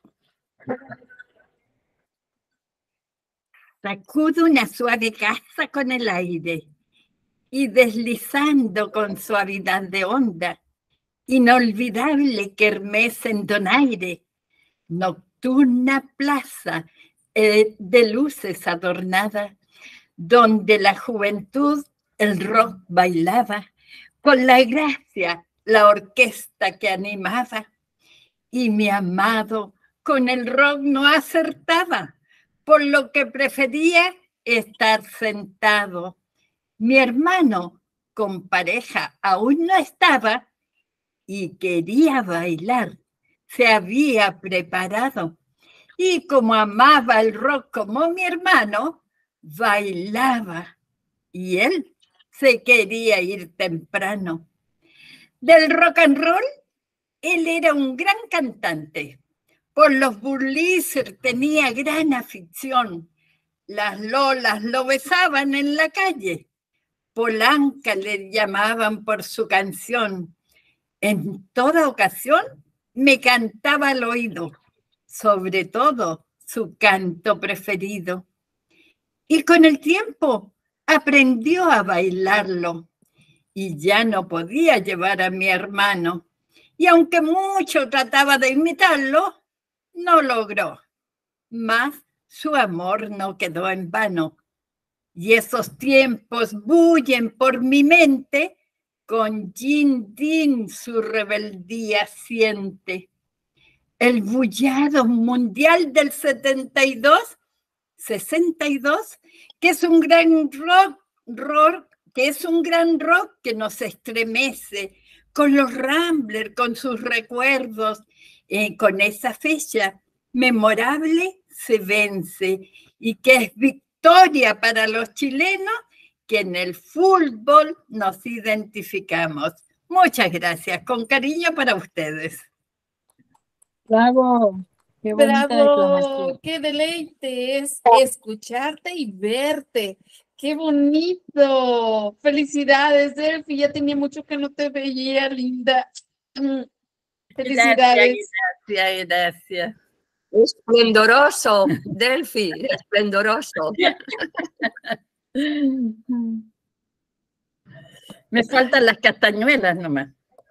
Sacudo una suave casa con el aire y deslizando con suavidad de onda, inolvidable kermés en donaire, nocturna plaza de luces adornada, donde la juventud el rock bailaba, con la gracia la orquesta que animaba, y mi amado con el rock no acertaba, por lo que prefería estar sentado. Mi hermano con pareja aún no estaba y quería bailar, se había preparado. Y como amaba el rock como mi hermano, bailaba. Y él se quería ir temprano. Del rock and roll, él era un gran cantante. Por los burlesers tenía gran afición. Las lolas lo besaban en la calle. Polanca le llamaban por su canción. En toda ocasión me cantaba al oído, sobre todo su canto preferido. Y con el tiempo aprendió a bailarlo y ya no podía llevar a mi hermano. Y aunque mucho trataba de imitarlo, no logró. Mas su amor no quedó en vano. Y esos tiempos bullen por mi mente, con Jin Din su rebeldía siente. El bullado mundial del 62, que es un gran rock, que nos estremece, con los Ramblers, con sus recuerdos, con esa fecha memorable se vence, y que es victoria para los chilenos, que en el fútbol nos identificamos. Muchas gracias, con cariño para ustedes. Bravo, qué bonita declamación. Bravo, qué deleite es escucharte y verte. Qué bonito. Felicidades, Delphi. Ya tenía mucho que no te veía, linda. Felicidades. Gracias. Esplendoroso, Delphi, esplendoroso. Me faltan las castañuelas nomás.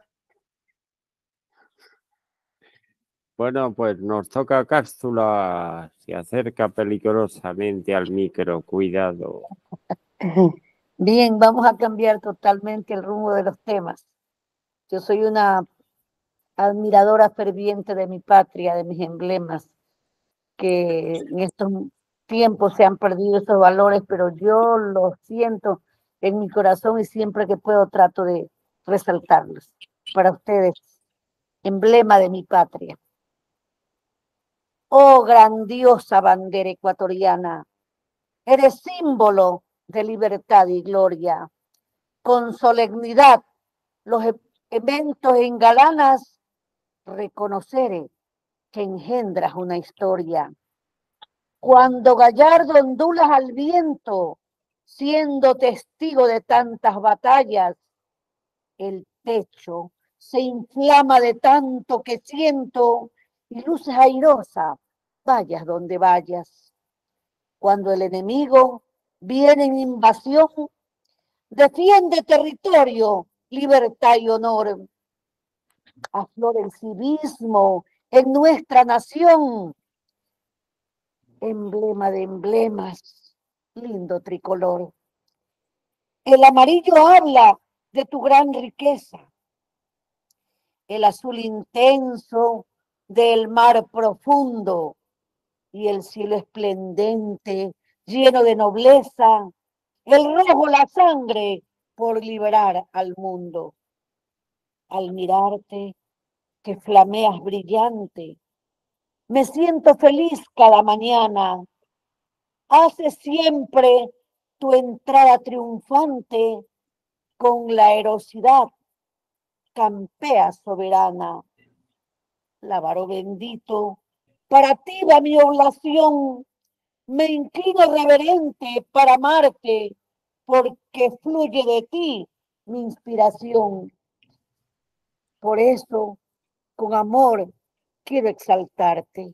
Bueno, pues nos toca Cápsula. Se acerca peligrosamente al micro. Cuidado. Bien, vamos a cambiar totalmente el rumbo de los temas. Yo soy una admiradora ferviente de mi patria, de mis emblemas, que en estos tiempos se han perdido esos valores, pero yo los siento en mi corazón y siempre que puedo trato de resaltarlos. Para ustedes, emblema de mi patria. Oh, grandiosa bandera ecuatoriana, eres símbolo de libertad y gloria. Con solemnidad, los eventos engalanas, reconoceré que engendras una historia. Cuando gallardo ondulas al viento, siendo testigo de tantas batallas, el pecho se inflama de tanto que siento y luces airosa, vayas donde vayas. Cuando el enemigo viene en invasión, defiende territorio, libertad y honor. Aflora el civismo en nuestra nación. Emblema de emblemas, lindo tricolor. El amarillo habla de tu gran riqueza. el azul intenso del mar profundo y el cielo esplendente, lleno de nobleza, el rojo la sangre por liberar al mundo. Al mirarte, que flameas brillante, me siento feliz cada mañana. Hace siempre tu entrada triunfante con la heroicidad, campea soberana. Lábaro bendito, para ti va mi oblación, me inclino reverente para amarte, porque fluye de ti mi inspiración. Por eso, con amor, quiero exaltarte.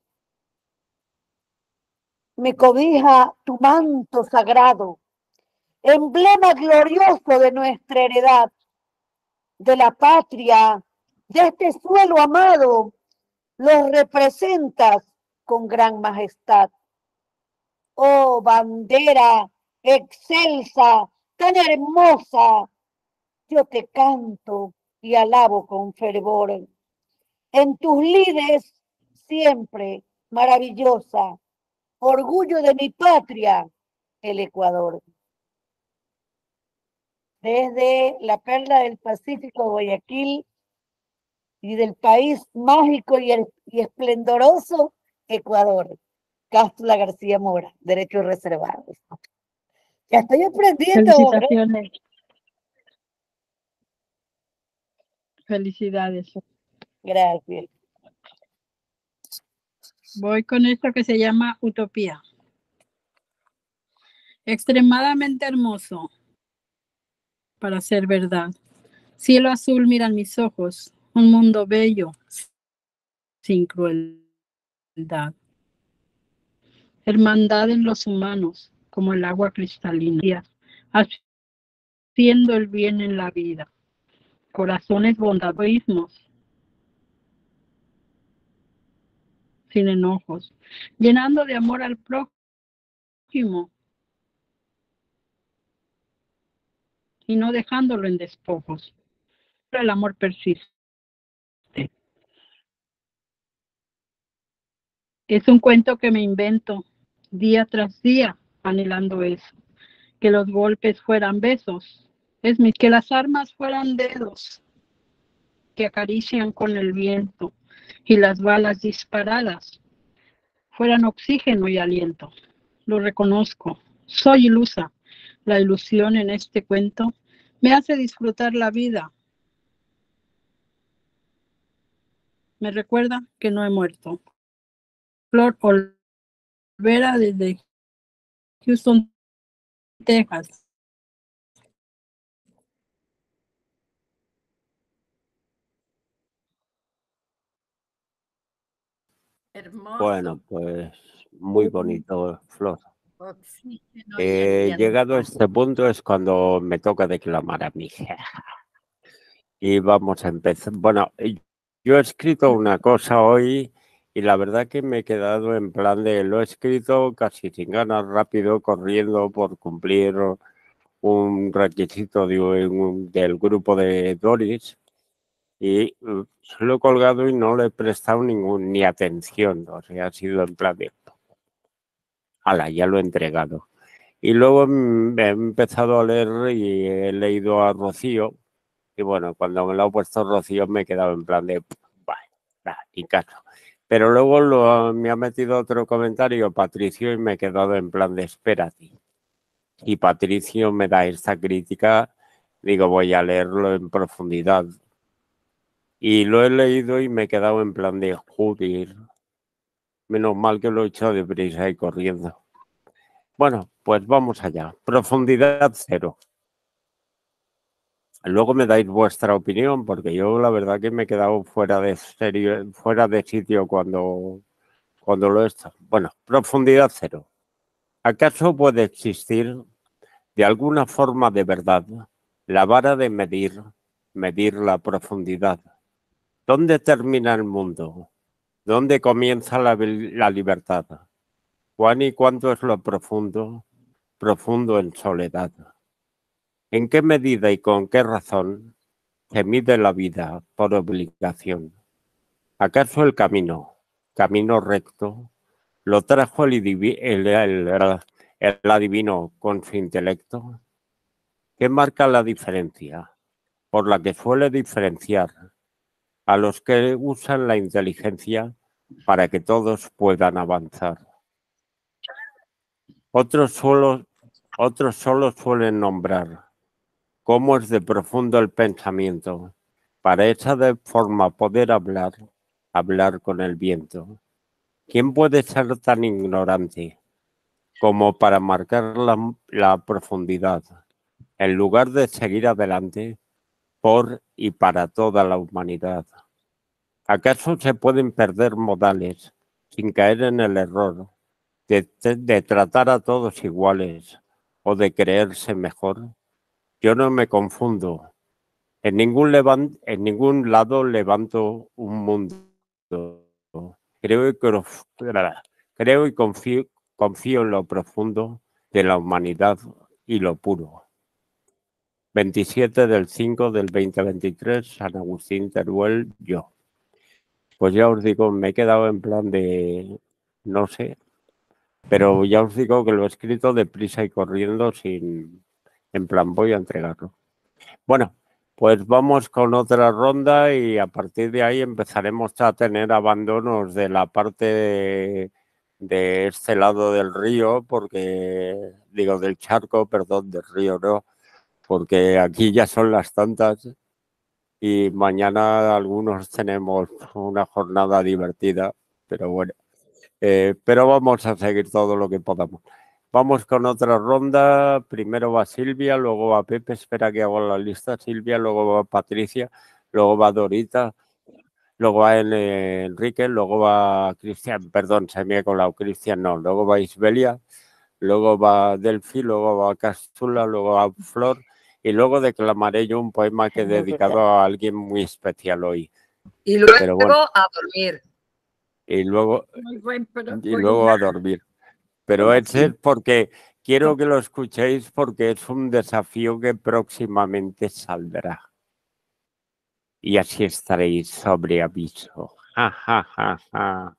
Me cobija tu manto sagrado, emblema glorioso de nuestra heredad, de la patria, de este suelo amado, los representas con gran majestad. Oh bandera excelsa, tan hermosa, yo te canto y alabo con fervor. En tus lides siempre maravillosa, orgullo de mi patria, el Ecuador. Desde la perla del Pacífico, Guayaquil, y del país mágico y esplendoroso, Ecuador. Cástula García Mora, derechos reservados. Ya estoy aprendiendo. Felicitaciones. Felicidades. Gracias. Voy con esto que se llama Utopía. Extremadamente hermoso para ser verdad. Cielo azul miran mis ojos, un mundo bello sin crueldad. Hermandad en los humanos, como el agua cristalina, haciendo el bien en la vida. Corazones bondadosos, sin enojos, llenando de amor al prójimo y no dejándolo en despojos. Pero el amor persiste. Es un cuento que me invento día tras día, anhelando eso. Que los golpes fueran besos, que las armas fueran dedos que acarician con el viento y las balas disparadas fueran oxígeno y aliento. Lo reconozco, soy ilusa. La ilusión en este cuento me hace disfrutar la vida. Me recuerda que no he muerto. Flor Olvera desde Houston, Texas. Hermoso. Bueno, pues muy bonito, Flor. Oxígeno y aliento. Llegado a este punto es cuando me toca declamar a mí. Y vamos a empezar. Bueno, yo he escrito una cosa hoy y la verdad que me he quedado en plan de lo he escrito casi sin ganas, rápido, corriendo por cumplir un requisito del grupo de Doris y se lo he colgado y no le he prestado ni atención. O sea, ha sido en plan de ¡hala! Ya lo he entregado. Y luego he empezado a leer y he leído a Rocío. Y bueno, cuando me lo ha puesto Rocío me he quedado en plan de, vale, ni caso. Pero luego me ha metido otro comentario Patricio y me he quedado en plan de espérate. Y Patricio me da esta crítica, digo, voy a leerlo en profundidad. Y lo he leído y me he quedado en plan de, joder, menos mal que lo he hecho deprisa y corriendo. Bueno, pues vamos allá. Profundidad cero. Luego me dais vuestra opinión, porque yo la verdad que me he quedado fuera de sitio cuando lo he hecho. Bueno, profundidad cero. ¿Acaso puede existir de alguna forma de verdad la vara de medir la profundidad? ¿Dónde termina el mundo? ¿Dónde comienza la libertad? ¿Cuán y cuánto es lo profundo? Profundo en soledad. ¿En qué medida y con qué razón se mide la vida por obligación. ¿Acaso el camino recto, lo trajo el adivino con su intelecto? ¿Qué marca la diferencia? Por la que suele diferenciar a los que usan la inteligencia para que todos puedan avanzar. Otros solo suelen nombrar cómo es de profundo el pensamiento, para esa de forma poder hablar con el viento. ¿Quién puede ser tan ignorante como para marcar la profundidad, en lugar de seguir adelante por y para toda la humanidad? ¿Acaso se pueden perder modales sin caer en el error de tratar a todos iguales o de creerse mejor? Yo no me confundo. En ningún lado levanto un mundo. Creo y confío en lo profundo de la humanidad y lo puro. 27/5/2023, San Agustín, Teruel, yo. Pues ya os digo, me he quedado en plan de, no sé, pero ya os digo que lo he escrito deprisa y corriendo en plan voy a entregarlo. Bueno, pues vamos con otra ronda y a partir de ahí empezaremos a tener abandonos de la parte de este lado del río, del charco, perdón, del río, no, porque aquí ya son las tantas y mañana algunos tenemos una jornada divertida, pero bueno, pero vamos a seguir todo lo que podamos. Vamos con otra ronda. Primero va Silvia, luego va Pepe. Espera que hago la lista. Silvia, luego va Patricia, luego va Dorita, luego va Enrique, luego va Cristian. Perdón, se me ha colado Cristian, no. Luego va Isbelia, luego va Delphi, luego va Castula, luego va Flor y luego declamaré yo un poema que he dedicado a alguien muy especial hoy. Y luego Pero bueno, a dormir. y luego Muy a dormir. Pero es porque quiero que lo escuchéis porque es un desafío que próximamente saldrá. Y así estaréis sobre aviso. Ja, ja, ja, ja.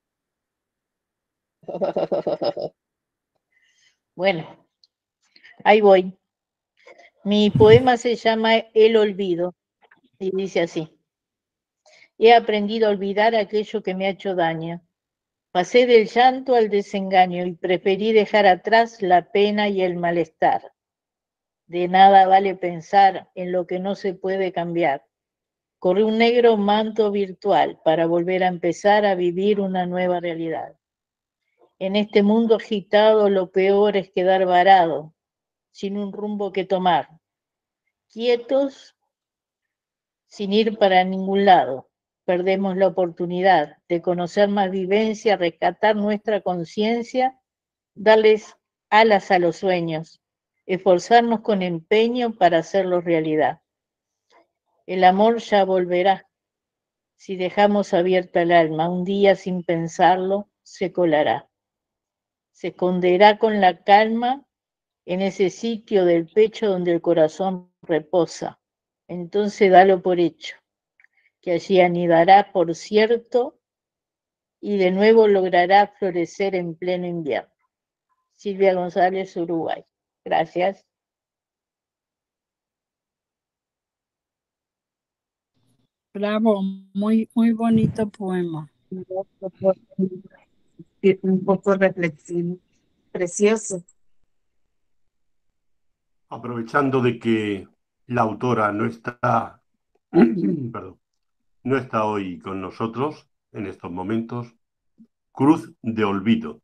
Bueno, ahí voy. Mi poema se llama El olvido y dice así. He aprendido a olvidar aquello que me ha hecho daño. Pasé del llanto al desengaño y preferí dejar atrás la pena y el malestar. De nada vale pensar en lo que no se puede cambiar. Corrí un negro manto virtual para volver a empezar a vivir una nueva realidad. En este mundo agitado lo peor es quedar varado, sin un rumbo que tomar, quietos, sin ir para ningún lado. Perdemos la oportunidad de conocer más vivencia, rescatar nuestra conciencia, darles alas a los sueños, esforzarnos con empeño para hacerlos realidad. El amor ya volverá. Si dejamos abierta el alma, un día sin pensarlo, se colará. Se esconderá con la calma en ese sitio del pecho donde el corazón reposa. Entonces dalo por hecho, que allí anidará por cierto y de nuevo logrará florecer en pleno invierno. Silvia González, Uruguay. Gracias. Bravo, muy, muy bonito poema. Un poco reflexivo. Precioso. Aprovechando de que la autora no está, perdón, no está hoy con nosotros en estos momentos, Cruz de olvido.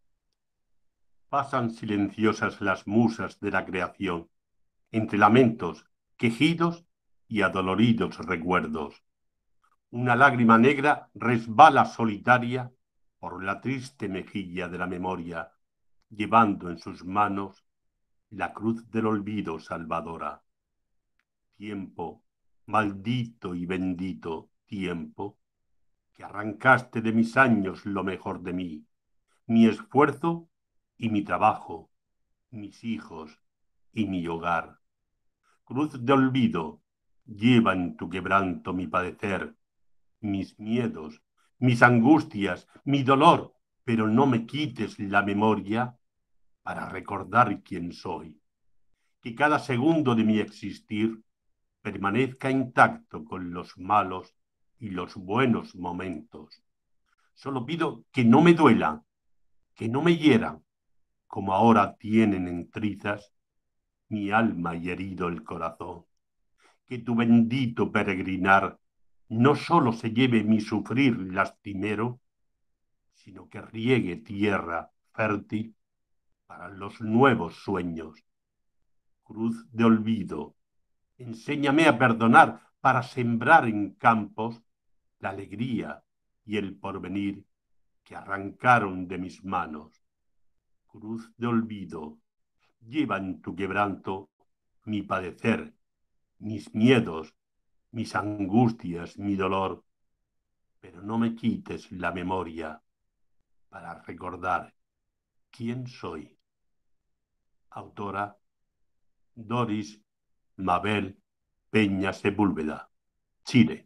Pasan silenciosas las musas de la creación, entre lamentos, quejidos y adoloridos recuerdos. Una lágrima negra resbala solitaria por la triste mejilla de la memoria, llevando en sus manos la cruz del olvido salvadora. Tiempo, maldito y bendito tiempo, que arrancaste de mis años lo mejor de mí, mi esfuerzo y mi trabajo, mis hijos y mi hogar. Cruz de olvido, lleva en tu quebranto mi padecer, mis miedos, mis angustias, mi dolor, pero no me quites la memoria para recordar quién soy. Que cada segundo de mi existir permanezca intacto con los malos y los buenos momentos. Solo pido que no me duela, que no me hieran, como ahora tienen en trizas mi alma y herido el corazón. Que tu bendito peregrinar no solo se lleve mi sufrir lastimero, sino que riegue tierra fértil para los nuevos sueños. Cruz de olvido, enséñame a perdonar para sembrar en campos la alegría y el porvenir que arrancaron de mis manos. Cruz de olvido, lleva en tu quebranto mi padecer, mis miedos, mis angustias, mi dolor, pero no me quites la memoria para recordar quién soy. Autora Doris Mabel Peña Sepúlveda, Chile.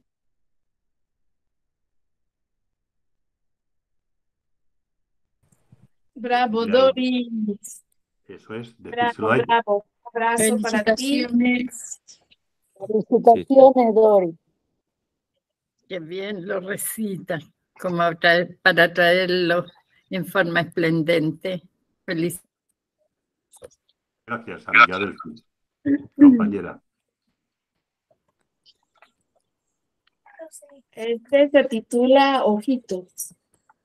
Bravo, Claro. Doris. Eso es, Bravo, decírselo a ella. bravo. Abrazo para ti. Felicitaciones. Felicitaciones, Doris. Qué bien lo recita, como para traerlo en forma esplendente. Feliz. Gracias, amiga Delphi, compañera. Este se titula Ojitos.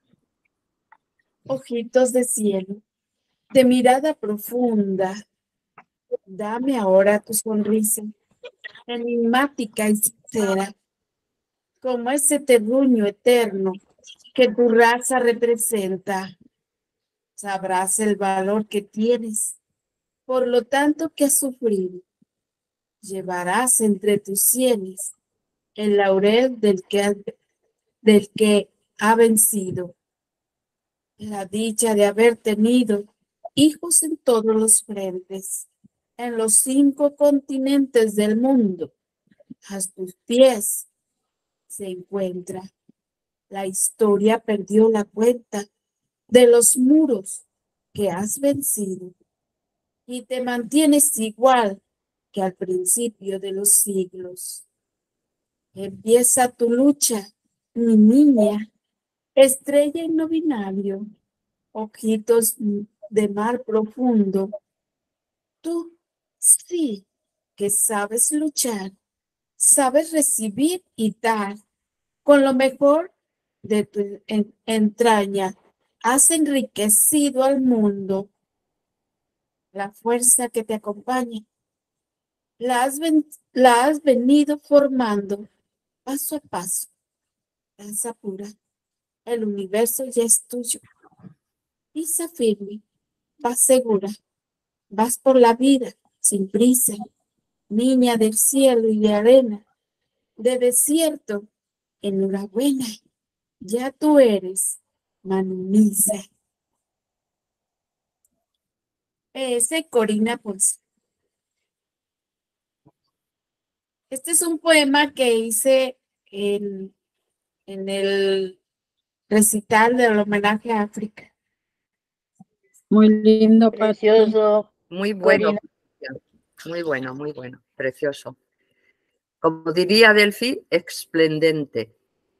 Ojitos de cielo, de mirada profunda. Dame ahora tu sonrisa, enigmática y sincera, como ese terruño eterno que tu raza representa. Sabrás el valor que tienes, por lo tanto que has sufrido. Llevarás entre tus sienes el laurel del que ha vencido. La dicha de haber tenido hijos en todos los frentes, en los 5 continentes del mundo. A tus pies se encuentra. La historia perdió la cuenta de los muros que has vencido y te mantienes igual que al principio de los siglos. Empieza tu lucha, mi niña, estrella en no binario, ojitos de mar profundo. Tú sí que sabes luchar, sabes recibir y dar. Con lo mejor de tu entraña, has enriquecido al mundo. La fuerza que te acompaña, la has venido formando paso a paso. Danza pura, el universo ya es tuyo. Pisa firme, vas segura, vas por la vida sin prisa, niña del cielo y de arena, de desierto, enhorabuena, ya tú eres Manumisa. Corina Ponce. Este es un poema que hice en el recital del homenaje a África. Muy lindo, Precioso. Muy bueno, Corina. muy bueno, precioso. Como diría Delphi, esplendente.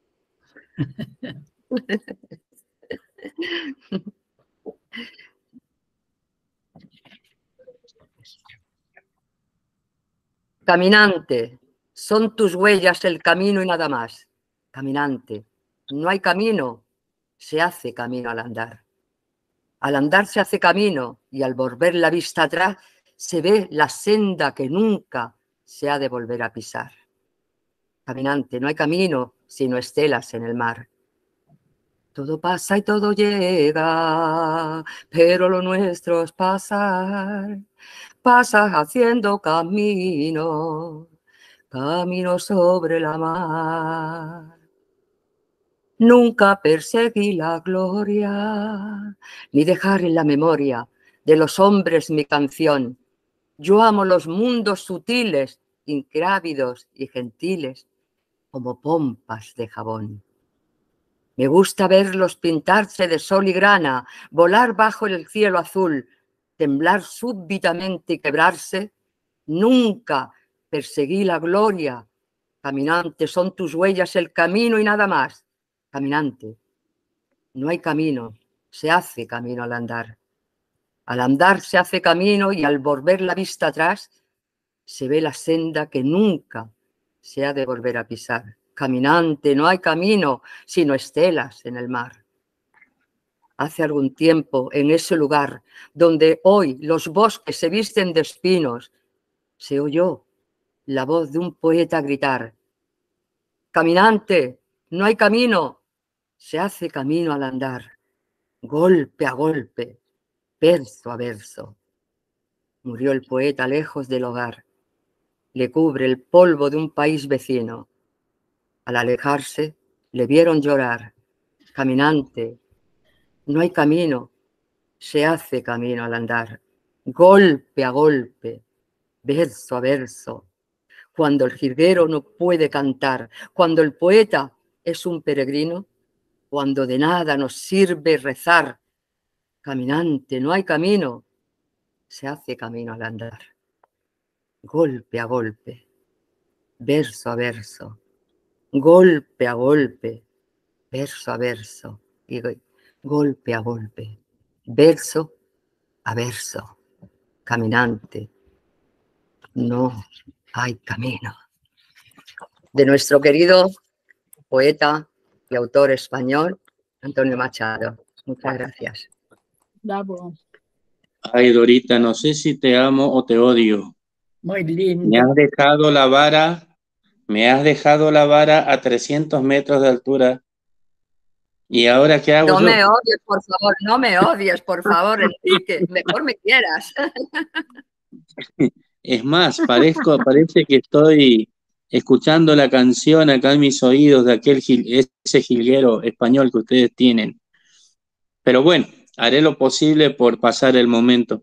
Caminante, son tus huellas el camino y nada más. Caminante, no hay camino, se hace camino al andar. Al andar se hace camino y al volver la vista atrás se ve la senda que nunca se ha de volver a pisar. Caminante, no hay camino sino estelas en el mar. Todo pasa y todo llega, pero lo nuestro es pasar. Pasas haciendo camino, camino sobre la mar. Nunca perseguí la gloria, ni dejar en la memoria de los hombres mi canción. Yo amo los mundos sutiles ingrávidos y gentiles como pompas de jabón. Me gusta verlos pintarse de sol y grana, volar bajo el cielo azul, temblar súbitamente y quebrarse. Nunca perseguí la gloria. Caminante, son tus huellas el camino y nada más. Caminante, no hay camino, se hace camino al andar. Al andar se hace camino y al volver la vista atrás se ve la senda que nunca se ha de volver a pisar. Caminante, no hay camino, sino estelas en el mar. Hace algún tiempo, en ese lugar donde hoy los bosques se visten de espinos, se oyó la voz de un poeta gritar: caminante, no hay camino, se hace camino al andar, golpe a golpe, verso a verso. Murió el poeta lejos del hogar, le cubre el polvo de un país vecino. Al alejarse, le vieron llorar. Caminante, no hay camino, se hace camino al andar, golpe a golpe, verso a verso. Cuando el jilguero no puede cantar, cuando el poeta es un peregrino, cuando de nada nos sirve rezar. Caminante, no hay camino, se hace camino al andar, golpe a golpe, verso a verso, golpe a golpe, verso a verso, y golpe a golpe, verso a verso. Caminante, no hay camino. De nuestro querido poeta y autor español, Antonio Machado. Muchas gracias. Bravo. Ay, Dorita, no sé si te amo o te odio. Muy Me lindo. has dejado la vara a 300 metros de altura. ¿Y ahora qué hago No yo? me odies, por favor, no me odies, por favor, Enrique. Mejor me quieras. Es más, parece que estoy escuchando la canción acá en mis oídos de ese jilguero español que ustedes tienen. Pero bueno, haré lo posible por pasar el momento.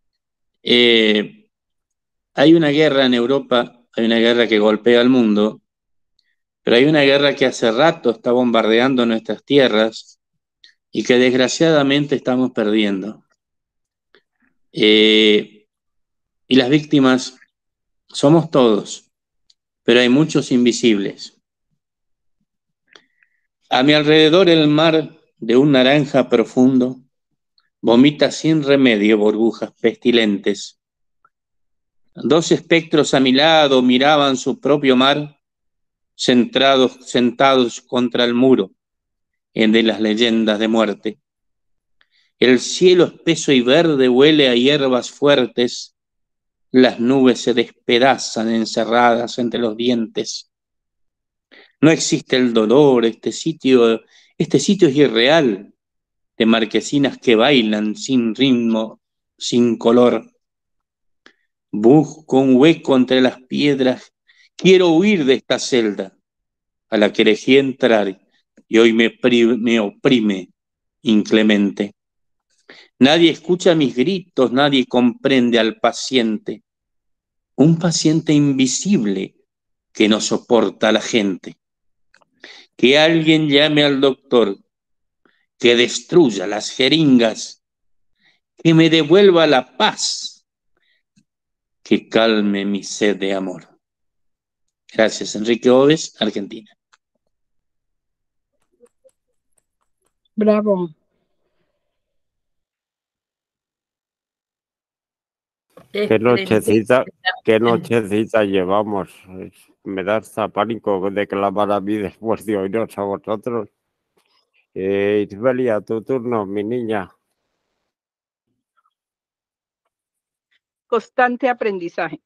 Hay una guerra en Europa, hay una guerra que golpea al mundo, pero hay una guerra que hace rato está bombardeando nuestras tierras y que desgraciadamente estamos perdiendo. Y las víctimas somos todos, pero hay muchos invisibles. A mi alrededor el mar de un naranja profundo vomita sin remedio burbujas pestilentes. Dos espectros a mi lado miraban su propio mar, sentados contra el muro de las leyendas de muerte. El cielo espeso y verde huele a hierbas fuertes, las nubes se despedazan encerradas entre los dientes. No existe el dolor, este sitio es irreal, de marquesinas que bailan sin ritmo, sin color. Busco un hueco entre las piedras, quiero huir de esta celda a la que elegí entrar y hoy me oprime inclemente. Nadie escucha mis gritos, nadie comprende al paciente, un paciente invisible que no soporta a la gente. Que alguien llame al doctor, que destruya las jeringas, que me devuelva la paz, que calme mi sed de amor. Gracias, Enrique Oves, Argentina. Bravo. Qué nochecita llevamos. Me da hasta pánico de clamar a mí después de oíros a vosotros. Isbelia, tu turno, mi niña. Constante aprendizaje.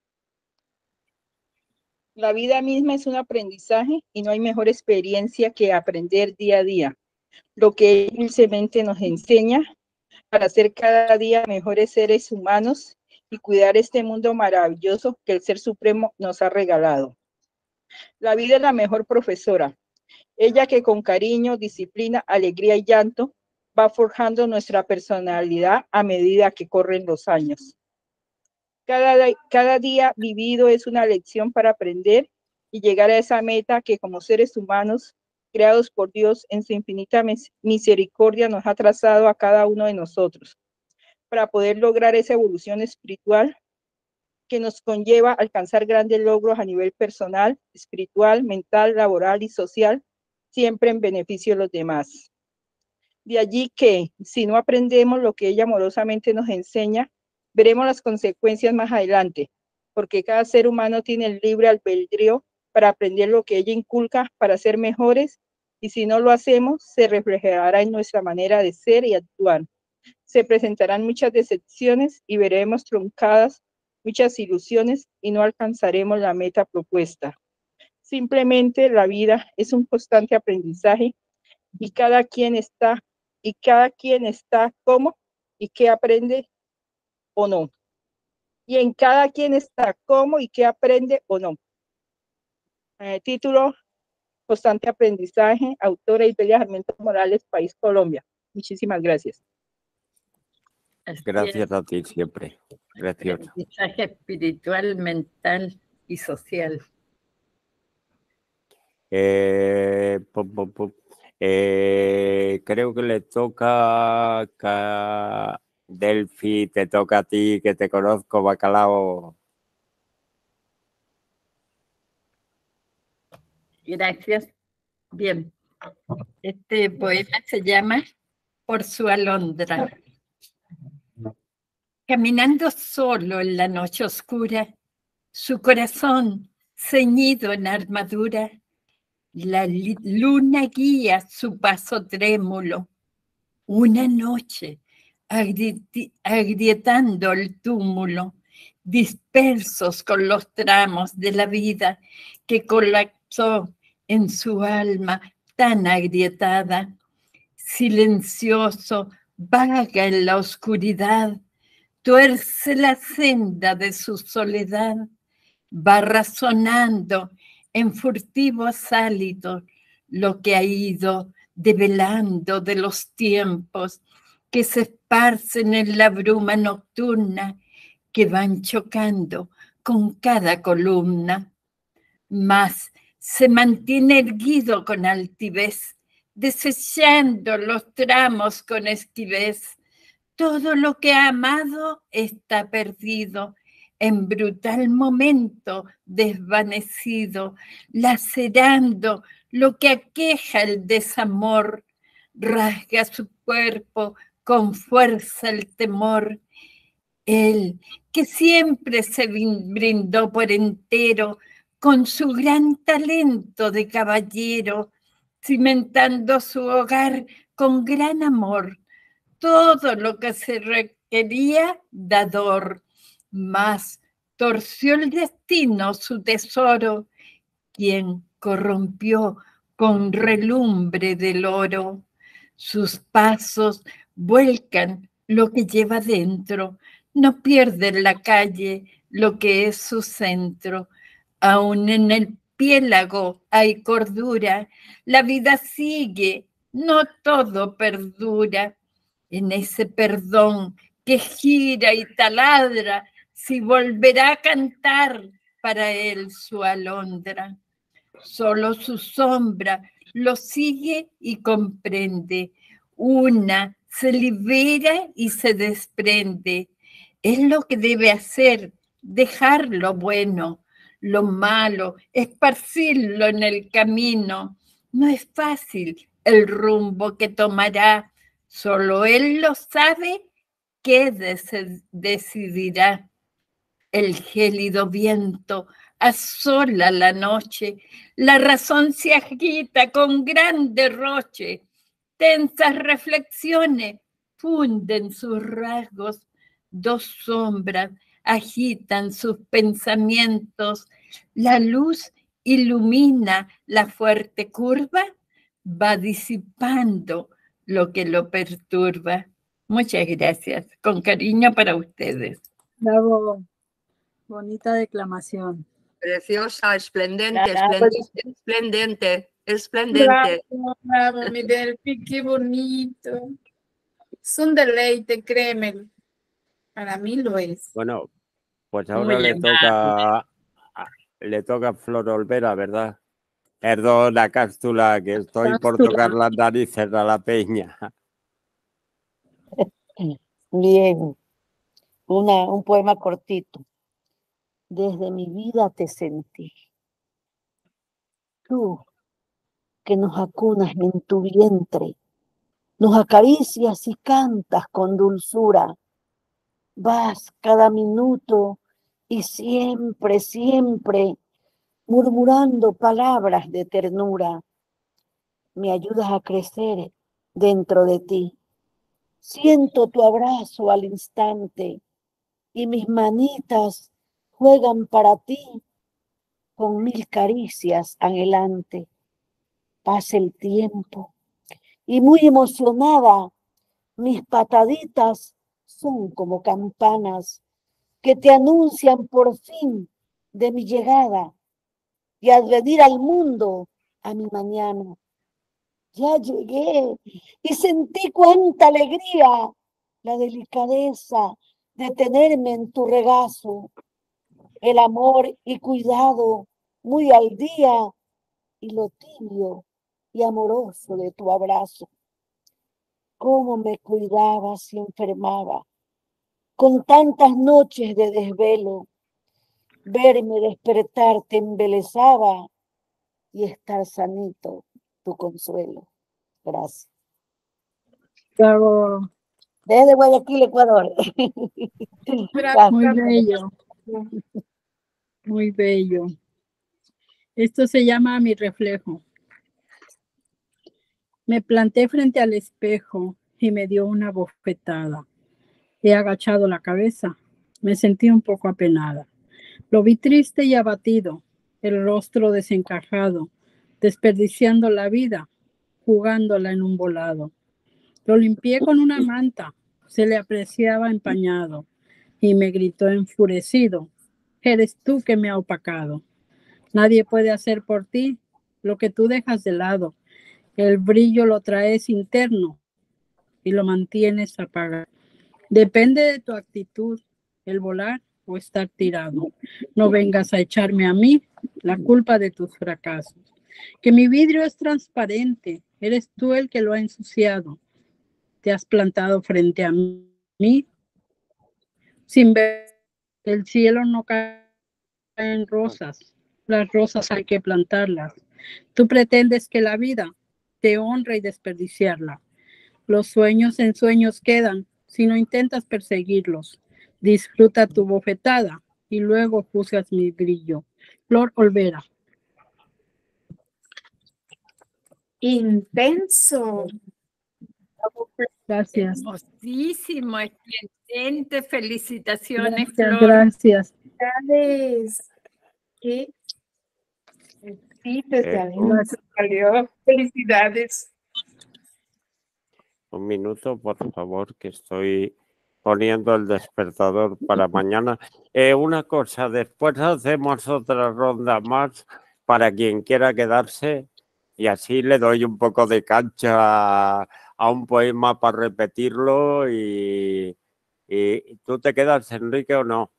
La vida misma es un aprendizaje y no hay mejor experiencia que aprender día a día. Lo que dulcemente nos enseña para ser cada día mejores seres humanos y cuidar este mundo maravilloso que el Ser Supremo nos ha regalado. La vida es la mejor profesora. Ella que con cariño, disciplina, alegría y llanto va forjando nuestra personalidad a medida que corren los años. Cada día vivido es una lección para aprender y llegar a esa meta que como seres humanos creados por Dios en su infinita misericordia nos ha trazado a cada uno de nosotros, para poder lograr esa evolución espiritual que nos conlleva a alcanzar grandes logros a nivel personal, espiritual, mental, laboral y social, siempre en beneficio de los demás. De allí que, si no aprendemos lo que ella amorosamente nos enseña, veremos las consecuencias más adelante, porque cada ser humano tiene el libre albedrío para aprender lo que ella inculca para ser mejores, y si no lo hacemos, se reflejará en nuestra manera de ser y actuar. Se presentarán muchas decepciones y veremos truncadas muchas ilusiones y no alcanzaremos la meta propuesta. Simplemente la vida es un constante aprendizaje y cada quien está cómo y qué aprende o no. Y en cada quien está cómo y qué aprende o no. Título: Constante aprendizaje, autora Ibelia Sarmiento Morales, País Colombia. Muchísimas gracias. Gracias a ti siempre. Gracias. Aprendizaje espiritual, mental y social. Creo que le toca a Delphi, te toca a ti, que te conozco, Bacalao. Gracias. Bien. Este poema se llama Por su alondra. Caminando solo en la noche oscura, su corazón ceñido en armadura, la luna guía su paso trémulo. Una noche, agrietando el túmulo, dispersos con los tramos de la vida que colapsó en su alma tan agrietada, silencioso, vaga en la oscuridad, tuerce la senda de su soledad, va razonando en furtivos hálitos lo que ha ido develando de los tiempos que se esparcen en la bruma nocturna, que van chocando con cada columna. Mas se mantiene erguido con altivez, desechando los tramos con esquivez. Todo lo que ha amado está perdido, en brutal momento desvanecido, lacerando lo que aqueja el desamor, rasga su cuerpo con fuerza el temor. Él, que siempre se brindó por entero con su gran talento de caballero, cimentando su hogar con gran amor, todo lo que se requería dador, mas torció el destino su tesoro, quien corrompió con relumbre del oro. Sus pasos vuelcan lo que lleva dentro, no pierde en la calle lo que es su centro. Aún en el piélago hay cordura, la vida sigue, no todo perdura. En ese perdón que gira y taladra, si volverá a cantar para él su alondra. Solo su sombra lo sigue y comprende. Una se libera y se desprende. Es lo que debe hacer, dejar lo bueno, lo malo, esparcirlo en el camino. No es fácil el rumbo que tomará, solo él lo sabe, qué decidirá. El gélido viento asola la noche, la razón se agita con gran derroche, tensas reflexiones funden sus rasgos, dos sombras agitan sus pensamientos, la luz ilumina la fuerte curva, va disipando lo que lo perturba. Muchas gracias, con cariño para ustedes. Bravo, bonita declamación. Preciosa, esplendente, Bravo. esplendente, esplendente. Bravo, bravo, mi Delphi, qué bonito. Es un deleite, créeme. Para mí lo es. Bueno, Pues ahora Muy le toca a Flor Olvera, ¿verdad? Perdona, Cástula, que estoy por tocar las narices a la peña. Bien, un poema cortito. Desde mi vida te sentí. Tú, que nos acunas en tu vientre, nos acaricias y cantas con dulzura. Vas cada minuto y siempre, siempre murmurando palabras de ternura. Me ayudas a crecer dentro de ti. Siento tu abrazo al instante y mis manitas juegan para ti con 1000 caricias anhelante. Pasa el tiempo y muy emocionada, mis pataditas son como campanas que te anuncian por fin de mi llegada y al venir al mundo a mi mañana. Ya llegué y sentí cuánta alegría, la delicadeza de tenerme en tu regazo, el amor y cuidado muy al día y lo tibio y amoroso de tu abrazo. Cómo me cuidabas y enfermaba, con tantas noches de desvelo, verme despertar te embelesaba y estar sanito tu consuelo. Gracias. Bravo. Desde Guayaquil, Ecuador. Muy bello. Muy bello. Esto se llama Mi reflejo. Me planté frente al espejo y me dio una bofetada. He agachado la cabeza. Me sentí un poco apenada. Lo vi triste y abatido, el rostro desencajado, desperdiciando la vida, jugándola en un volado. Lo limpié con una manta, se le apreciaba empañado, y me gritó enfurecido: eres tú que me ha opacado. Nadie puede hacer por ti lo que tú dejas de lado. El brillo lo traes interno y lo mantienes apagado. Depende de tu actitud, el volar o estar tirado. No vengas a echarme a mí la culpa de tus fracasos. Que mi vidrio es transparente, eres tú el que lo ha ensuciado. Te has plantado frente a mí sin ver. El cielo no cae en rosas, las rosas hay que plantarlas. Tú pretendes que la vida te honre y desperdiciarla. Los sueños en sueños quedan si no intentas perseguirlos. Disfruta tu bofetada y luego juzgas mi brillo. Flor Olvera. Intenso. Gracias. Hermosísimo, excelente. Felicitaciones, Gracias, Flor. gracias. ¿Qué? Sí, te salió. Felicidades. Un minuto, por favor, que estoy poniendo el despertador para mañana. Una cosa, después hacemos otra ronda más para quien quiera quedarse y así le doy un poco de cancha a un poema para repetirlo y ¿tú te quedas, Enrique, o no?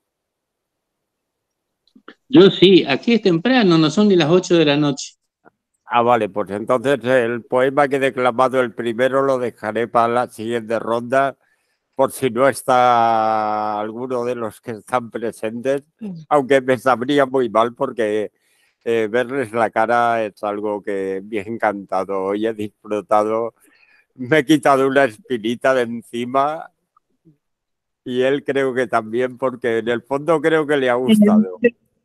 Yo sí, aquí es temprano, no son ni las 8 de la noche. Ah, vale, pues entonces el poema que he declamado el primero lo dejaré para la siguiente ronda, por si no está alguno de los que están presentes, aunque me sabría muy mal porque verles la cara es algo que me ha encantado y he disfrutado. Me he quitado una espinita de encima y él creo que también, porque en el fondo creo que le ha gustado.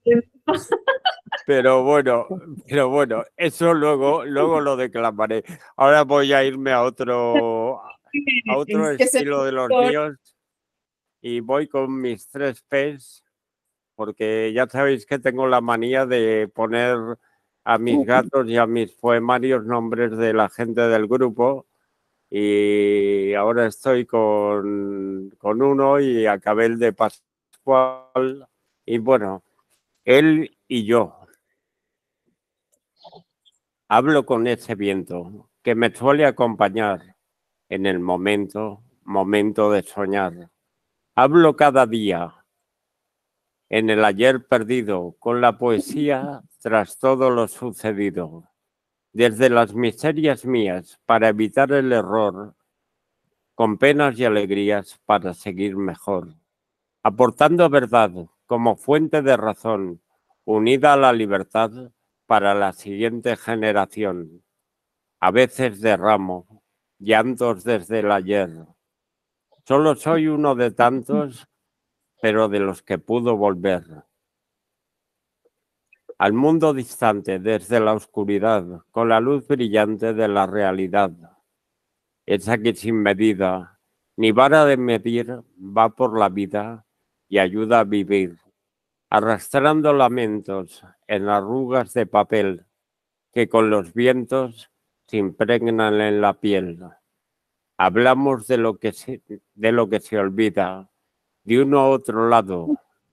Pero bueno, eso luego lo declamaré. Ahora voy a irme a otro estilo de los míos y voy con mis 3 P's, porque ya sabéis que tengo la manía de poner a mis gatos y a mis poemarios nombres de la gente del grupo y ahora estoy con uno y acabé el de Pascual y bueno, él y yo. Hablo con ese viento que me suele acompañar en el momento de soñar. Hablo cada día en el ayer perdido, con la poesía tras todo lo sucedido. Desde las miserias mías, para evitar el error, con penas y alegrías para seguir mejor. Aportando verdad como fuente de razón, unida a la libertad para la siguiente generación. A veces derramo llantos desde el ayer. Solo soy uno de tantos, pero de los que pudo volver. Al mundo distante desde la oscuridad, con la luz brillante de la realidad. Esa que sin medida, ni vara de medir, va por la vida y ayuda a vivir, arrastrando lamentos en arrugas de papel que con los vientos se impregnan en la piel. Hablamos de lo que se olvida, de uno a otro lado,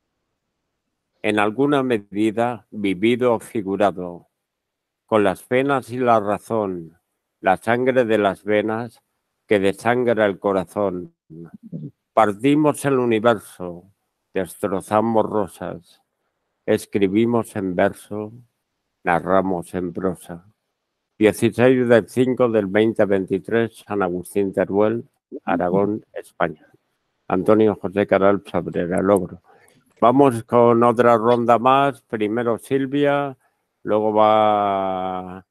en alguna medida vivido o figurado, con las penas y la razón, la sangre de las venas que desangra el corazón. Partimos el universo, destrozamos rosas, escribimos en verso, narramos en prosa. 16 del 5 del 2023, San Agustín Teruel, Aragón, España. Antonio José Caral Sabrera, Logro. Vamos con otra ronda más. Primero Silvia, luego va,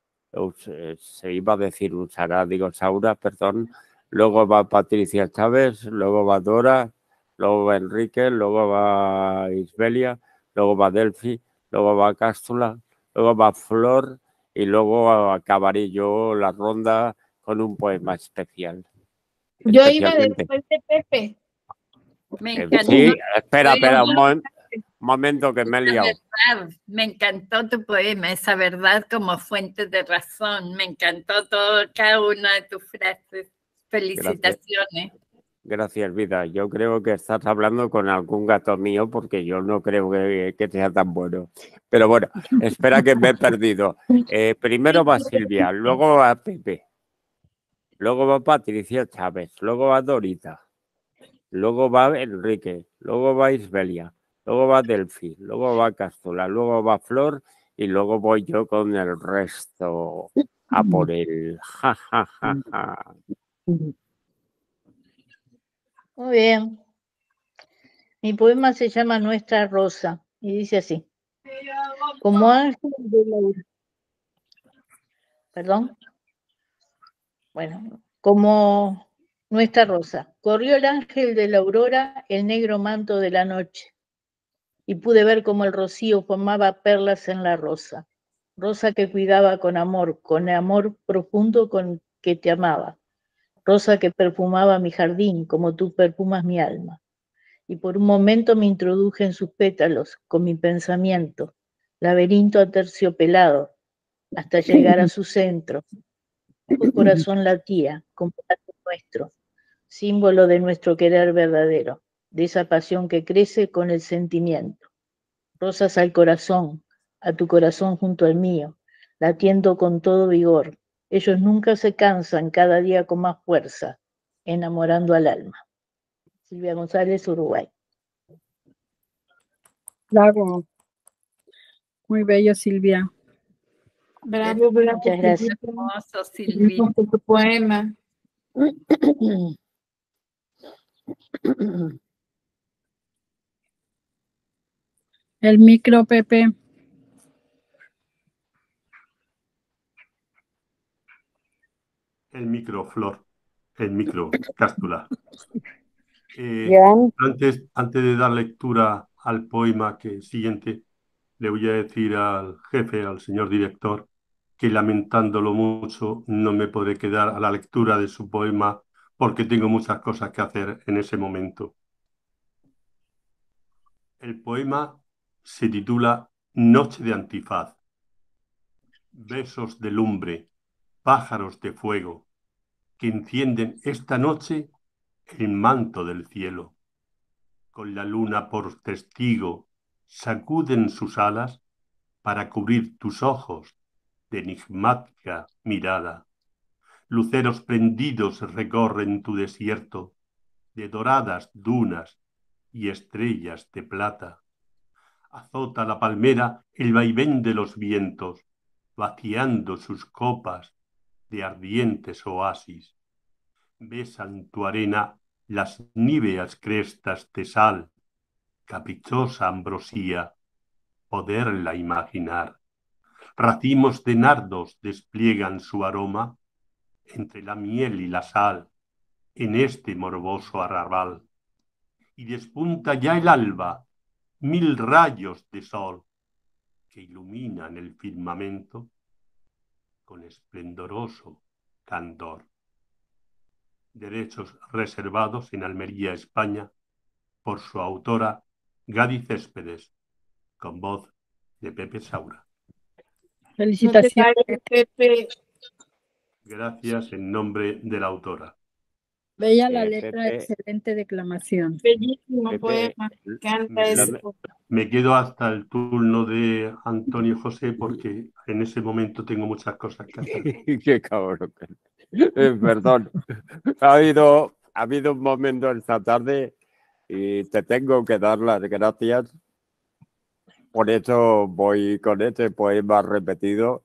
se iba a decir Saura, perdón. Luego va Patricia Chávez, luego va Dora, luego va Enrique, luego va Isbelia, luego va Delphi, luego va Cástula, luego va Flor y luego acabaré yo la ronda con un poema especial. Yo iba después de Pepe. Me encantó. Sí, espera, un momento que me he liado. Me encantó tu poema, esa verdad como fuente de razón. Me encantó cada una de tus frases. Felicitaciones. Gracias, vida. Yo creo que estás hablando con algún gato mío porque yo no creo que sea tan bueno. Pero bueno, espera que me he perdido. Primero va Silvia, luego va Pepe, luego va Patricia Chávez, luego va Dorita, luego va Enrique, luego va Isbelia, luego va Delphi, luego va Cástula, luego va Flor y luego voy yo con el resto a por el ja, ja, ja, ja. Muy bien. Mi poema se llama Nuestra Rosa y dice así. Como ángel de la... Perdón. Bueno, como Nuestra Rosa. Corrió el ángel de la aurora el negro manto de la noche y pude ver cómo el rocío formaba perlas en la rosa. Rosa que cuidaba con amor profundo con que te amaba. Rosa que perfumaba mi jardín como tú perfumas mi alma. Y por un momento me introduje en sus pétalos con mi pensamiento, laberinto aterciopelado, hasta llegar a su centro. Tu corazón latía, como late nuestro, símbolo de nuestro querer verdadero, de esa pasión que crece con el sentimiento. Rosas al corazón, a tu corazón junto al mío, latiendo con todo vigor. Ellos nunca se cansan, cada día con más fuerza, enamorando al alma. Silvia González, Uruguay. Bravo. Muy bello, Silvia. Bravo, bravo. Muchas gracias. Hermoso, Silvia. Tu poema. El micro, Pepe. El micro, Flor. El micro, Cástula. Antes de dar lectura al poema siguiente, le voy a decir al jefe, al señor director, que lamentándolo mucho no me podré quedar a la lectura de su poema porque tengo muchas cosas que hacer en ese momento. El poema se titula Noche de antifaz. Besos de lumbre, pájaros de fuego, que encienden esta noche el manto del cielo. Con la luna por testigo, sacuden sus alas para cubrir tus ojos de enigmática mirada. Luceros prendidos recorren tu desierto, de doradas dunas y estrellas de plata. Azota la palmera el vaivén de los vientos, vaciando sus copas de ardientes oasis. Besan tu arena las níveas crestas de sal, caprichosa ambrosía, poderla imaginar. Racimos de nardos despliegan su aroma entre la miel y la sal en este morboso arrabal. Y despunta ya el alba, 1000 rayos de sol que iluminan el firmamento con esplendoroso candor. Derechos reservados en Almería, España, por su autora Gadi Céspedes, con voz de Pepe Saura. Felicitaciones. Pepe. Gracias en nombre de la autora. Bella la letra, Pepe, excelente declamación. Bellísimo Pepe, poema. Me encanta ese poema. Me quedo hasta el turno de Antonio José porque en ese momento tengo muchas cosas que hacer. Qué cabrón. Perdón. Ha habido un momento esta tarde y te tengo que dar las gracias. Por eso voy con este poema repetido.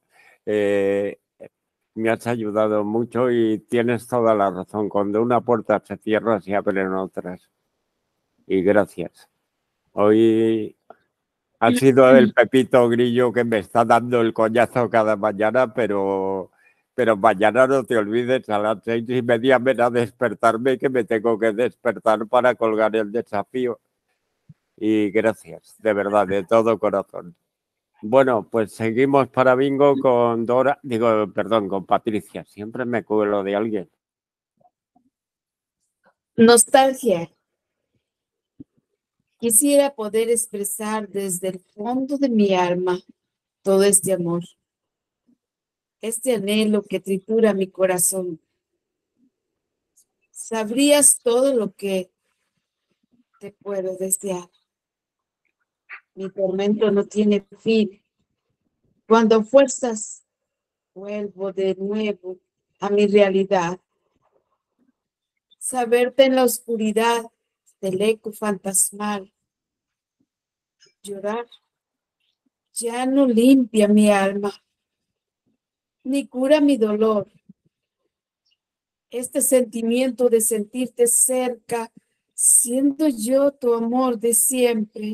Me has ayudado mucho y tienes toda la razón. Cuando una puerta se cierra, se abren otras. Y gracias. Hoy ha sido el Pepito Grillo que me está dando el coñazo cada mañana, pero mañana no te olvides, a las 6:30 me da despertarme, que me tengo que despertar para colgar el desafío. Y gracias, de verdad, de todo corazón. Bueno, pues seguimos para bingo con con Patricia. Siempre me cuelo de alguien. Nostalgia. Quisiera poder expresar desde el fondo de mi alma todo este amor, este anhelo que tritura mi corazón. Sabrías todo lo que te puedo desear. Mi tormento no tiene fin. Cuando a fuerzas vuelvo de nuevo a mi realidad. Saberte en la oscuridad del eco fantasmal. Llorar ya no limpia mi alma, ni cura mi dolor. Este sentimiento de sentirte cerca, siendo yo tu amor de siempre.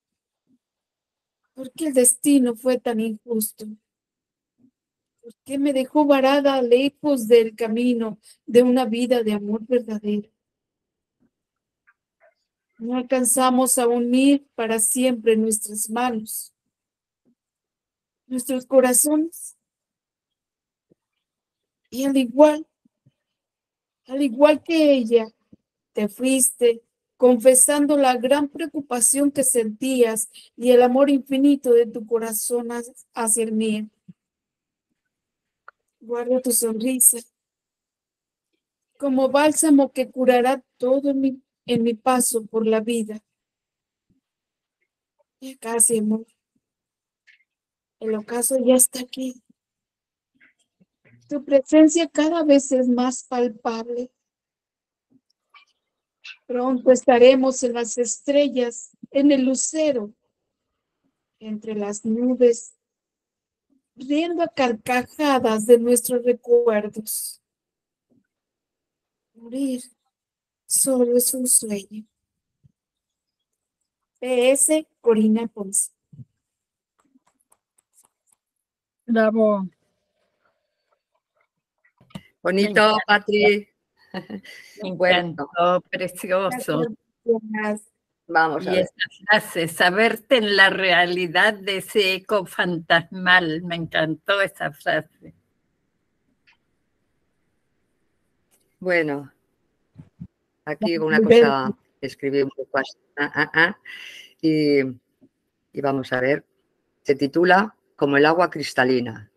¿Por qué el destino fue tan injusto? ¿Por qué me dejó varada lejos del camino de una vida de amor verdadero? No alcanzamos a unir para siempre nuestras manos, nuestros corazones. Y al igual que ella, te fuiste confesando la gran preocupación que sentías y el amor infinito de tu corazón hacia el mío. Guarda tu sonrisa como bálsamo que curará todo en mi paso por la vida. Ya casi, amor. El ocaso ya está aquí. Tu presencia cada vez es más palpable. Pronto estaremos en las estrellas, en el lucero, entre las nubes, riendo a carcajadas de nuestros recuerdos. Morir solo es un sueño. PS Corina Ponce. Bravo. Bonito, Patri. Me Bueno, encantó, precioso. vamos a Y ver. esa frase, saberte en la realidad de ese eco fantasmal, me encantó esa frase. Bueno, aquí una cosa que escribí un poco así, y vamos a ver. Se titula Como el agua cristalina.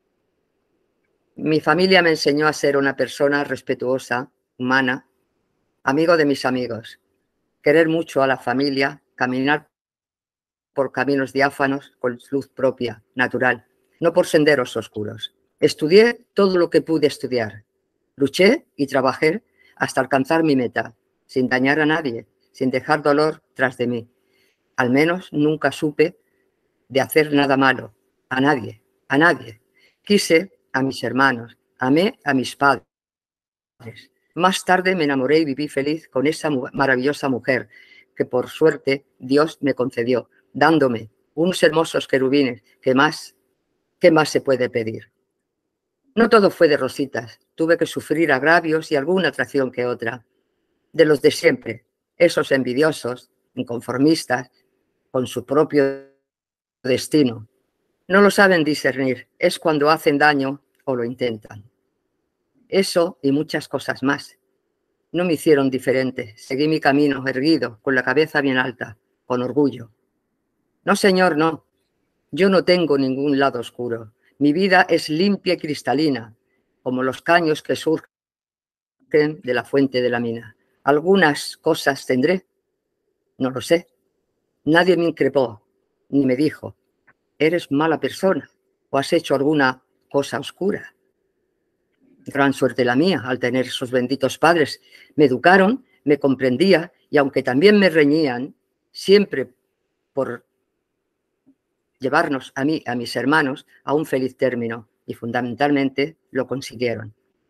Mi familia me enseñó a ser una persona respetuosa, humana, amigo de mis amigos, querer mucho a la familia, caminar por caminos diáfanos con luz propia, natural, no por senderos oscuros. Estudié todo lo que pude estudiar. Luché y trabajé hasta alcanzar mi meta, sin dañar a nadie, sin dejar dolor tras de mí. Al menos nunca supe de hacer nada malo. A nadie, a nadie. Quise a mis hermanos, amé a mis padres. Más tarde me enamoré y viví feliz con esa maravillosa mujer que por suerte Dios me concedió, dándome unos hermosos querubines. ¿Qué más se puede pedir? No todo fue de rositas. Tuve que sufrir agravios y alguna atracción que otra. De los de siempre, esos envidiosos, inconformistas, con su propio destino. No lo saben discernir. Es cuando hacen daño o lo intentan. Eso y muchas cosas más no me hicieron diferente. Seguí mi camino erguido, con la cabeza bien alta, con orgullo. No, señor, no. Yo no tengo ningún lado oscuro. Mi vida es limpia y cristalina, como los caños que surgen de la fuente de la mina. Algunas cosas tendré, no lo sé. Nadie me increpó, ni me dijo, eres mala persona o has hecho alguna cosa oscura. Gran suerte la mía al tener esos benditos padres. Me educaron, me comprendía y aunque también me reñían, siempre por llevarnos a mí, a mis hermanos, a un feliz término y fundamentalmente lo consiguieron.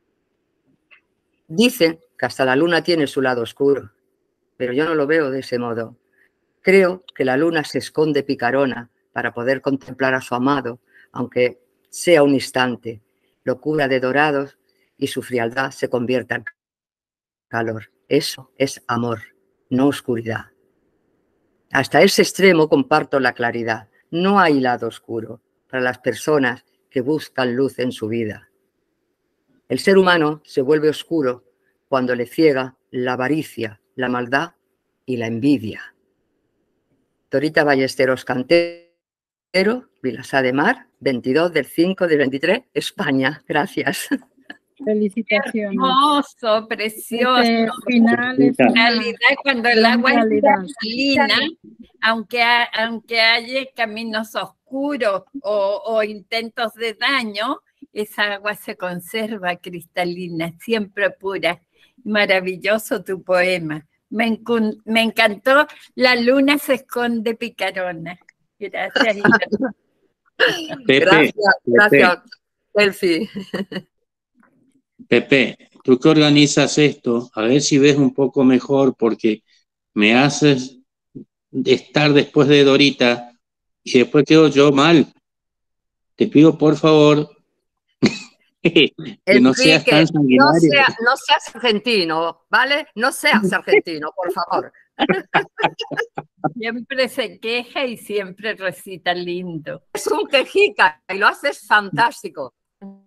Dicen que hasta la luna tiene su lado oscuro, pero yo no lo veo de ese modo. Creo que la luna se esconde picarona para poder contemplar a su amado, aunque sea un instante, lo cubra de dorados y su frialdad se convierta en calor. Eso es amor, no oscuridad. Hasta ese extremo comparto la claridad. No hay lado oscuro para las personas que buscan luz en su vida. El ser humano se vuelve oscuro cuando le ciega la avaricia, la maldad y la envidia. Dorita Ballesteros Cantero, Vilassar de Mar, 22/5/23, España. Gracias. Felicitaciones. Hermoso, precioso. Este final es En una realidad, cuando el gran agua es realidad. cristalina, aunque haya caminos oscuros o intentos de daño, esa agua se conserva cristalina, siempre pura. Maravilloso tu poema. Me encantó. La luna se esconde picarona. Gracias, Ina. Pepe, Gracias, Elfi. Pepe, tú que organizas esto, a ver si ves un poco mejor porque me haces estar después de Dorita y después quedo yo mal. Te pido por favor que no seas Enrique, tan sanguinario. no seas argentino, ¿vale? No seas argentino, por favor. Siempre se queja y siempre recita lindo. Es un quejica y lo haces fantástico.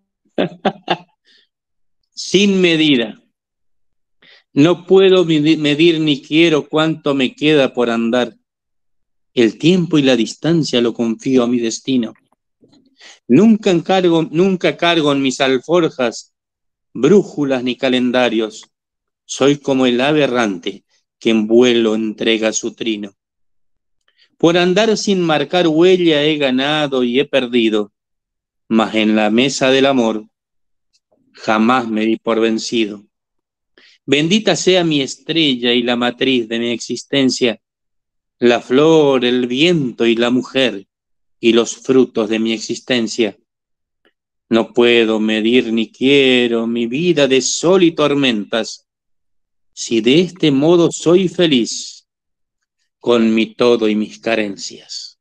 Sin medida. No puedo medir ni quiero cuánto me queda por andar. El tiempo y la distancia lo confío a mi destino. Nunca cargo en mis alforjas brújulas ni calendarios. Soy como el ave errante que en vuelo entrega su trino. Por andar sin marcar huella he ganado y he perdido, mas en la mesa del amor jamás me di por vencido. Bendita sea mi estrella y la matriz de mi existencia, la flor, el viento y la mujer y los frutos de mi existencia. No puedo medir ni quiero mi vida de sol y tormentas, si de este modo soy feliz con mi todo y mis carencias.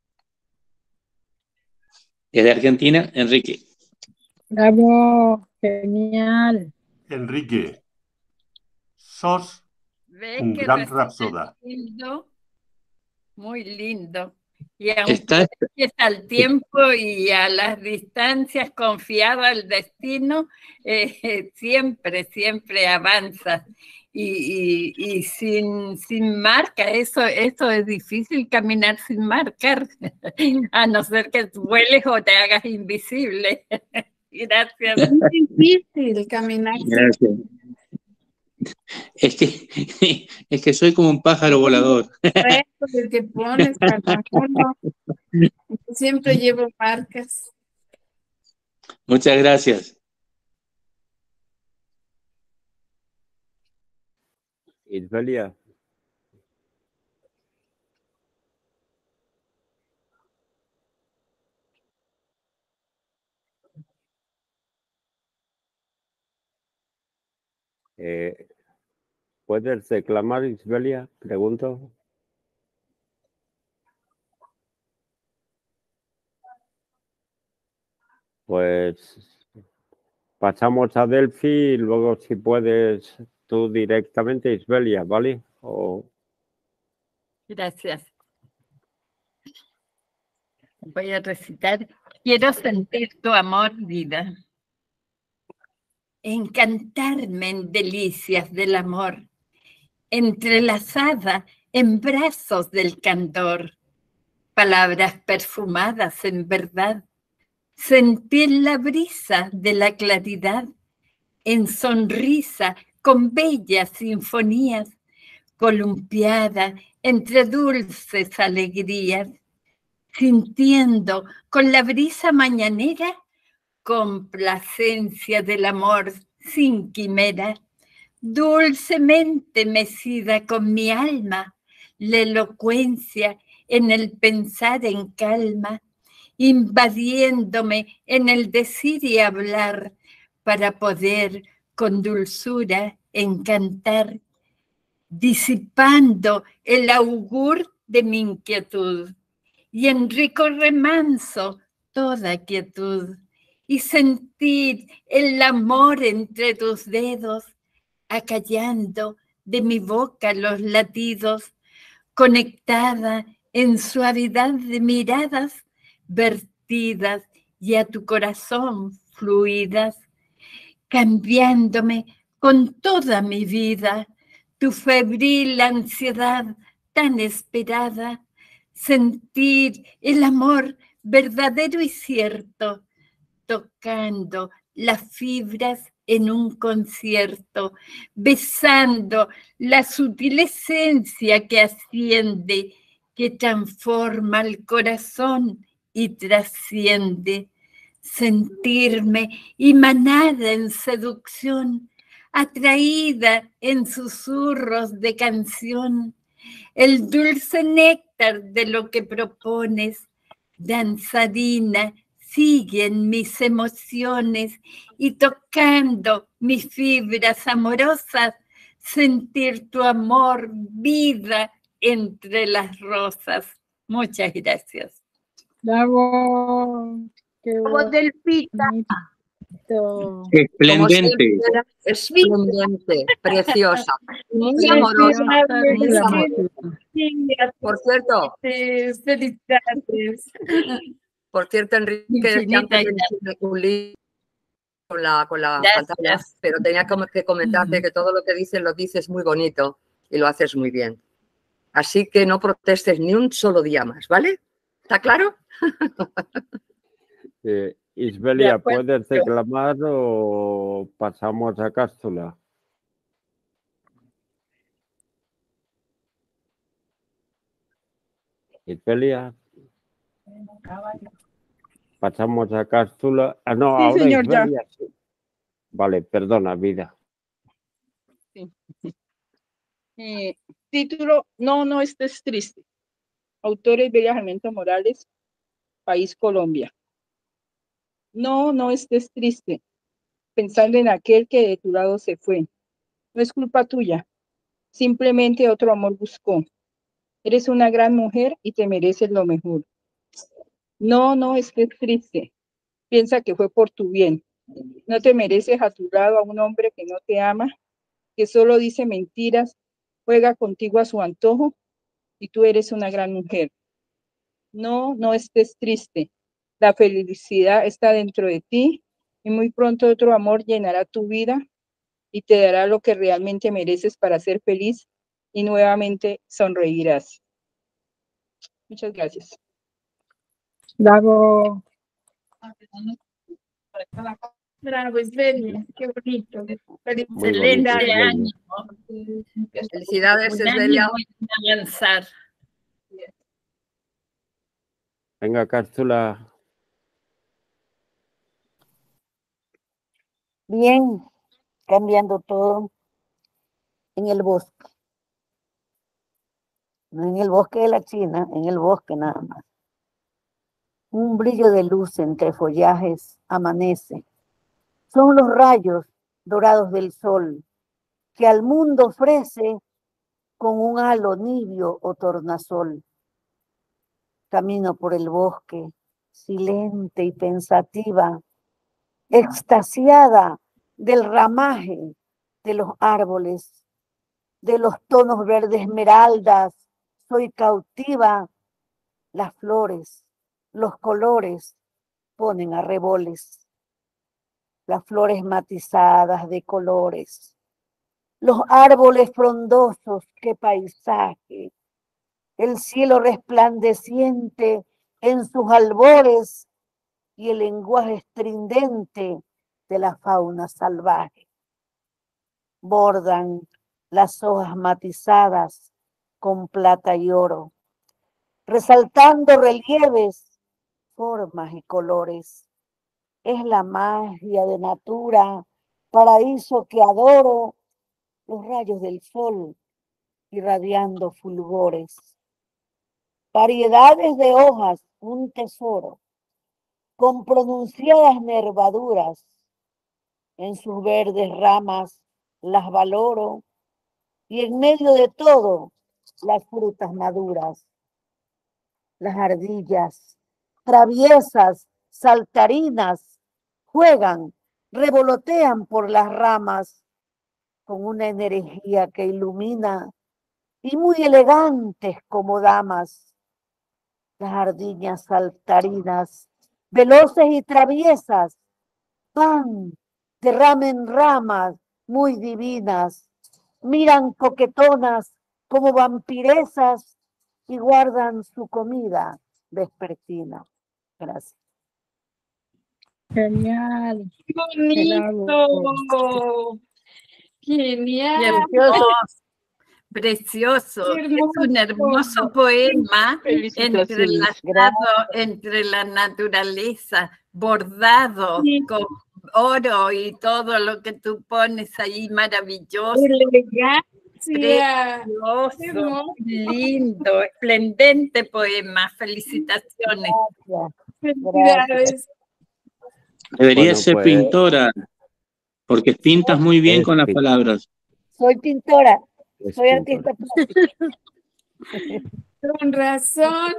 Desde Argentina, Enrique. Bravo, genial. Enrique, sos ¿Ves un que gran recita rapsoda. lindo? Muy lindo. Y aunque Está es al tiempo y a las distancias confiada al destino, siempre avanza. Y sin marca, eso es difícil caminar sin marcar, a no ser que vueles o te hagas invisible. Gracias. Es difícil caminar sin Gracias. Es que soy como un pájaro volador. reto del que pones para hacerlo. Siempre llevo marcas. Muchas gracias. Isbelia. ¿Puedes declamar, Isbelia? Pregunto. Pues pasamos a Delphi y luego si puedes tú directamente, Isbelia, ¿vale? Gracias. Voy a recitar. Quiero sentir tu amor, vida. Encantarme en delicias del amor, entrelazada en brazos del candor. Palabras perfumadas en verdad. Sentir la brisa de la claridad en sonrisa con bellas sinfonías, columpiada entre dulces alegrías, sintiendo con la brisa mañanera complacencia del amor sin quimera, dulcemente mecida con mi alma, la elocuencia en el pensar en calma, invadiéndome en el decir y hablar para poder con dulzura encantar, disipando el augur de mi inquietud y en rico remanso toda quietud y sentir el amor entre tus dedos, acallando de mi boca los latidos, conectada en suavidad de miradas vertidas y a tu corazón fluidas, cambiándome con toda mi vida, tu febril ansiedad tan esperada, sentir el amor verdadero y cierto, tocando las fibras en un concierto, besando la sutil esencia que asciende, que transforma el corazón y trasciende. Sentirme emanada en seducción, atraída en susurros de canción, el dulce néctar de lo que propones, danzarina, siguen mis emociones y tocando mis fibras amorosas, sentir tu amor, vida entre las rosas. Muchas gracias. Bravo. Qué Como Delfita. bonito. Esplendente. Esplendente, preciosa, muy Preciosa, amorosa, muy declamación. amorosa. Por cierto, Felicidades. por cierto, Enrique, decía Infinita antes de un libro con la Gracias. pantalla, pero tenía que comentarte que todo lo que dices lo dices muy bonito y lo haces muy bien. Así que no protestes ni un solo día más, ¿vale? ¿Está claro? Isbelia, ¿puedes declamar o pasamos a Cástula? Isbelia. Pasamos a Cástula. Ah, no, Sí, ahora señor, ya. Isbelia. Sí. Vale, perdona, vida. Sí. Título, no estés triste. Autores Belia Sarmiento Morales, País Colombia. No estés triste, pensando en aquel que de tu lado se fue. No es culpa tuya, simplemente otro amor buscó. Eres una gran mujer y te mereces lo mejor. No estés triste, piensa que fue por tu bien. No te mereces a tu lado a un hombre que no te ama, que solo dice mentiras, juega contigo a su antojo y tú eres una gran mujer. No estés triste. La felicidad está dentro de ti y muy pronto otro amor llenará tu vida y te dará lo que realmente mereces para ser feliz y nuevamente sonreirás. Muchas gracias. Bravo. Bravo, Isbelia, qué bonito. Excelente ánimo. Felicidades, Isbelia. Avanzar. Venga, Cástula. Bien, cambiando todo en el bosque. No en el bosque de la China, en el bosque nada más. Un brillo de luz entre follajes amanece. Son los rayos dorados del sol que al mundo ofrece con un halo nibio o tornasol. Camino por el bosque, silente y pensativa, extasiada del ramaje de los árboles, de los tonos verde esmeraldas, soy cautiva. Las flores, los colores ponen arreboles, las flores matizadas de colores, los árboles frondosos, qué paisaje, el cielo resplandeciente en sus albores y el lenguaje estridente de la fauna salvaje. Bordan las hojas matizadas con plata y oro, resaltando relieves, formas y colores. Es la magia de natura, paraíso que adoro, los rayos del sol irradiando fulgores. Variedades de hojas, un tesoro, con pronunciadas nervaduras. En sus verdes ramas las valoro y en medio de todo las frutas maduras. Las ardillas, traviesas, saltarinas, juegan, revolotean por las ramas con una energía que ilumina y muy elegantes como damas. Las ardillas saltarinas, veloces y traviesas, van de rama en ramas muy divinas, miran coquetonas como vampiresas y guardan su comida vespertina. Gracias. Genial. ¡Bonito! ¡Genial! Precioso. Qué Es un hermoso hermoso. poema Felicitaciones. entrelazado entre la naturaleza, bordado Sí. con oro y todo lo que tú pones ahí, maravilloso. Elegancia. Qué Precioso, hermoso. lindo, esplendente poema. Felicitaciones. Gracias. Felicidades. Debería Bueno, ser pues pintora, porque pintas muy bien es, con las pi- palabras. Soy pintora, es soy pintora. artista plástica. Con razón.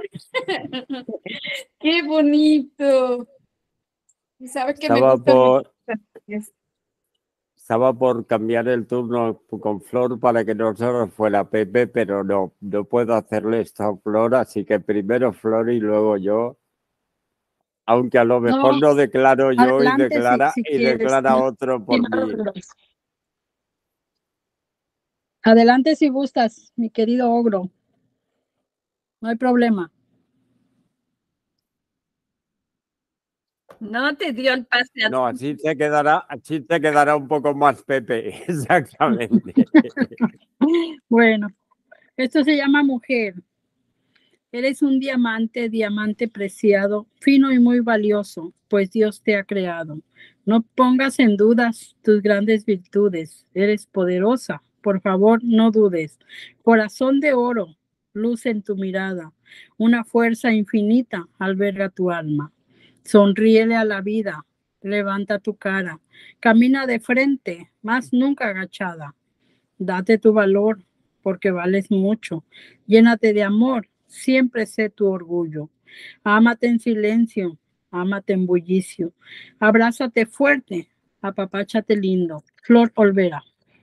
Qué bonito. Y sabes que me Estaba gustan mucho por, las canciones. estaba por cambiar el turno con Flor para que no solo fuera Pepe, pero no puedo hacerle esto a Flor, así que primero Flor y luego yo. Aunque a lo mejor No, no declaro yo y adelante si quieres. declara otro Si por no, mí. adelante si gustas, mi querido ogro. No hay problema. No te dio el pase a No, así te quedará un poco más Pepe, exactamente. Bueno, esto se llama mujer. Eres un diamante, diamante preciado, fino y muy valioso, pues Dios te ha creado. No pongas en dudas tus grandes virtudes. Eres poderosa, por favor, no dudes. Corazón de oro, luz en tu mirada. Una fuerza infinita alberga tu alma. Sonríele a la vida, levanta tu cara. Camina de frente, más nunca agachada. Date tu valor, porque vales mucho. Llénate de amor, siempre sé tu orgullo. Ámate en silencio, ámate en bullicio. Abrázate fuerte, apapáchate lindo. Flor Olvera.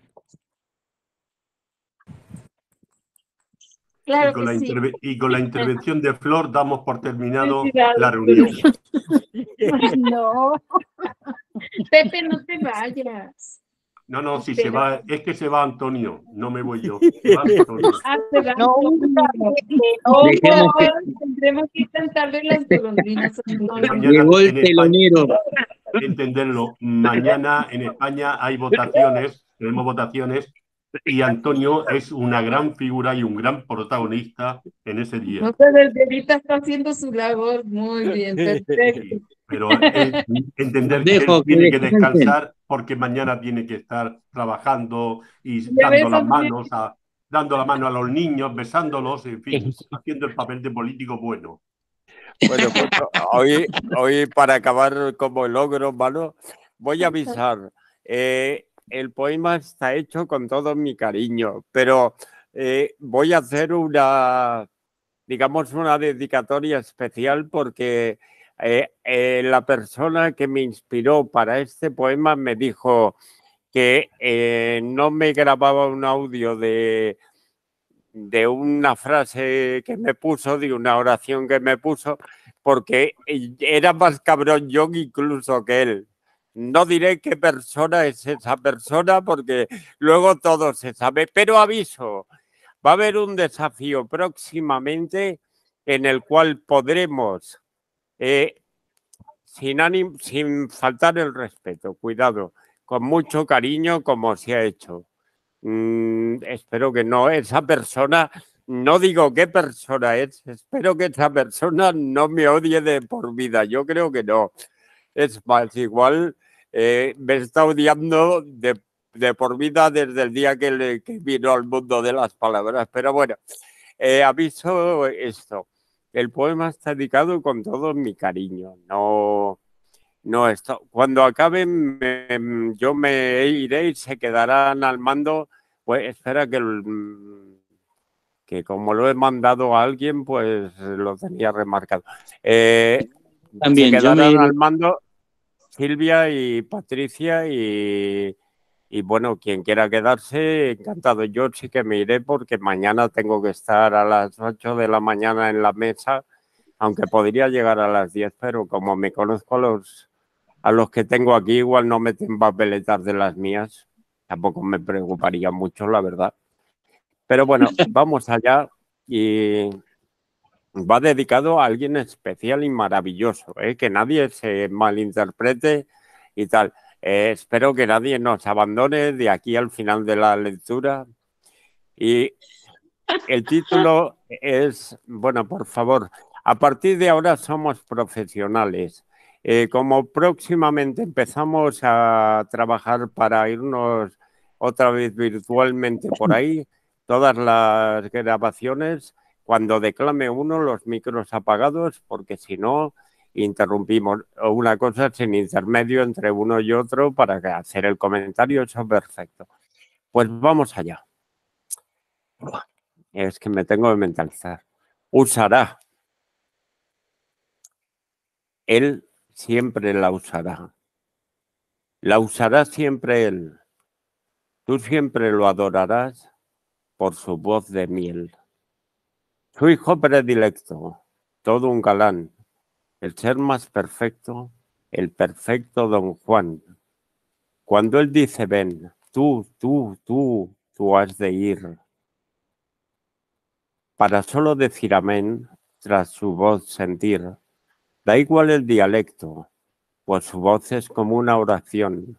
Claro Y con que la sí. y con la intervención de Flor damos por terminado Felicidades. la reunión. No. Pepe, no te vayas. No, si se Espera. va, es que se va Antonio, no me voy yo. Se va Antonio. Ah, se va No, Antonio. no, Dejemos que Tendremos que cantarle las golondrinas. Antonio. Mañana llegó el en España, telonero. entenderlo, mañana en España hay votaciones, tenemos votaciones, y Antonio es una gran figura y un gran protagonista en ese día. No, pero el Verita está haciendo su labor muy bien, perfecto. Sí, pero entender Los que él dejo que tiene que descansen. descansar porque mañana tiene que estar trabajando y Ya ves, dando la mano a los niños, besándolos, en fin, haciendo el papel de político bueno. Bueno, pues hoy para acabar como el ogro, mano, voy a avisar. el poema está hecho con todo mi cariño, pero voy a hacer una, digamos, una dedicatoria especial porque la persona que me inspiró para este poema me dijo que no me grababa un audio de una frase que me puso, de una oración que me puso, porque era más cabrón yo incluso que él. No diré qué persona es esa persona porque luego todo se sabe, pero aviso, va a haber un desafío próximamente en el cual podremos, sin faltar el respeto, cuidado, con mucho cariño como se ha hecho. Espero que no, esa persona, no digo qué persona es, espero que esa persona no me odie de por vida, yo creo que no. Es más, igual me está odiando de por vida desde el día que vino al mundo de las palabras. Pero bueno, aviso esto, el poema está dedicado con todo mi cariño, no esto. Cuando acabe yo me iré y se quedarán al mando. Pues espera que como lo he mandado a alguien, pues lo tenía remarcado. También, se yo me quedarán iré. al mando Silvia y Patricia y bueno, quien quiera quedarse, encantado. Yo sí que me iré porque mañana tengo que estar a las 8 de la mañana en la mesa, aunque podría llegar a las 10, pero como me conozco a los que tengo aquí, igual no meten papeletas de las mías. Tampoco me preocuparía mucho, la verdad. Pero bueno, vamos allá y va dedicado a alguien especial y maravilloso, que nadie se malinterprete y tal. Espero que nadie nos abandone de aquí al final de la lectura. Y el título es, bueno, por favor, a partir de ahora somos profesionales. Como próximamente empezamos a trabajar para irnos otra vez virtualmente por ahí, todas las grabaciones, cuando declame uno, los micros apagados, porque si no, interrumpimos una cosa sin intermedio entre uno y otro para hacer el comentario, eso perfecto. Pues vamos allá. Es que me tengo que mentalizar. Usará. Él siempre la usará. La usará siempre él. Tú siempre lo adorarás por su voz de miel. Su hijo predilecto, todo un galán, el ser más perfecto, el perfecto don Juan. Cuando él dice ven, tú has de ir. Para solo decir amén, tras su voz sentir. Da igual el dialecto, pues su voz es como una oración,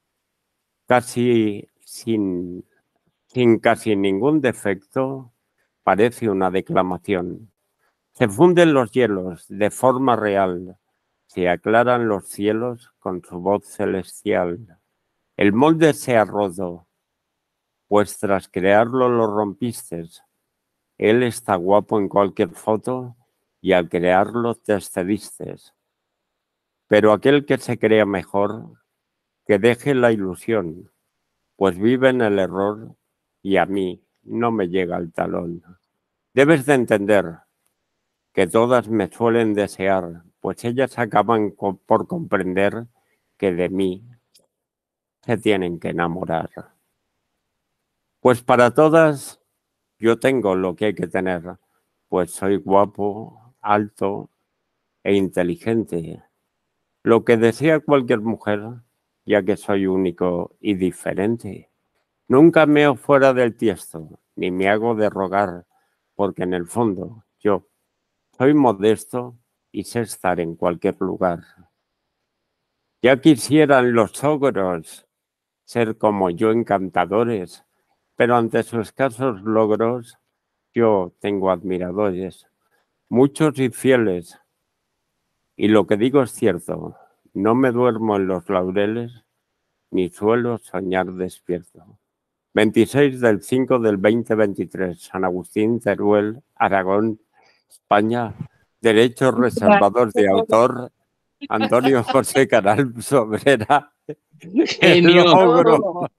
casi sin casi ningún defecto, parece una declamación. Se funden los hielos de forma real, se aclaran los cielos con su voz celestial. El molde se ha roto, pues tras crearlo lo rompiste. Él está guapo en cualquier foto y al crearlo te excediste. Pero aquel que se crea mejor, que deje la ilusión, pues vive en el error y a mí no me llega el talón. Debes de entender que todas me suelen desear, pues ellas acaban por comprender que de mí se tienen que enamorar. Pues para todas yo tengo lo que hay que tener, pues soy guapo, alto e inteligente. Lo que desea cualquier mujer, ya que soy único y diferente. Nunca meo fuera del tiesto, ni me hago de rogar, porque en el fondo yo soy modesto y sé estar en cualquier lugar. Ya quisieran los ogros ser como yo encantadores, pero ante sus escasos logros yo tengo admiradores, muchos y fieles. Y lo que digo es cierto, no me duermo en los laureles, ni suelo soñar despierto. 26 del 5 del 2023, San Agustín, Teruel, Aragón, España, derechos reservados de autor, Antonio José Canal Sobrera, el Genio. ogro.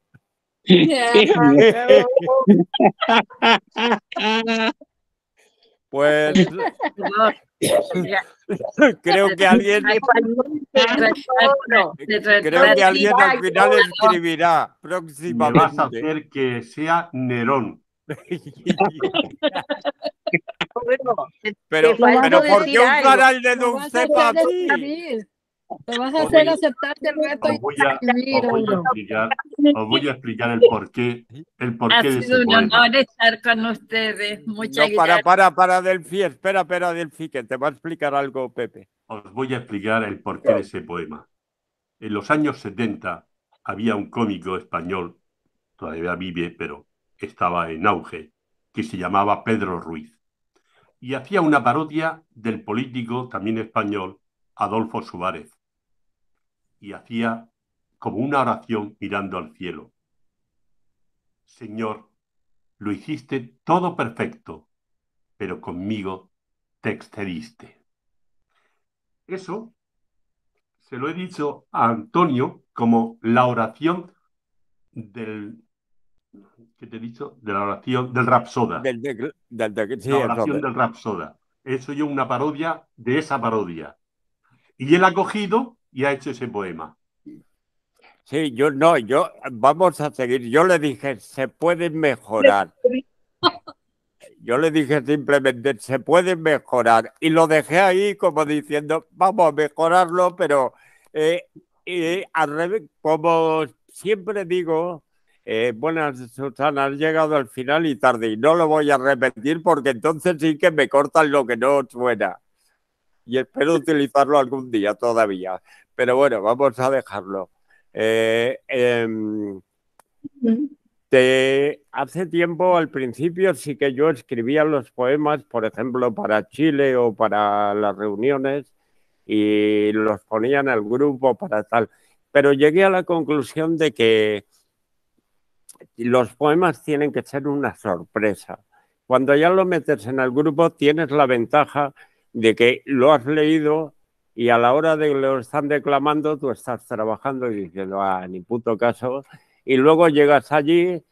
Pues creo que alguien al final escribirá Me vas a próximamente. hacer que sea Nerón. Pero ¿por qué usará el de Lo vas a Dulcepa hacer así? escribir. Te vas a Os hacer voy- aceptarte el reto Os y voy a escribir, ogro. explicar el porqué Ha de sido ese un poema. honor estar con ustedes. Muchas No, gracias. para, Delphi, espera, Delphi, que te va a explicar algo, Pepe. Os voy a explicar el porqué de ese poema. En los años 70 había un cómico español, todavía vive, pero estaba en auge, que se llamaba Pedro Ruiz. Y hacía una parodia del político, también español, Adolfo Suárez. Y hacía como una oración mirando al cielo. Señor, lo hiciste todo perfecto, pero conmigo te excediste. Eso se lo he dicho a Antonio como la oración ¿qué te he dicho? De la oración del Rapsoda. Sí, La eso oración del Rapsoda. He hecho yo una parodia de esa parodia. Y él ha cogido y ha hecho ese poema. Sí, vamos a seguir. Yo le dije, se puede mejorar. Yo le dije simplemente, se puede mejorar. Y lo dejé ahí como diciendo, vamos a mejorarlo, pero al revés, como siempre digo, buenas, Susana, has llegado al final y tarde. Y no lo voy a repetir porque entonces sí que me cortan lo que no suena. Y espero utilizarlo algún día todavía. Pero bueno, vamos a dejarlo. Hace tiempo, al principio, sí que yo escribía los poemas, por ejemplo, para Chile o para las reuniones, y los ponía en el grupo para tal. Pero llegué a la conclusión de que los poemas tienen que ser una sorpresa. Cuando ya lo metes en el grupo, tienes la ventaja de que lo has leído y a la hora de que lo están declamando, tú estás trabajando y diciendo, ni puto caso. Y luego llegas allí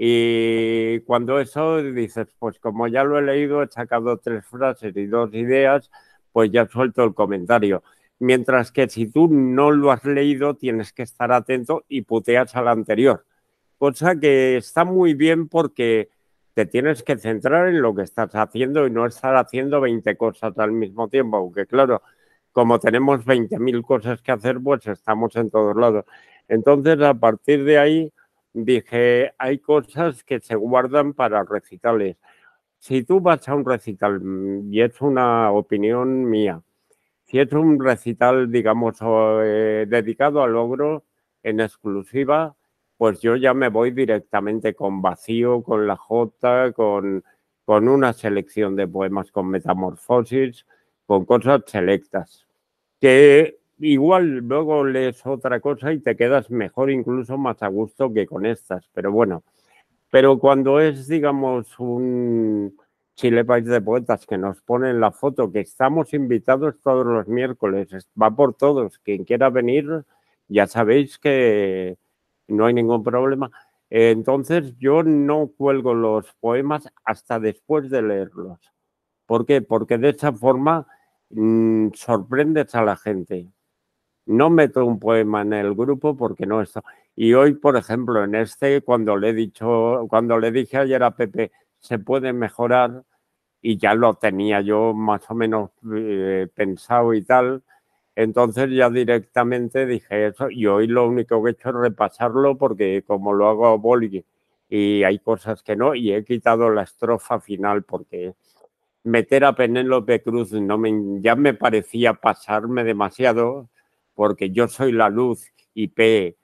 y cuando eso dices, pues como ya lo he leído, he sacado 3 frases y 2 ideas, pues ya suelto el comentario. Mientras que si tú no lo has leído, tienes que estar atento y puteas al anterior. Cosa que está muy bien porque te tienes que centrar en lo que estás haciendo y no estar haciendo 20 cosas al mismo tiempo, aunque claro, como tenemos 20.000 cosas que hacer, pues estamos en todos lados. Entonces, a partir de ahí, dije, hay cosas que se guardan para recitales. Si tú vas a un recital, y es una opinión mía, si es un recital, digamos, dedicado al ogro en exclusiva, pues yo ya me voy directamente con Vacío, con La Jota, con una selección de poemas con metamorfosis, con cosas selectas. Que igual luego lees otra cosa y te quedas mejor, incluso más a gusto que con estas. Pero bueno, pero cuando es, digamos, un Chile País de Poetas que nos ponen la foto, que estamos invitados todos los miércoles, va por todos, quien quiera venir, ya sabéis que no hay ningún problema. Entonces yo no cuelgo los poemas hasta después de leerlos. ¿Por qué? Porque de esa forma sorprendes a la gente. No meto un poema en el grupo porque no está. Y hoy, por ejemplo, en cuando le dije ayer a Pepe, se puede mejorar, y ya lo tenía yo más o menos pensado y tal, entonces ya directamente dije eso, y hoy lo único que he hecho es repasarlo porque como lo hago a boli y hay cosas que no, y he quitado la estrofa final porque meter a Penélope Cruz ya me parecía pasarme demasiado, porque yo soy la luz y P,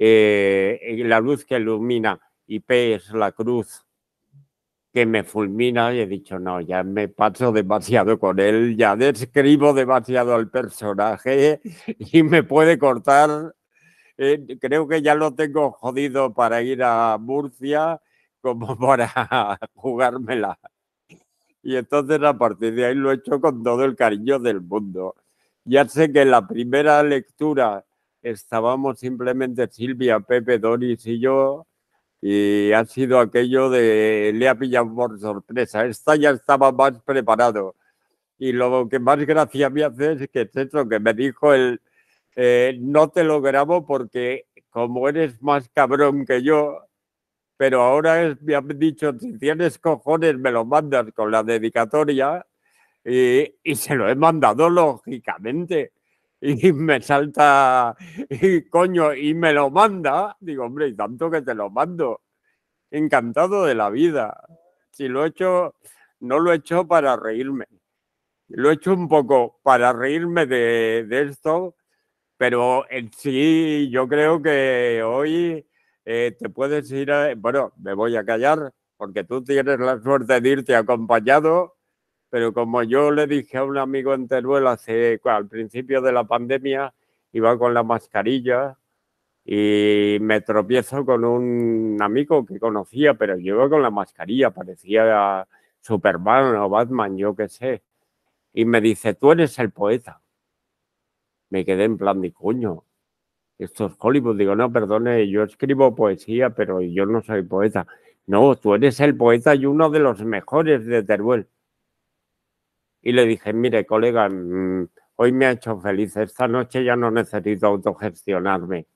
la luz que ilumina, y P es la cruz que me fulmina, y he dicho, no, ya me paso demasiado con él, ya describo demasiado al personaje y me puede cortar. Creo que ya lo tengo jodido para ir a Murcia como para jugármela. Y entonces a partir de ahí lo he hecho con todo el cariño del mundo. Ya sé que en la primera lectura estábamos simplemente Silvia, Pepe, Doris y yo, y ha sido aquello de le ha pillado por sorpresa. Esta ya estaba más preparado. Y lo que más gracia me hace es que es eso, que me dijo el no te lo grabo porque como eres más cabrón que yo, pero ahora me han dicho, si tienes cojones me lo mandas con la dedicatoria, y se lo he mandado lógicamente. Y me salta, y coño, y me lo manda. Digo, hombre, y tanto que te lo mando. Encantado de la vida. Si lo he hecho, no lo he hecho para reírme. Lo he hecho un poco para reírme de esto, pero en sí yo creo que hoy te puedes ir bueno, me voy a callar porque tú tienes la suerte de irte acompañado, pero como yo le dije a un amigo en Teruel al principio de la pandemia, iba con la mascarilla y me tropiezo con un amigo que conocía, pero yo iba con la mascarilla, parecía Superman o Batman, yo qué sé. Y me dice, tú eres el poeta. Me quedé en plan de coño, esto es Hollywood. Digo, no, perdone, yo escribo poesía, pero yo no soy poeta. No, tú eres el poeta y uno de los mejores de Teruel. Y le dije, mire, colega, hoy me ha hecho feliz. Esta noche ya no necesito autogestionarme.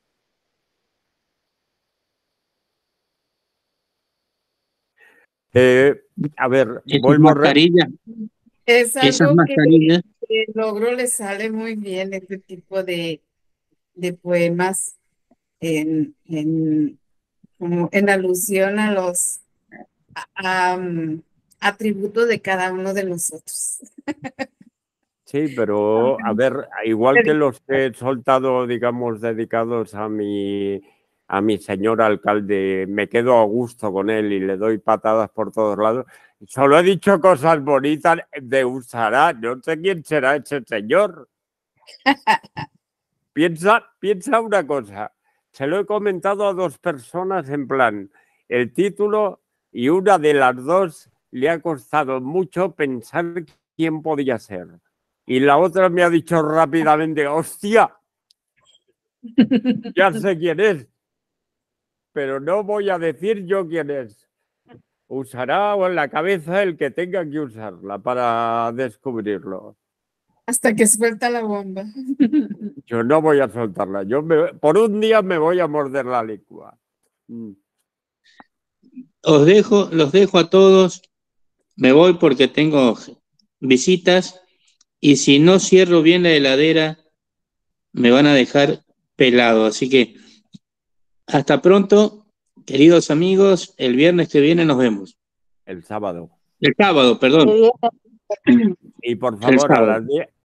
A ver, vuelvo a... Es Esas algo mascarillas. que Logro le sale muy bien este tipo de poemas como en alusión a los atributos de cada uno de nosotros. Sí, pero a ver, igual que los que he soltado, digamos, dedicados a mi señor alcalde, me quedo a gusto con él y le doy patadas por todos lados. Solo he dicho cosas bonitas de Usará, no sé quién será ese señor. Piensa una cosa, se lo he comentado a dos personas en plan, el título, y una de las dos le ha costado mucho pensar quién podía ser. Y la otra me ha dicho rápidamente, hostia, ya sé quién es, pero no voy a decir yo quién es. Usará en la cabeza el que tenga que usarla para descubrirlo. Hasta que suelta la bomba. Yo no voy a soltarla. Por un día me voy a morder la lengua. Los dejo a todos. Me voy porque tengo visitas y si no cierro bien la heladera, me van a dejar pelado. Así que hasta pronto, queridos amigos. El viernes que viene nos vemos. El sábado. El sábado, perdón. Y por favor,